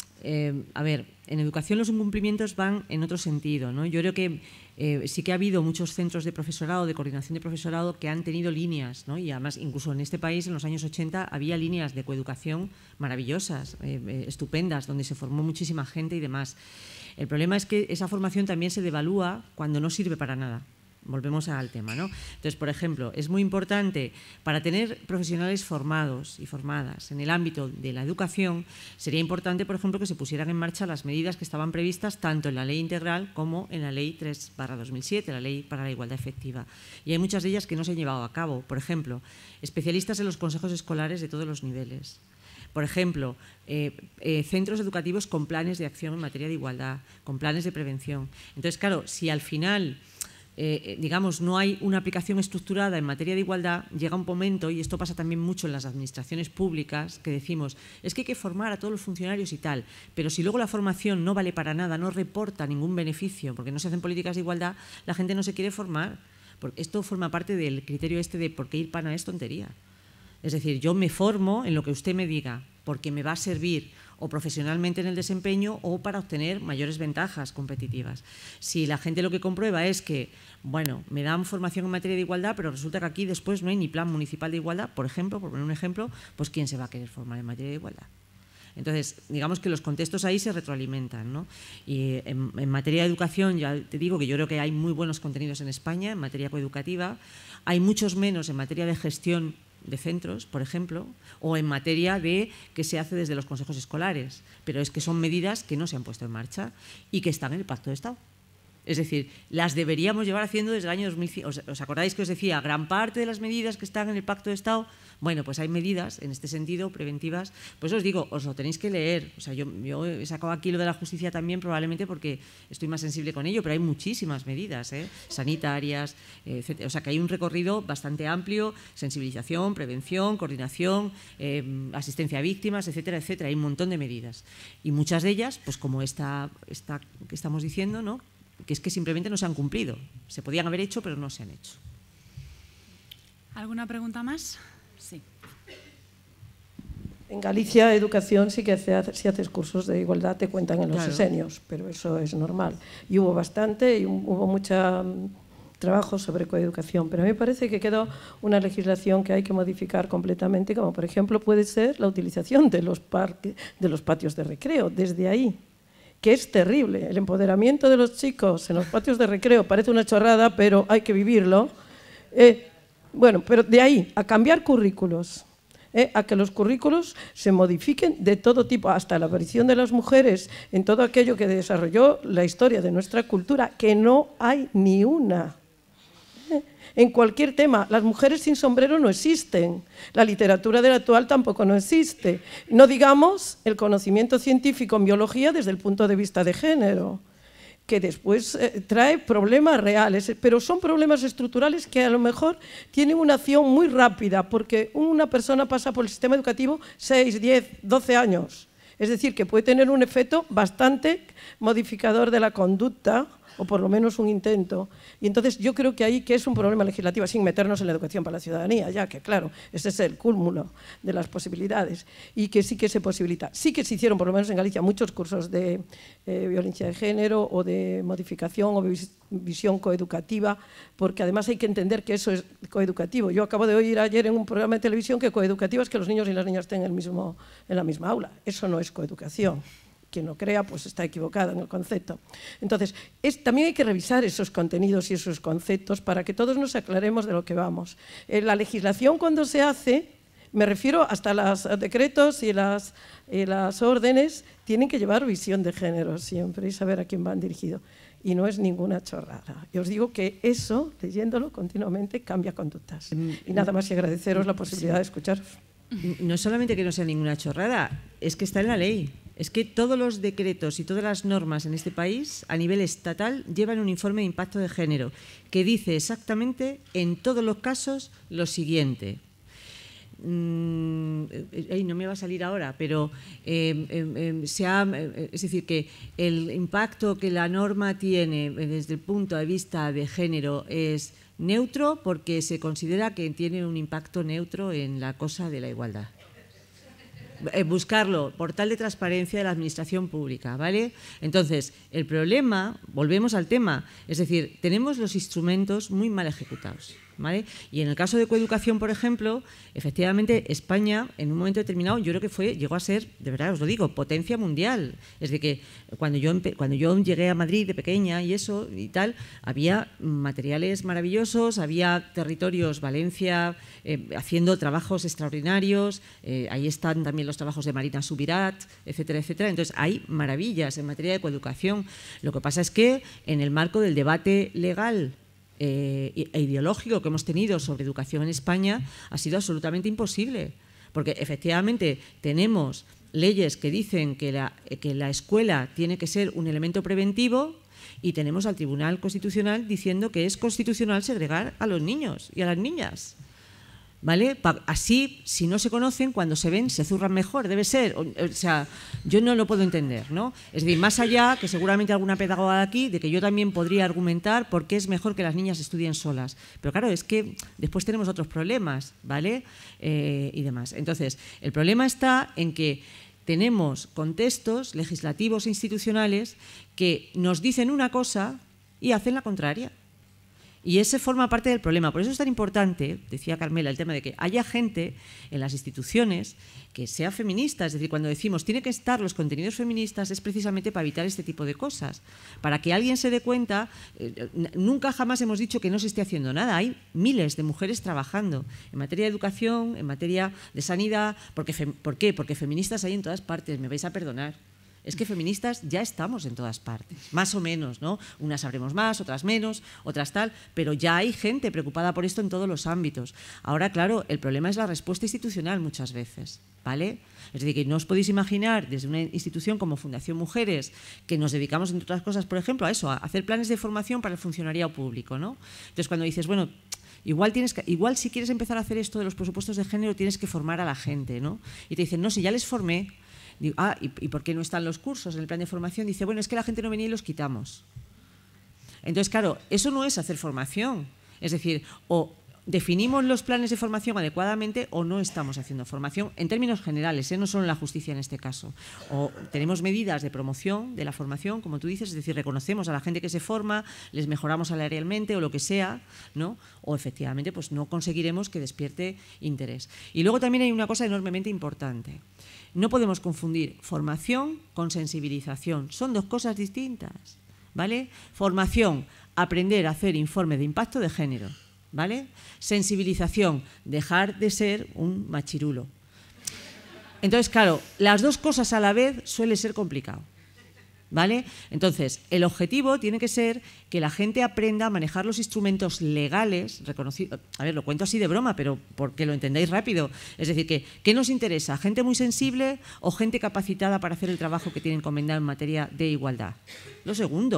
S3: en educación los incumplimientos van en otro sentido, ¿no? Yo creo que sí que ha habido muchos centros de profesorado, de coordinación de profesorado, que han tenido líneas, ¿no? Y además, incluso en este país, en los años 80, había líneas de coeducación maravillosas, estupendas, donde se formó muchísima gente y demás. El problema es que esa formación también se devalúa cuando no sirve para nada. Volvemos al tema, ¿no? Entonces, por ejemplo, es muy importante para tener profesionales formados y formadas en el ámbito de la educación, sería importante, por ejemplo, que se pusieran en marcha las medidas que estaban previstas tanto en la Ley Integral como en la Ley 3/2007, la Ley para la Igualdad Efectiva. Y hay muchas de ellas que no se han llevado a cabo. Por ejemplo, especialistas en los consejos escolares de todos los niveles. Por ejemplo, centros educativos con planes de acción en materia de igualdad, con planes de prevención. Entonces, claro, si al final digamos, no hay una aplicación estructurada en materia de igualdad, llega un momento, y esto pasa también mucho en las administraciones públicas, que decimos, es que hay que formar a todos los funcionarios y tal, pero si luego la formación no vale para nada, no reporta ningún beneficio, porque no se hacen políticas de igualdad, la gente no se quiere formar. Porque esto forma parte del criterio este de por qué ir pana es tontería. Es decir, yo me formo en lo que usted me diga, porque me va a servir o profesionalmente en el desempeño o para obtener mayores ventajas competitivas. Si la gente lo que comprueba es que, bueno, me dan formación en materia de igualdad, pero resulta que aquí después no hay ni plan municipal de igualdad, por ejemplo, por poner un ejemplo, pues ¿quién se va a querer formar en materia de igualdad? Entonces, digamos que los contextos ahí se retroalimentan, ¿no? Y en materia de educación, ya te digo que yo creo que hay muy buenos contenidos en España, en materia coeducativa, hay muchos menos en materia de gestión de centros, por ejemplo, o en materia de que se hace desde los consejos escolares, pero es que son medidas que no se han puesto en marcha y que están en el Pacto de Estado. Es decir, las deberíamos llevar haciendo desde el año 2005. ¿Os acordáis que os decía, gran parte de las medidas que están en el Pacto de Estado? Bueno, pues hay medidas en este sentido, preventivas. Pues os digo, os lo tenéis que leer. O sea, yo he sacado aquí lo de la justicia también probablemente porque estoy más sensible con ello, pero hay muchísimas medidas, sanitarias, etc. O sea, que hay un recorrido bastante amplio, sensibilización, prevención, coordinación, asistencia a víctimas, etcétera, etcétera. Hay un montón de medidas. Y muchas de ellas, pues como esta que estamos diciendo, ¿no?, que es que simplemente no se han cumplido. Se podían haber hecho, pero no se han hecho.
S1: ¿Alguna pregunta más? Sí.
S7: En Galicia, educación sí que si haces cursos de igualdad te cuentan en los
S3: Claro.
S7: sesenios, pero eso es normal. Y hubo bastante, y hubo mucho trabajo sobre coeducación, pero a mí me parece que quedó una legislación que hay que modificar completamente, como por ejemplo puede ser la utilización de los patios de recreo, desde ahí, que es terrible. El empoderamiento de los chicos en los patios de recreo parece una chorrada, pero hay que vivirlo. Bueno, pero de ahí a cambiar currículos, a que los currículos se modifiquen de todo tipo, hasta la aparición de las mujeres en todo aquello que desarrolló la historia de nuestra cultura, que no hay ni una. En cualquier tema, las mujeres sin sombrero no existen, la literatura del actual tampoco no existe, no digamos el conocimiento científico en biología desde el punto de vista de género. que después trae problemas reales, pero son problemas estructurales que a lo mejor tienen una acción muy rápida, porque una persona pasa por el sistema educativo 6, 10, 12 años. Es decir, que puede tener un efecto bastante modificador de la conducta, o por lo menos un intento. Y entonces yo creo que ahí que es un problema legislativo, sin meternos en la educación para la ciudadanía, ya que claro, ese es el cúmulo de las posibilidades, y que sí que se posibilita. Sí que se hicieron, por lo menos en Galicia, muchos cursos de violencia de género o de modificación o visión coeducativa, porque además hay que entender que eso es coeducativo. Yo acabo de oír ayer en un programa de televisión que coeducativo es que los niños y las niñas estén en la misma aula. Eso no es coeducación. Quien lo crea pues está equivocado en el concepto. Entonces, también hay que revisar esos contenidos y esos conceptos para que todos nos aclaremos de lo que vamos. La legislación cuando se hace, me refiero hasta los decretos y las órdenes, tienen que llevar visión de género siempre y saber a quién van dirigidos. Y no es ninguna chorrada. Y os digo que eso, leyéndolo continuamente, cambia conductas. Y nada más y agradeceros la posibilidad de escucharos.
S3: No solamente que no sea ninguna chorrada, es que está en la ley. Es que todos los decretos y todas las normas en este país, a nivel estatal, llevan un informe de impacto de género que dice exactamente, en todos los casos, lo siguiente. No me va a salir ahora, pero es decir, que el impacto que la norma tiene desde el punto de vista de género es neutro porque se considera que tiene un impacto neutro en la cosa de la igualdad. Buscarlo, portal de transparencia de la administración pública, ¿vale? Entonces, el problema, volvemos al tema, es decir, tenemos los instrumentos muy mal ejecutados, ¿vale? Y en el caso de coeducación, por ejemplo, efectivamente España en un momento determinado yo creo que llegó a ser, de verdad os lo digo, potencia mundial. Es de que cuando yo llegué a Madrid de pequeña y eso y tal, había materiales maravillosos, había territorios, Valencia, haciendo trabajos extraordinarios, ahí están también los trabajos de Marina Subirat, etcétera, etcétera. Entonces hay maravillas en materia de coeducación. Lo que pasa es que en el marco del debate legal e ideológico que hemos tenido sobre educación en España ha sido absolutamente imposible, porque efectivamente tenemos leyes que dicen que la escuela tiene que ser un elemento preventivo y tenemos al Tribunal Constitucional diciendo que es constitucional segregar a los niños y a las niñas. ¿Vale? Así, si no se conocen, cuando se ven, se zurran mejor, debe ser. O sea, yo no lo puedo entender, ¿no? Es decir, más allá, que seguramente alguna pedagoga de aquí, de que yo también podría argumentar por qué es mejor que las niñas estudien solas. Pero claro, es que después tenemos otros problemas, ¿vale? Y demás. Entonces, el problema está en que tenemos contextos legislativos e institucionales que nos dicen una cosa y hacen la contraria. Y ese forma parte del problema. Por eso es tan importante, decía Carmela, el tema de que haya gente en las instituciones que sea feminista. Es decir, cuando decimos tiene que estar los contenidos feministas es precisamente para evitar este tipo de cosas. Para que alguien se dé cuenta, nunca jamás hemos dicho que no se esté haciendo nada. Hay miles de mujeres trabajando en materia de educación, en materia de sanidad. ¿Por qué? Porque feministas hay en todas partes, me vais a perdonar. Es que feministas ya estamos en todas partes, más o menos, ¿no? Unas sabremos más, otras menos, otras tal, pero ya hay gente preocupada por esto en todos los ámbitos. Ahora, claro, el problema es la respuesta institucional muchas veces, ¿vale? Es decir, que no os podéis imaginar desde una institución como Fundación Mujeres, que nos dedicamos, entre otras cosas, por ejemplo, a eso, a hacer planes de formación para el funcionariado público, ¿no? Entonces, cuando dices, bueno, igual si quieres empezar a hacer esto de los presupuestos de género, tienes que formar a la gente, ¿no? Y te dicen, no, si ya les formé. Digo, ¿y por qué no están los cursos en el plan de formación? Dice, bueno, es que la gente no venía y los quitamos. Entonces, claro, eso no es hacer formación. Es decir, o definimos los planes de formación adecuadamente o no estamos haciendo formación en términos generales, no solo en la justicia en este caso. O tenemos medidas de promoción de la formación, como tú dices, es decir, reconocemos a la gente que se forma, les mejoramos salarialmente o lo que sea, ¿no? O efectivamente pues no conseguiremos que despierte interés. Y luego también hay una cosa enormemente importante. No podemos confundir formación con sensibilización. Son dos cosas distintas, ¿vale? Formación, aprender a hacer informe de impacto de género, ¿vale? Sensibilización, dejar de ser un machirulo. Entonces, claro, las dos cosas a la vez suele ser complicado, ¿vale? Entonces, el objetivo tiene que ser que la gente aprenda a manejar los instrumentos legales reconocidos. A ver, lo cuento así de broma, pero porque lo entendáis rápido. Es decir, ¿qué nos interesa? ¿Gente muy sensible o gente capacitada para hacer el trabajo que tiene encomendado en materia de igualdad? Lo segundo.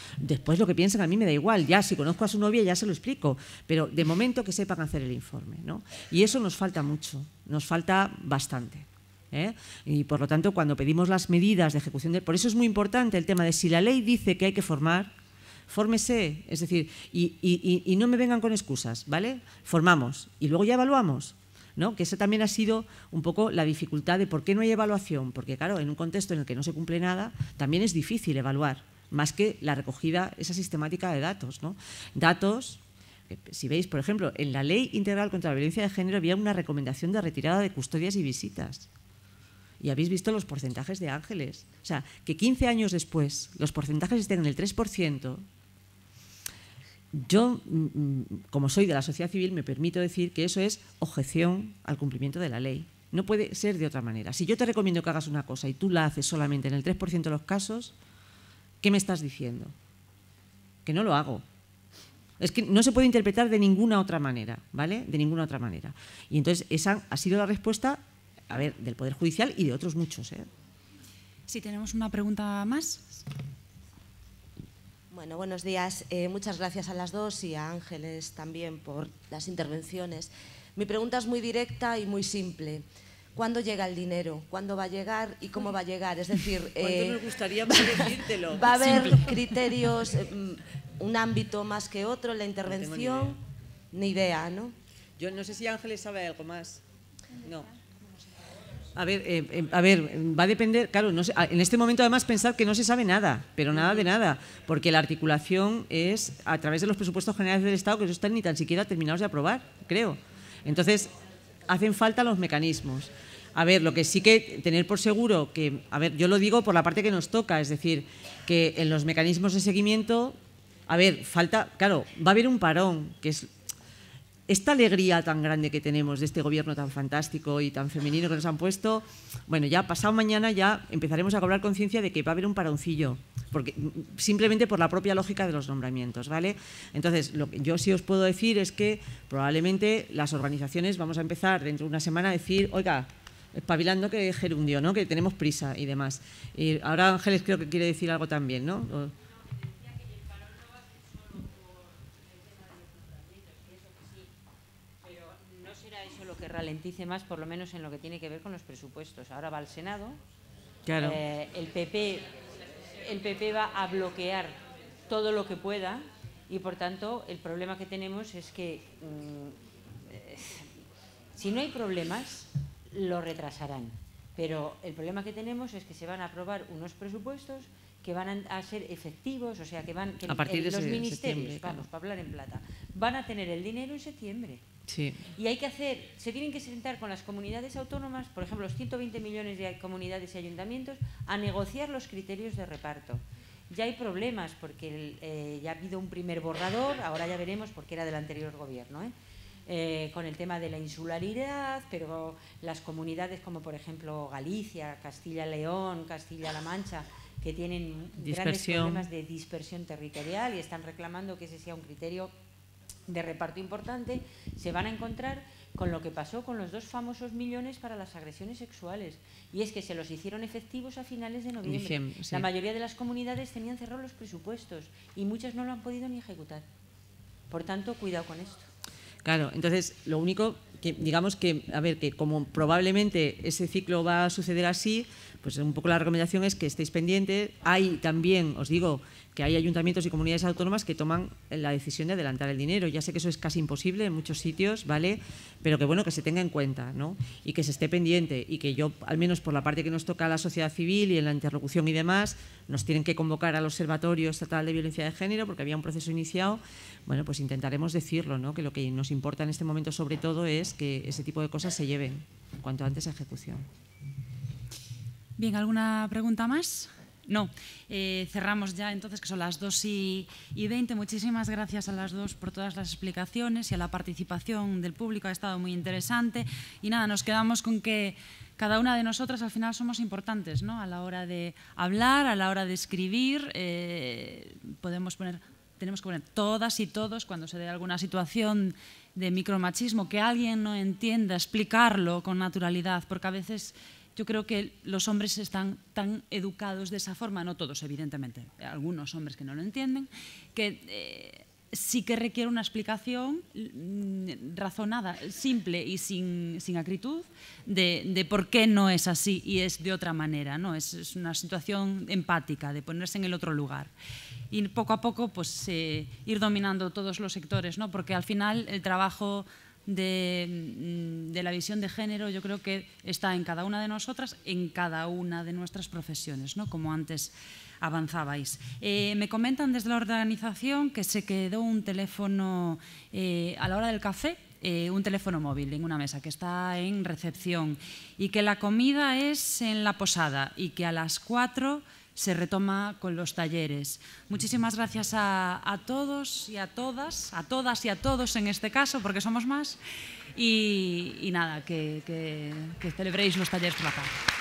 S3: Después lo que piensen a mí me da igual, ya si conozco a su novia ya se lo explico, pero de momento que sepan hacer el informe, ¿no? Y eso nos falta mucho, nos falta bastante. Y por lo tanto, cuando pedimos las medidas de ejecución, por eso es muy importante el tema de si la ley dice que hay que formar, fórmese, es decir, y no me vengan con excusas, ¿vale? Formamos y luego ya evaluamos, ¿no? Que esa también ha sido un poco la dificultad de por qué no hay evaluación, porque claro, en un contexto en el que no se cumple nada, también es difícil evaluar, más que la recogida, esa sistemática de datos, ¿no? Datos, si veis, por ejemplo, en la Ley Integral contra la Violencia de Género había una recomendación de retirada de custodias y visitas. Y habéis visto los porcentajes de Ángeles. O sea, que 15 años después los porcentajes estén en el 3%, yo, como soy de la sociedad civil, me permito decir que eso es objeción al cumplimiento de la ley. No puede ser de otra manera. Si yo te recomiendo que hagas una cosa y tú la haces solamente en el 3% de los casos, ¿qué me estás diciendo? Que no lo hago. Es que no se puede interpretar de ninguna otra manera, ¿vale? De ninguna otra manera. Y entonces esa ha sido la respuesta, a ver, del Poder Judicial y de otros muchos, ¿eh?
S1: Sí, tenemos una pregunta más.
S8: Bueno, buenos días. Muchas gracias a las dos y a Ángeles también por las intervenciones. Mi pregunta es muy directa y muy simple. ¿Cuándo llega el dinero? ¿Cuándo va a llegar y cómo va a llegar? Es decir,
S3: ¿cuánto nos gustaría decírtelo?
S8: ¿Va a haber criterios, un ámbito más que otro en la intervención? Ni idea, ¿no?
S3: Yo no sé si Ángeles sabe algo más. No. A ver, va a depender, claro, no sé, en este momento además pensar que no se sabe nada, pero nada de nada, porque la articulación es a través de los presupuestos generales del Estado que no están ni tan siquiera terminados de aprobar, creo. Entonces, hacen falta los mecanismos. A ver, lo que sí que tener por seguro que, a ver, yo lo digo por la parte que nos toca, es decir, que en los mecanismos de seguimiento, a ver, falta, claro, va a haber un parón, que es esta alegría tan grande que tenemos de este gobierno tan fantástico y tan femenino que nos han puesto, bueno, ya pasado mañana ya empezaremos a cobrar conciencia de que va a haber un paroncillo, porque simplemente por la propia lógica de los nombramientos, ¿vale? Entonces, lo que yo sí os puedo decir es que probablemente las organizaciones vamos a empezar dentro de una semana a decir, oiga, espabilando que gerundio, ¿no? Que tenemos prisa y demás. Y ahora Ángeles creo que quiere decir algo también, ¿no?
S9: Que ralentice más, por lo menos en lo que tiene que ver con los presupuestos. Ahora va al Senado,
S3: claro.
S9: El PP va a bloquear todo lo que pueda y, por tanto, el problema que tenemos es que si no hay problemas, lo retrasarán. Pero el problema que tenemos es que se van a aprobar unos presupuestos que van a ser efectivos, o sea, que a partir de los ministerios, vamos, para hablar en plata, van a tener el dinero en septiembre.
S3: Sí.
S9: Y se tienen que sentar con las comunidades autónomas, por ejemplo, los 120 millones de comunidades y ayuntamientos, a negociar los criterios de reparto. Ya hay problemas porque ya ha habido un primer borrador, ahora ya veremos porque era del anterior gobierno, con el tema de la insularidad, pero las comunidades como por ejemplo Galicia, Castilla-León, Castilla-La Mancha, que tienen grandes problemas de dispersión territorial y están reclamando que ese sea un criterio de reparto importante, se van a encontrar con lo que pasó con los 2 famosos millones para las agresiones sexuales, y es que se los hicieron efectivos a finales de noviembre. Sí. La mayoría de las comunidades tenían cerrados los presupuestos y muchas no lo han podido ni ejecutar. Por tanto, cuidado con esto.
S3: Claro, entonces lo único que digamos que, a ver, que como probablemente ese ciclo va a suceder así, pues un poco la recomendación es que estéis pendientes. Hay también, os digo, que hay ayuntamientos y comunidades autónomas que toman la decisión de adelantar el dinero. Ya sé que eso es casi imposible en muchos sitios, ¿vale? Pero que bueno, que se tenga en cuenta, ¿no? Y que se esté pendiente y que yo, al menos por la parte que nos toca a la sociedad civil y en la interlocución y demás, nos tienen que convocar al Observatorio Estatal de Violencia de Género porque había un proceso iniciado. Bueno, pues intentaremos decirlo, ¿no? Que lo que nos importa en este momento sobre todo es que ese tipo de cosas se lleven cuanto antes a ejecución.
S1: Bien, ¿alguna pregunta más? No, cerramos ya entonces, que son las 2:20. Muchísimas gracias a las dos por todas las explicaciones y a la participación del público, ha estado muy interesante. Y nada, nos quedamos con que cada una de nosotras al final somos importantes, ¿no? A la hora de hablar, a la hora de escribir, tenemos que poner todas y todos, cuando se dé alguna situación de micromachismo, que alguien no entienda, explicarlo con naturalidad, porque a veces yo creo que los hombres están tan educados de esa forma, no todos evidentemente, algunos hombres que no lo entienden, que sí que requiere una explicación razonada, simple y sin acritud de por qué no es así y es de otra manera, ¿no? Es una situación empática, de ponerse en el otro lugar. Y poco a poco pues, ir dominando todos los sectores, ¿no? Porque al final el trabajo de la visión de género yo creo que está en cada una de nosotras, en cada una de nuestras profesiones, ¿no? Como antes avanzabais. Me comentan desde la organización que se quedó un teléfono a la hora del café, un teléfono móvil en una mesa que está en recepción y que la comida es en la posada y que a las 4 se retoma con los talleres. Muchísimas gracias a todos y a todas y a todos en este caso, porque somos más, y nada, que celebréis los talleres por la paz.